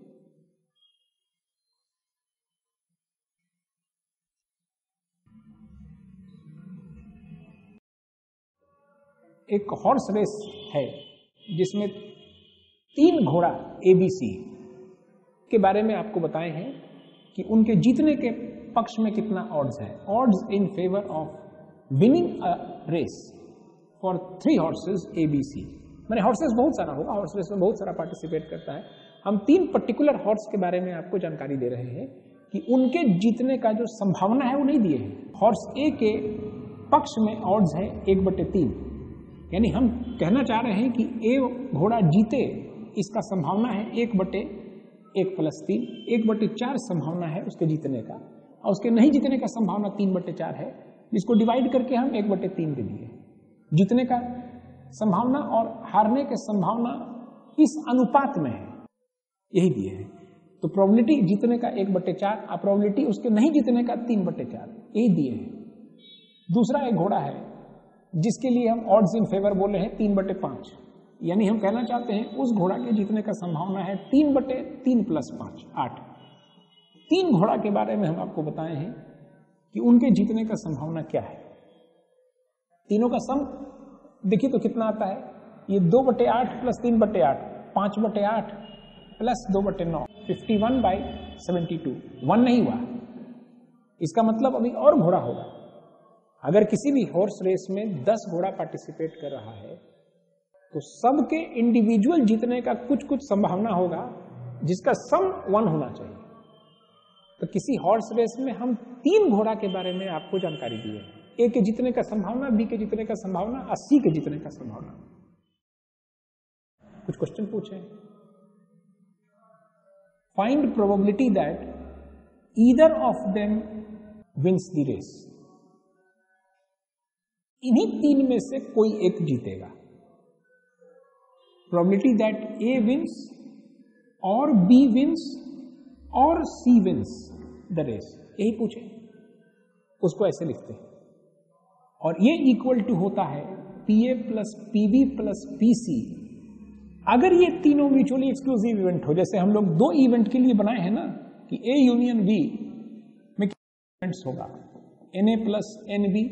एक हॉर्स रेस है जिसमें तीन घोड़ा एबीसी के बारे में आपको बताए हैं कि उनके जीतने के पक्ष में कितना ऑड्स है। Odds in favour of winning a race for three horses A B C. मैंने हॉर्सेस बहुत सारा होगा, हॉर्स रेस में बहुत सारा पार्टिसिपेट करता है। हम तीन पर्टिकुलर हॉर्स के बारे में आपको जानकारी दे रहे हैं कि उनके जीतने का जो संभावना है वो नहीं दिए हैं। हॉर्स ए के पक्ष में ऑड्स है एक बटे तीन, यानी हम कहना चाह रहे हैं कि ए घोड़ा जीते इसका संभावना है एक बटे एक प्लस तीन, एक बटे चार संभावना है उसके जीतने का, और उसके नहीं जीतने का संभावना तीन बटे चार है, जिसको डिवाइड करके हम एक बटे तीन दे दिए। जीतने का संभावना और हारने के संभावना इस अनुपात में है, यही दिए है। तो प्रोबेबिलिटी जीतने का एक बटे चार और प्रोबेबिलिटी उसके नहीं जीतने का तीन बटे चार, यही दिए है। दूसरा एक घोड़ा है जिसके लिए हम ऑड्स इन फेवर बोले हैं तीन बटे पांच, यानी हम कहना चाहते हैं उस घोड़ा के जीतने का संभावना है तीन बटे तीन प्लस पांच, आठ। तीन घोड़ा के बारे में हम आपको बताए हैं कि उनके जीतने का संभावना क्या है। तीनों का सम देखिए तो कितना आता है, ये दो बटे आठ प्लस तीन बटे आठ, पांच बटे आठ प्लस दो बटे नौ, fifty one by seventy two. One नहीं हुआ, इसका मतलब अभी और घोड़ा होगा। अगर किसी भी हॉर्स रेस में दस घोड़ा पार्टिसिपेट कर रहा है तो सबके इंडिविजुअल जीतने का कुछ कुछ संभावना होगा जिसका सम वन होना चाहिए। तो किसी हॉर्स रेस में हम तीन घोड़ा के बारे में आपको जानकारी दी है। ए के जीतने का संभावना, बी के जीतने का संभावना और सी के जीतने का संभावना। कुछ क्वेश्चन पूछे। Find probability that either of them wins the race. इन्हीं तीन में से कोई एक जीतेगा। प्रोबेबिलिटी दैट ए विंस और बी विंस और सी विंस द रेस, यही पूछे, उसको ऐसे लिखते हैं। और ये इक्वल टू होता है P A plus P B plus P C. अगर ये तीनों म्यूचुअली एक्सक्लूसिव इवेंट हो, जैसे हम लोग दो इवेंट के लिए बनाए हैं ना कि ए यूनियन बी में कितने इवेंट्स होगा, N A plus N B,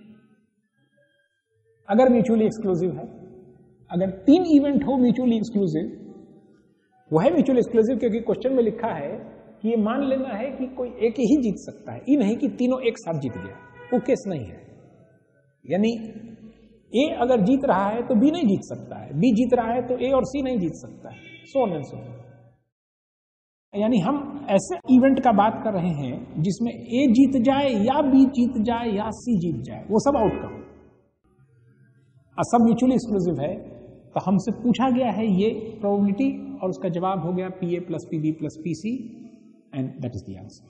अगर म्यूचुअली एक्सक्लूसिव है। अगर तीन इवेंट हो म्यूचुअली एक्सक्लूसिव, वो है म्यूचुअली एक्सक्लूसिव क्योंकि क्वेश्चन में लिखा है कि ये मान लेना है कि कोई एक ही जीत सकता है, ये नहीं कि तीनों एक साथ जीत गया, वो केस नहीं है। यानी ए अगर जीत रहा है तो बी नहीं जीत सकता है, बी जीत रहा है तो ए और सी नहीं जीत सकता है। So on and so forth. यानी हम ऐसे इवेंट का बात कर रहे हैं जिसमें ए जीत जाए या बी जीत जाए या सी जीत जाए, वो सब आउटकम सब म्यूचुअली एक्सक्लूसिव है। तो हमसे पूछा गया है ये प्रोबेबिलिटी और उसका जवाब हो गया P A plus P B plus P C and that is the answer.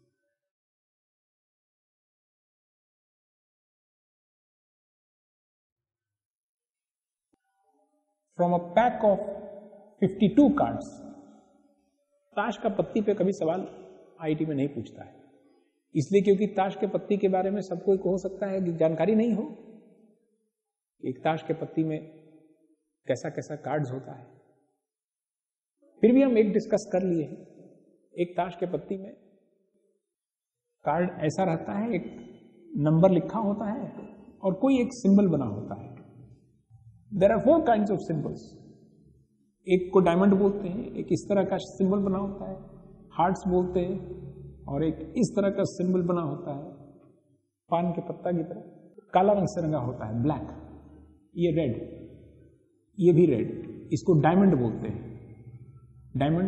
From a pack of fifty two cards, ताश का पत्ती पे कभी सवाल आईआईटी में नहीं पूछता है, इसलिए क्योंकि ताश के पत्ती के बारे में सबको हो सकता है कि जानकारी नहीं हो, एक ताश के पत्ती में कैसा कैसा कार्ड्स होता है। फिर भी हम एक डिस्कस कर लिए हैं, एक ताश के पत्ती में कार्ड ऐसा रहता है, एक नंबर लिखा होता है और कोई एक सिंबल बना होता है। There are four kinds of symbols. एक को डायमंड बोलते हैं, एक इस तरह का सिंबल बना होता है, हार्ट्स बोलते हैं, और एक इस तरह का सिंबल बना होता है पान के पत्ता की तरह, काला रंग से रंगा होता है, ब्लैक। ये रेड, ये भी रेड, इसको डायमंड बोलते हैं। डायमंड,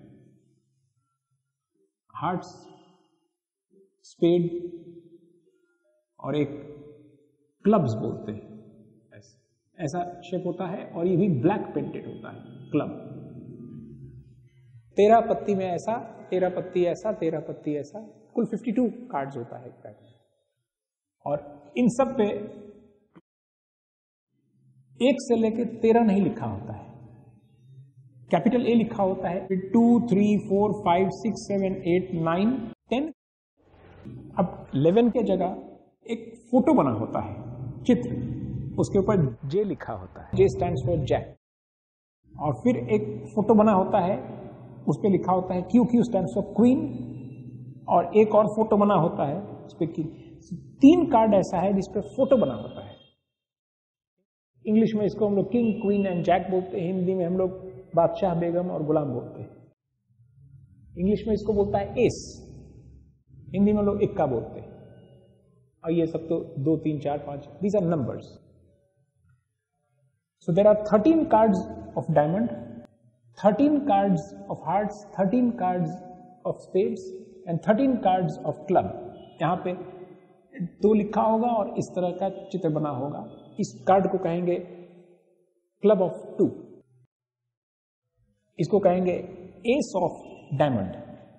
हार्ट्स, स्पेड और एक क्लब्स बोलते हैं। ऐसा शेप होता है और ये भी ब्लैक पेंटेड होता है, क्लब। तेरह पत्ती में ऐसा, तेरह पत्ती ऐसा, तेरह पत्ती ऐसा, कुल फिफ्टी टू कार्ड्स होता है एक पैक में। और इन सब पे एक से लेके तेरह नहीं लिखा होता है, कैपिटल ए लिखा होता है, फिर two three four five six seven eight nine ten. अब इलेवन के जगह एक फोटो बना होता है, चित्र, उसके ऊपर जे लिखा होता है, जे स्टैंड्स फॉर जैक। और फिर एक फोटो बना होता है, उस पर लिखा होता है Q, Q stands for queen. और एक और फोटो बना होता है उस पर किंग। तीन कार्ड ऐसा है जिस पर फोटो बना होता है। इंग्लिश में इसको हम लोग किंग, क्वीन एंड जैक बोलते हैं, हिंदी में हम लोग बादशाह, बेगम और गुलाम बोलते हैं। इंग्लिश में इसको बोलता है एस, हिंदी में लोग इक्का बोलते हैं। और ये सब तो दो तीन चार पांच, these are numbers. So there are thirteen cards of diamond, thirteen cards of hearts, thirteen cards of spades and thirteen cards of club। यहाँ पे दो लिखा होगा और इस तरह का चित्र बना होगा। इस कार्ड को कहेंगे क्लब ऑफ टू, इसको कहेंगे एस ऑफ डायमंड।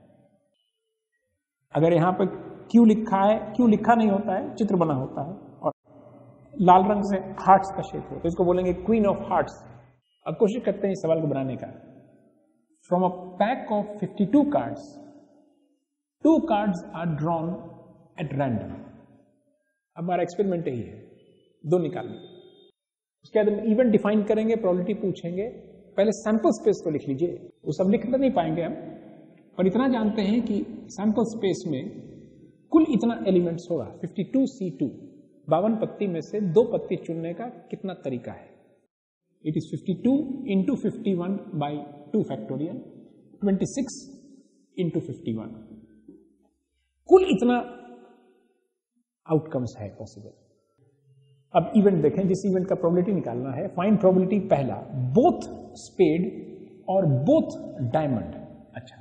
अगर यहाँ पे क्यू लिखा है, क्यू लिखा नहीं होता है, चित्र बना होता है और लाल रंग से हार्ट्स का शेप हो, तो इसको बोलेंगे क्वीन ऑफ हार्ट्स। अब कोशिश करते हैं इस सवाल को बनाने का। From a pack of fifty two cards, two cards are drawn at random. अब हमारा एक्सपेरिमेंट यही है, दो निकालने। उसके बाद हम इवेंट डिफाइन करेंगे, प्रोबेबिलिटी पूछेंगे। पहले सैंपल स्पेस को लिख लीजिए, वो सब लिख तो नहीं पाएंगे हम, पर इतना जानते हैं कि सैंपल स्पेस में कुल इतना एलिमेंट्स होगा, फिफ्टी टू सी टू। बावन पत्ती में से दो पत्ती चुनने का कितना तरीका है। It is fifty two into fifty one by two factorial, twenty six into fifty one. कुल इतना आउटकम्स है पॉसिबल। अब इवेंट देखें, जिस इवेंट का प्रोबेबिलिटी निकालना है, फाइंड प्रोबेबिलिटी पहला, बोथ स्पेड और बोथ डायमंड। अच्छा,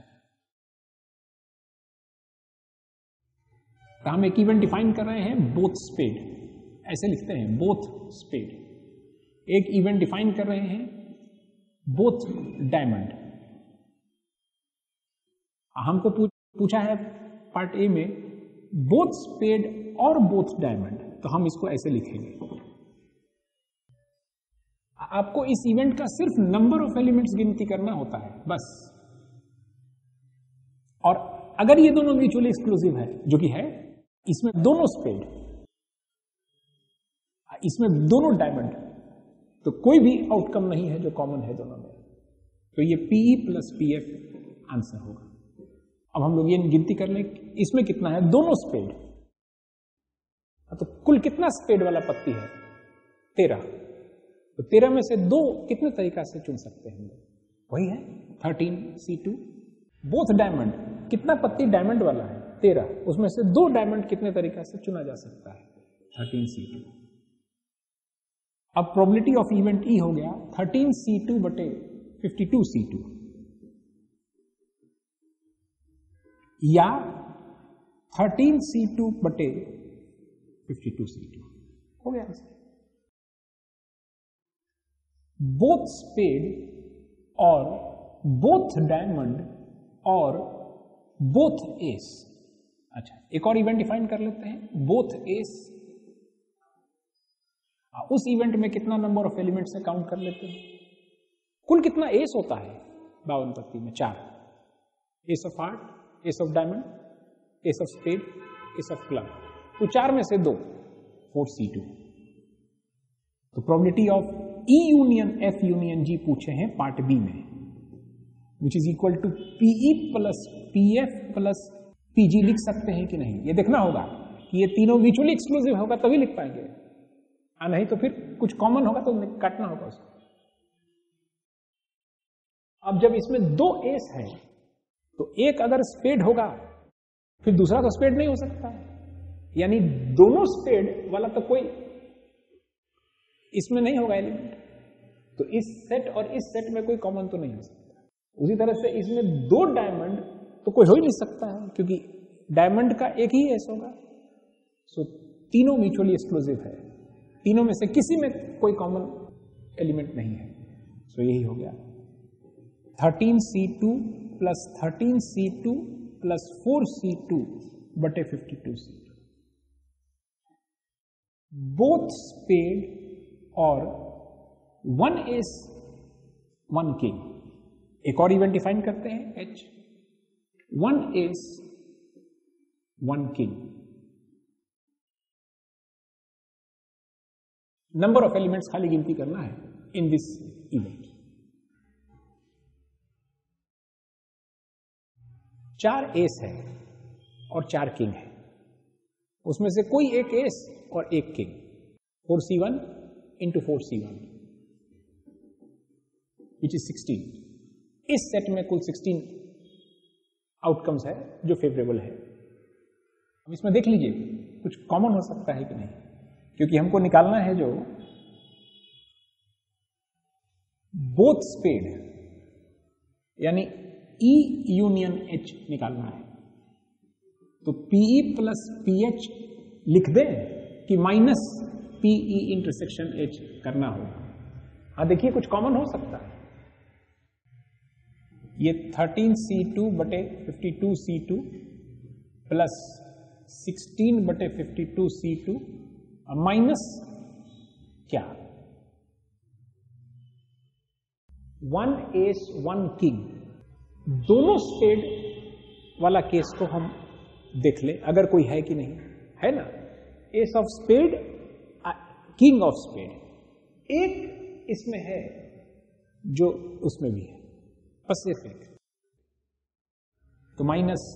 तो हम एक इवेंट डिफाइन कर रहे हैं, बोथ स्पेड, ऐसे लिखते हैं बोथ स्पेड। एक इवेंट डिफाइन कर रहे हैं, बोथ डायमंड। हमको पूछा है पार्ट ए में बोथ स्पेड और बोथ डायमंड, तो हम इसको ऐसे लिखेंगे। आपको इस इवेंट का सिर्फ नंबर ऑफ एलिमेंट्स गिनती करना होता है बस। और अगर ये दोनों म्यूचुअली एक्सक्लूसिव है, जो कि है, इसमें दोनों स्पेड, इसमें दोनों डायमंड, तो कोई भी आउटकम नहीं है जो कॉमन है दोनों में। तो ये पीई प्लस पीएफ आंसर होगा। अब हम लोग ये गिनती कर लें, इसमें कितना है, दोनों स्पेड, तो कुल कितना स्पेड वाला पत्ती है, तेरह। तो तेरह में से दो कितने तरीका से चुन सकते हैं हम लोग, वही है thirteen C two. Both diamond, कितना पत्ती डायमंड वाला है, तेरह, उसमें से दो डायमंड कितने तरीका से चुना जा सकता है, थर्टीन सी टू। अब प्रोबेबिलिटी ऑफ इवेंट ई हो गया थर्टीन सी टू बटे फिफ्टी टू सी टू, या थर्टीन सी टू बटे फिफ्टी टू सी टू। हो गया आंसर। बोथ स्पेड और बोथ डायमंड और बोथ एस। अच्छा, एक और इवेंट डिफाइन कर लेते हैं, बोथ एस। उस इवेंट में कितना नंबर ऑफ एलिमेंट्स से काउंट कर लेते हैं। कुल कितना एस होता है बावन पत्ती में? चार। Ace of heart, ace of diamond, ace of spade, ace of club. तो चार में से दो, फोर सी टू। तो probability of E union F union G पूछे हैं पार्ट बी में, which is equal to P E plus P F plus P G. लिख सकते हैं कि नहीं, ये देखना होगा कि ये तीनों म्यूचुअली एक्सक्लूसिव होगा तभी लिख पाएंगे, आ नहीं तो फिर कुछ कॉमन होगा तो काटना होगा उसको। अब जब इसमें दो एस है तो एक अगर स्पेड होगा फिर दूसरा तो स्पेड नहीं हो सकता, यानी दोनों स्पेड वाला तो कोई इसमें नहीं होगा एलिमेंट, तो इस सेट और इस सेट में कोई कॉमन तो नहीं हो सकता। उसी तरह से इसमें दो डायमंड तो कोई हो ही नहीं सकता है, क्योंकि डायमंड का एक ही एस होगा। सो तीनों म्यूचुअली एक्सक्लूसिव है, तीनों में से किसी में कोई कॉमन एलिमेंट नहीं है। सो यही हो गया thirteen C two plus thirteen C two plus four C two बटे fifty two C two. Both spade और वन एस वन किंग। एक और इवेंट डिफाइन करते हैं, H. One ace one king. Number of elements खाली गिनती करना है इन दिस इवेंट। चार एस है और चार किंग है, उसमें से कोई एक एस और एक king. Four C one into four C one which is sixteen. इस सेट में कुल सिक्सटीन आउटकम्स है जो फेवरेबल है। अब इसमें देख लीजिए कुछ कॉमन हो सकता है कि नहीं, क्योंकि हमको निकालना है जो बोथ स्पेड यानी E यूनियन H निकालना है। तो पीई प्लस पीएच लिख दें कि माइनस पीई इंटरसेक्शन H करना होगा। हाँ देखिए कुछ कॉमन हो सकता है। ये थर्टीन सी टू बटे fifty two C two plus sixteen बटे fifty two C two minus क्या, वन एस वन किंग। दोनों स्पेड वाला केस को हम देख ले अगर कोई है कि नहीं है ना। Ace of spade, king of spade, एक इसमें है जो उसमें भी है, पैसिफिक। तो माइनस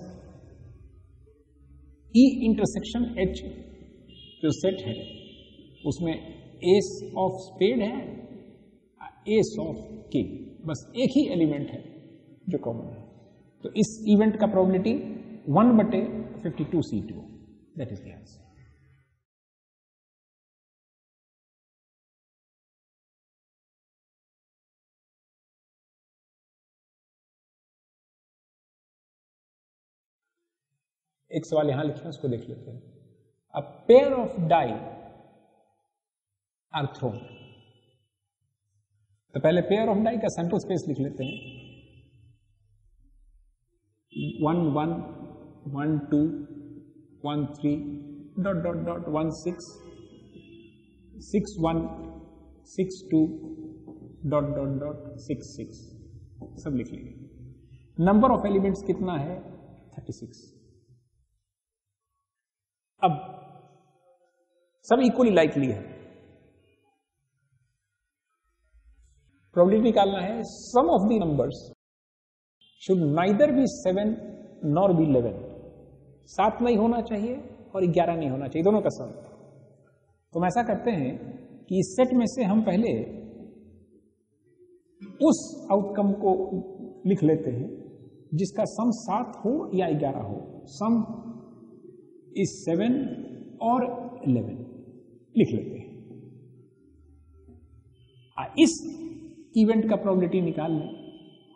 ई इंटरसेक्शन एच जो सेट है उसमें एस ऑफ स्पेड है, एस ऑफ किंग, बस एक ही एलिमेंट है जो कॉमन है। तो इस इवेंट का प्रोबेबिलिटी वन बटे fifty two C two, that is the answer. एक सवाल यहां लिखे हैं उसको देख लेते हैं। A pair of die are thrown. तो पहले पेयर ऑफ डाई का सैंपल स्पेस लिख लेते हैं। One one one two one three dot dot dot one six six one six two dot dot dot six six सब लिख लेंगे। नंबर ऑफ एलिमेंट्स कितना है? Thirty six. अब सब इक्वली लाइकली है, प्रोबेबिलिटी निकालना है sum of the numbers should neither be seven nor be eleven. सात नहीं होना चाहिए और ग्यारह नहीं होना चाहिए, दोनों का सम। तो हम ऐसा करते हैं कि इस सेट में से हम पहले उस आउटकम को लिख लेते हैं जिसका सम सात हो या ग्यारह हो। सम इस सेवन और इलेवन लिख लेते हैं। इस इवेंट का प्रोबेबिलिटी निकाल लें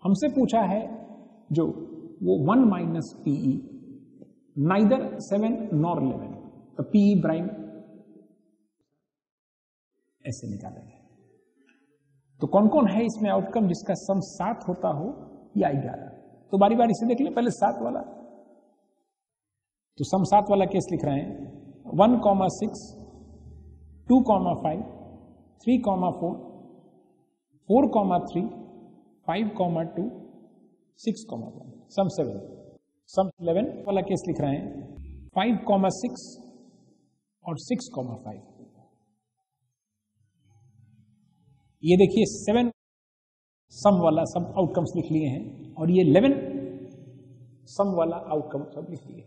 हमसे पूछा है जो वो one minus P E neither seven nor eleven, तो पीई प्राइम ऐसे निकालेंगे। तो कौन कौन है इसमें आउटकम जिसका सम सात होता हो या ग्यारह? तो बारी बारी से देख लें, पहले सात वाला। तो सम सात वाला केस लिख रहे हैं, one comma six, two comma five, three comma four, four comma three, five comma two, six comma one, sum seven. Sum eleven वाला केस लिख रहे हैं, फाइव कॉमा सिक्स और सिक्स कॉमा फाइव। ये देखिए सेवन सम वाला सब आउटकम्स लिख लिए हैं, और ये इलेवन सम वाला आउटकम सब लिख लिए।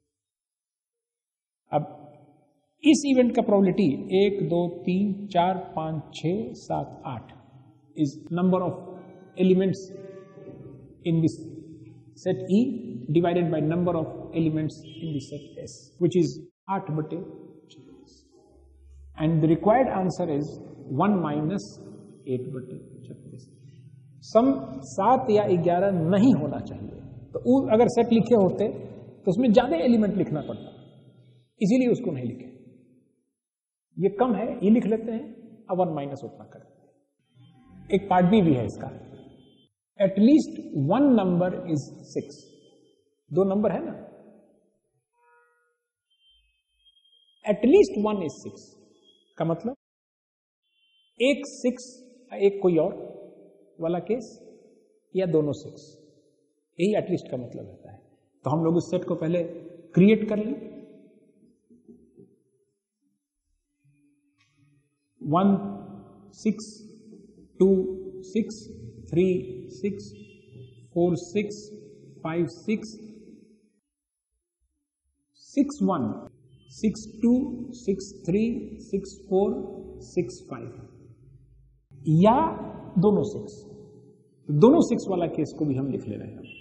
अब इस इवेंट का प्रोबेबिलिटी एक, दो, तीन, चार, पांच, छह, सात, आठ is number of elements in this set E divided by number of elements in the set S, which is आठ बटे छत्तीस, and the required answer is one minus eight बटे छत्तीस। सम सात या ग्यारह नहीं होना चाहिए, तो अगर सेट लिखे होते तो उसमें ज्यादा एलिमेंट लिखना पड़ता, इसीलिए उसको नहीं लिखे। ये कम है, ये लिख लेते हैं, अब वन माइनस उतना कर देते हैं। एक पार्ट बी भी है इसका, at least one number is six. दो नंबर है ना, एटलीस्ट वन इज सिक्स का मतलब एक सिक्स एक कोई और वाला केस या दोनों सिक्स, यही एटलीस्ट का मतलब रहता है। तो हम लोग उस सेट को पहले क्रिएट कर लें। One six, two six, three six, four six, five six, six one, six two, six three, six four, six five, या दोनों सिक्स। दोनों सिक्स वाला केस को भी हम लिख ले रहे हैं।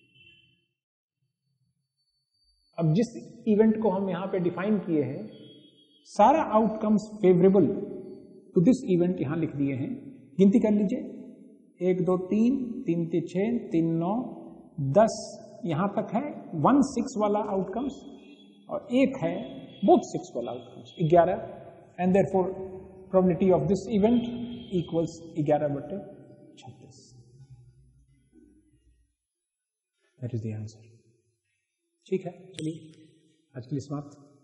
अब जिस इवेंट को हम यहां पे डिफाइन किए हैं, सारा outcomes favourable to this event यहां लिख दिए हैं। गिनती कर लीजिए, एक, दो, तीन, तीन तीन छह, तीन नौ, दस, यहां तक है वन सिक्स वाला आउटकम्स, और एक है बोथ सिक्स वाला आउटकम्स ग्यारह, and therefore probability of this event equals ग्यारह बटे छत्तीस। That is the answer. ठीक है, चलिए आज के लिए समाप्त।